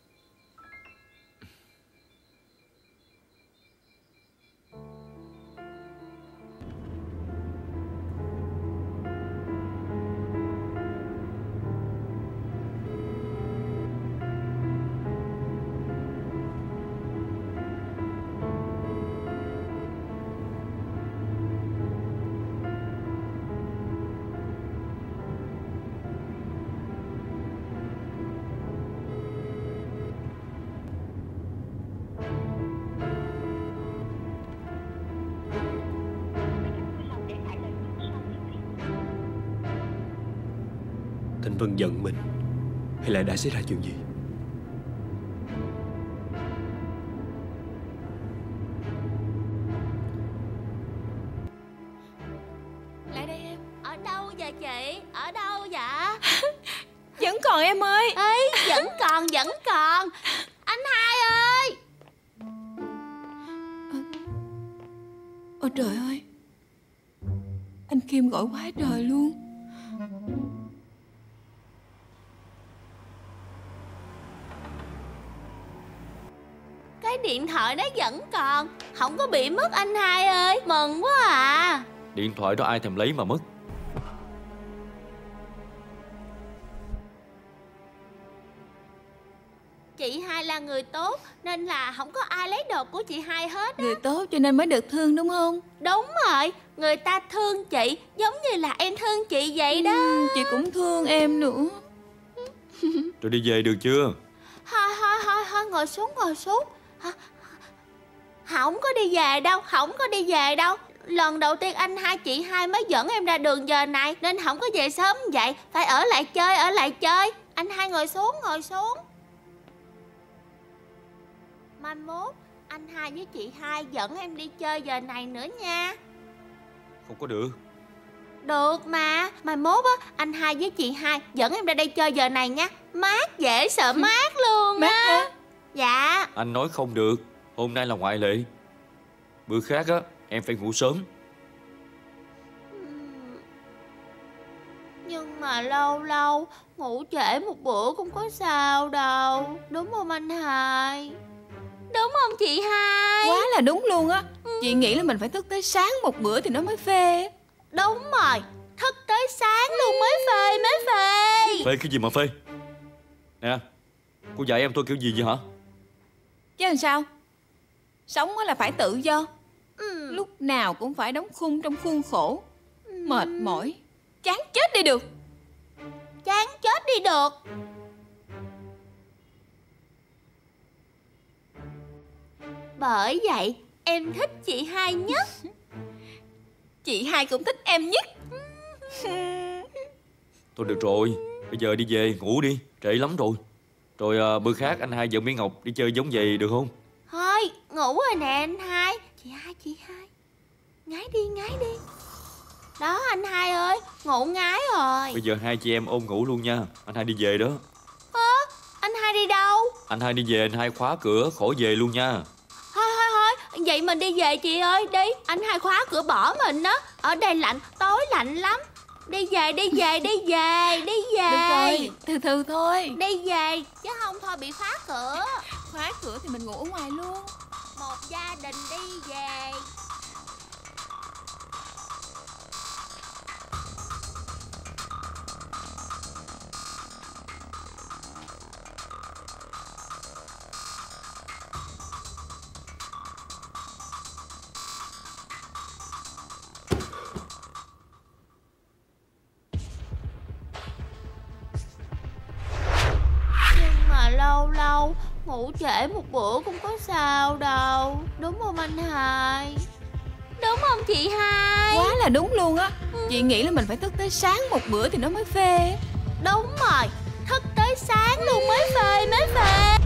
Thanh Vân giận mình hay là đã xảy ra chuyện gì? lại đây em. Ở đâu vậy chị? Ở đâu vậy? Vẫn còn em ơi. Ấy, vẫn còn. Anh hai ơi. Ôi trời ơi, anh Kim gọi quá trời luôn. Cái điện thoại nó vẫn còn, không có bị mất anh hai ơi. Mừng quá à. Điện thoại đó ai thèm lấy mà mất. Chị hai là người tốt nên là không có ai lấy đồ của chị hai hết á. Người tốt cho nên mới được thương đúng không? Đúng rồi, người ta thương chị giống như là em thương chị vậy đó. Chị cũng thương em nữa. Rồi đi về được chưa? Thôi, ngồi xuống. Không có đi về đâu. Lần đầu tiên anh hai chị hai mới dẫn em ra đường giờ này nên không có về sớm vậy. Phải ở lại chơi. Anh hai ngồi xuống. Mai mốt anh hai với chị hai dẫn em đi chơi giờ này nữa nha. Không có được. Được mà. Mai mốt á, anh hai với chị hai dẫn em ra đây chơi giờ này nha. Mát dễ sợ mát luôn á. Dạ. Anh nói không được. Hôm nay là ngoại lệ. Bữa khác á, em phải ngủ sớm. Nhưng mà lâu ngủ trễ một bữa cũng có sao đâu. Đúng không anh hai? Đúng không chị hai? Quá là đúng luôn á. Chị nghĩ là mình phải thức tới sáng một bữa thì nó mới phê. Đúng rồi, thức tới sáng luôn mới phê. Phê cái gì mà phê? Nè, cô dạy em tôi kiểu gì vậy hả? Chứ làm sao? Sống là phải tự do. Lúc nào cũng phải đóng khung trong khuôn khổ. Mệt mỏi, chán chết đi được. Bởi vậy em thích chị hai nhất. Chị hai cũng thích em nhất. Thôi được rồi, bây giờ đi về ngủ đi, trễ lắm rồi. Rồi bữa khác anh hai dẫn Mỹ Ngọc đi chơi giống vậy được không? Thôi, ngủ rồi nè anh hai. Chị hai Ngái đi. Đó anh hai ơi, ngủ ngái rồi. Bây giờ hai chị em ôm ngủ luôn nha. Anh hai đi về đó. Anh hai đi đâu? Anh hai đi về, anh hai khóa cửa, khỏi về luôn nha. Thôi, vậy mình đi về chị ơi, đi. Anh hai khóa cửa bỏ mình đó. Ở đây lạnh, tối lạnh lắm. Đi về. Được rồi, từ từ thôi. Đi về, chứ không thôi bị khóa cửa. Khóa cửa thì mình ngủ ở ngoài luôn. Một gia đình đi về. Ngủ trễ một bữa cũng có sao đâu. Đúng không anh Hai? Đúng không chị Hai? Quá là đúng luôn á. Chị nghĩ là mình phải thức tới sáng một bữa thì nó mới phê. Đúng rồi, thức tới sáng luôn mới phê, mới phê.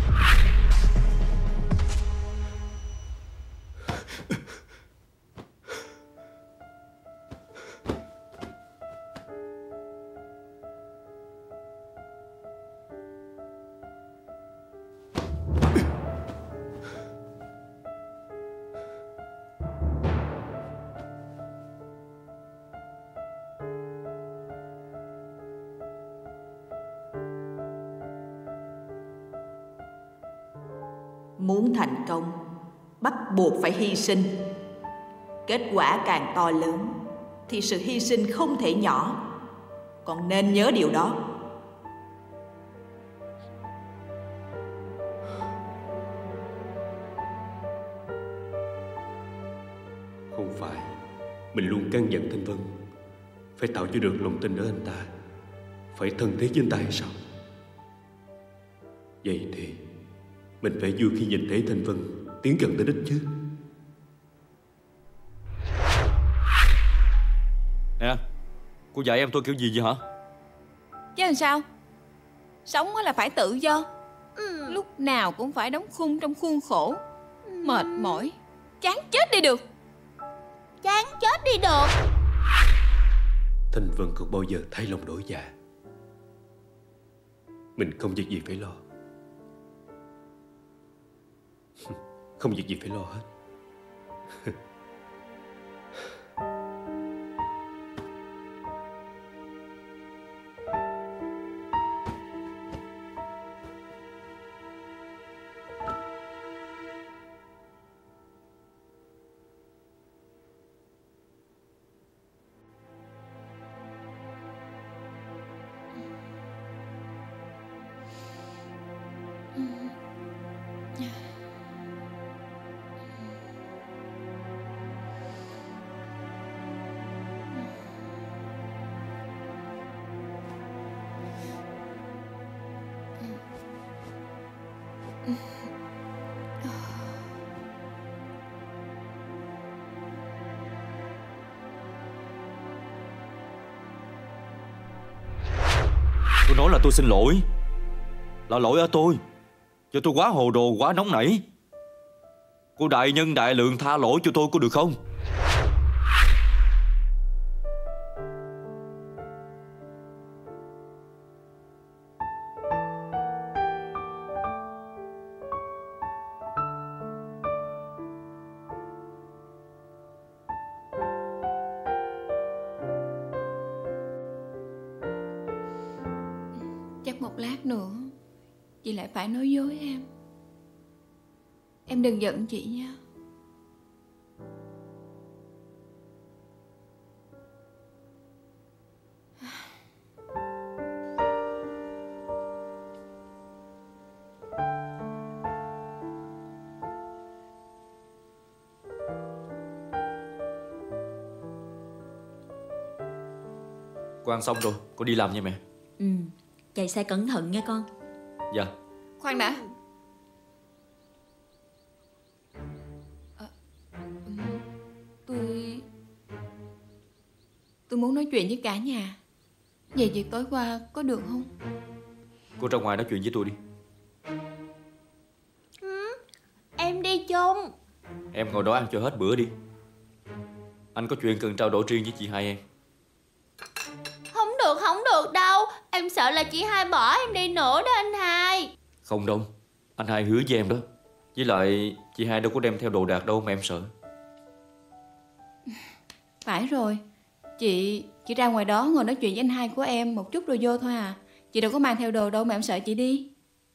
Muốn thành công, bắt buộc phải hy sinh. Kết quả càng to lớn thì sự hy sinh không thể nhỏ. Con nên nhớ điều đó. Không phải mình luôn căn dặn Thanh Vân phải tạo cho được lòng tin ở anh ta, phải thân thiết với anh ta hay sao? Vậy thì mình phải vui khi nhìn thấy Thanh Vân tiến gần tới đích chứ. Nè, cô dạy em tôi kiểu gì vậy hả? Chứ làm sao? Sống là phải tự do. Lúc nào cũng phải đóng khung trong khuôn khổ. Mệt mỏi, chán chết đi được. Chán chết đi được. Thanh Vân không bao giờ thay lòng đổi dạ. Mình không việc gì phải lo. Không việc gì phải lo hết. Tôi nói là tôi xin lỗi. Là lỗi ở tôi. Do tôi quá hồ đồ, quá nóng nảy. Cô đại nhân đại lượng tha lỗi cho tôi có được không? Chắc một lát nữa chị lại phải nói dối em. Em đừng giận chị nha. Cô ăn xong rồi, cô đi làm nha mẹ. Chạy xe cẩn thận nha con. Dạ. Khoan đã. Tôi muốn nói chuyện với cả nhà về việc tối qua có được không? Cô ra ngoài nói chuyện với tôi đi. Em đi chung. Em ngồi đó ăn cho hết bữa đi. Anh có chuyện cần trao đổi riêng với chị hai em. Không được đâu. Em sợ là chị Hai bỏ em đi nữa đó anh Hai. Không đâu, anh hai hứa với em đó. Với lại chị hai đâu có đem theo đồ đạc đâu mà em sợ. Phải rồi. Chị ra ngoài đó ngồi nói chuyện với anh hai của em một chút rồi vô thôi à. Chị đâu có mang theo đồ đâu mà em sợ chị đi.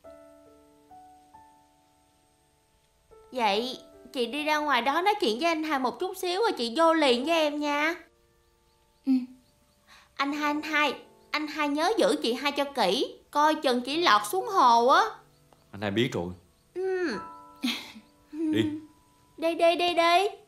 Vậy chị đi ra ngoài đó nói chuyện với anh Hai một chút xíu rồi chị vô liền với em nha. Anh hai nhớ giữ chị Hai cho kỹ. Coi chừng chị lọt xuống hồ á. Anh hai biết rồi. Đi. Đi.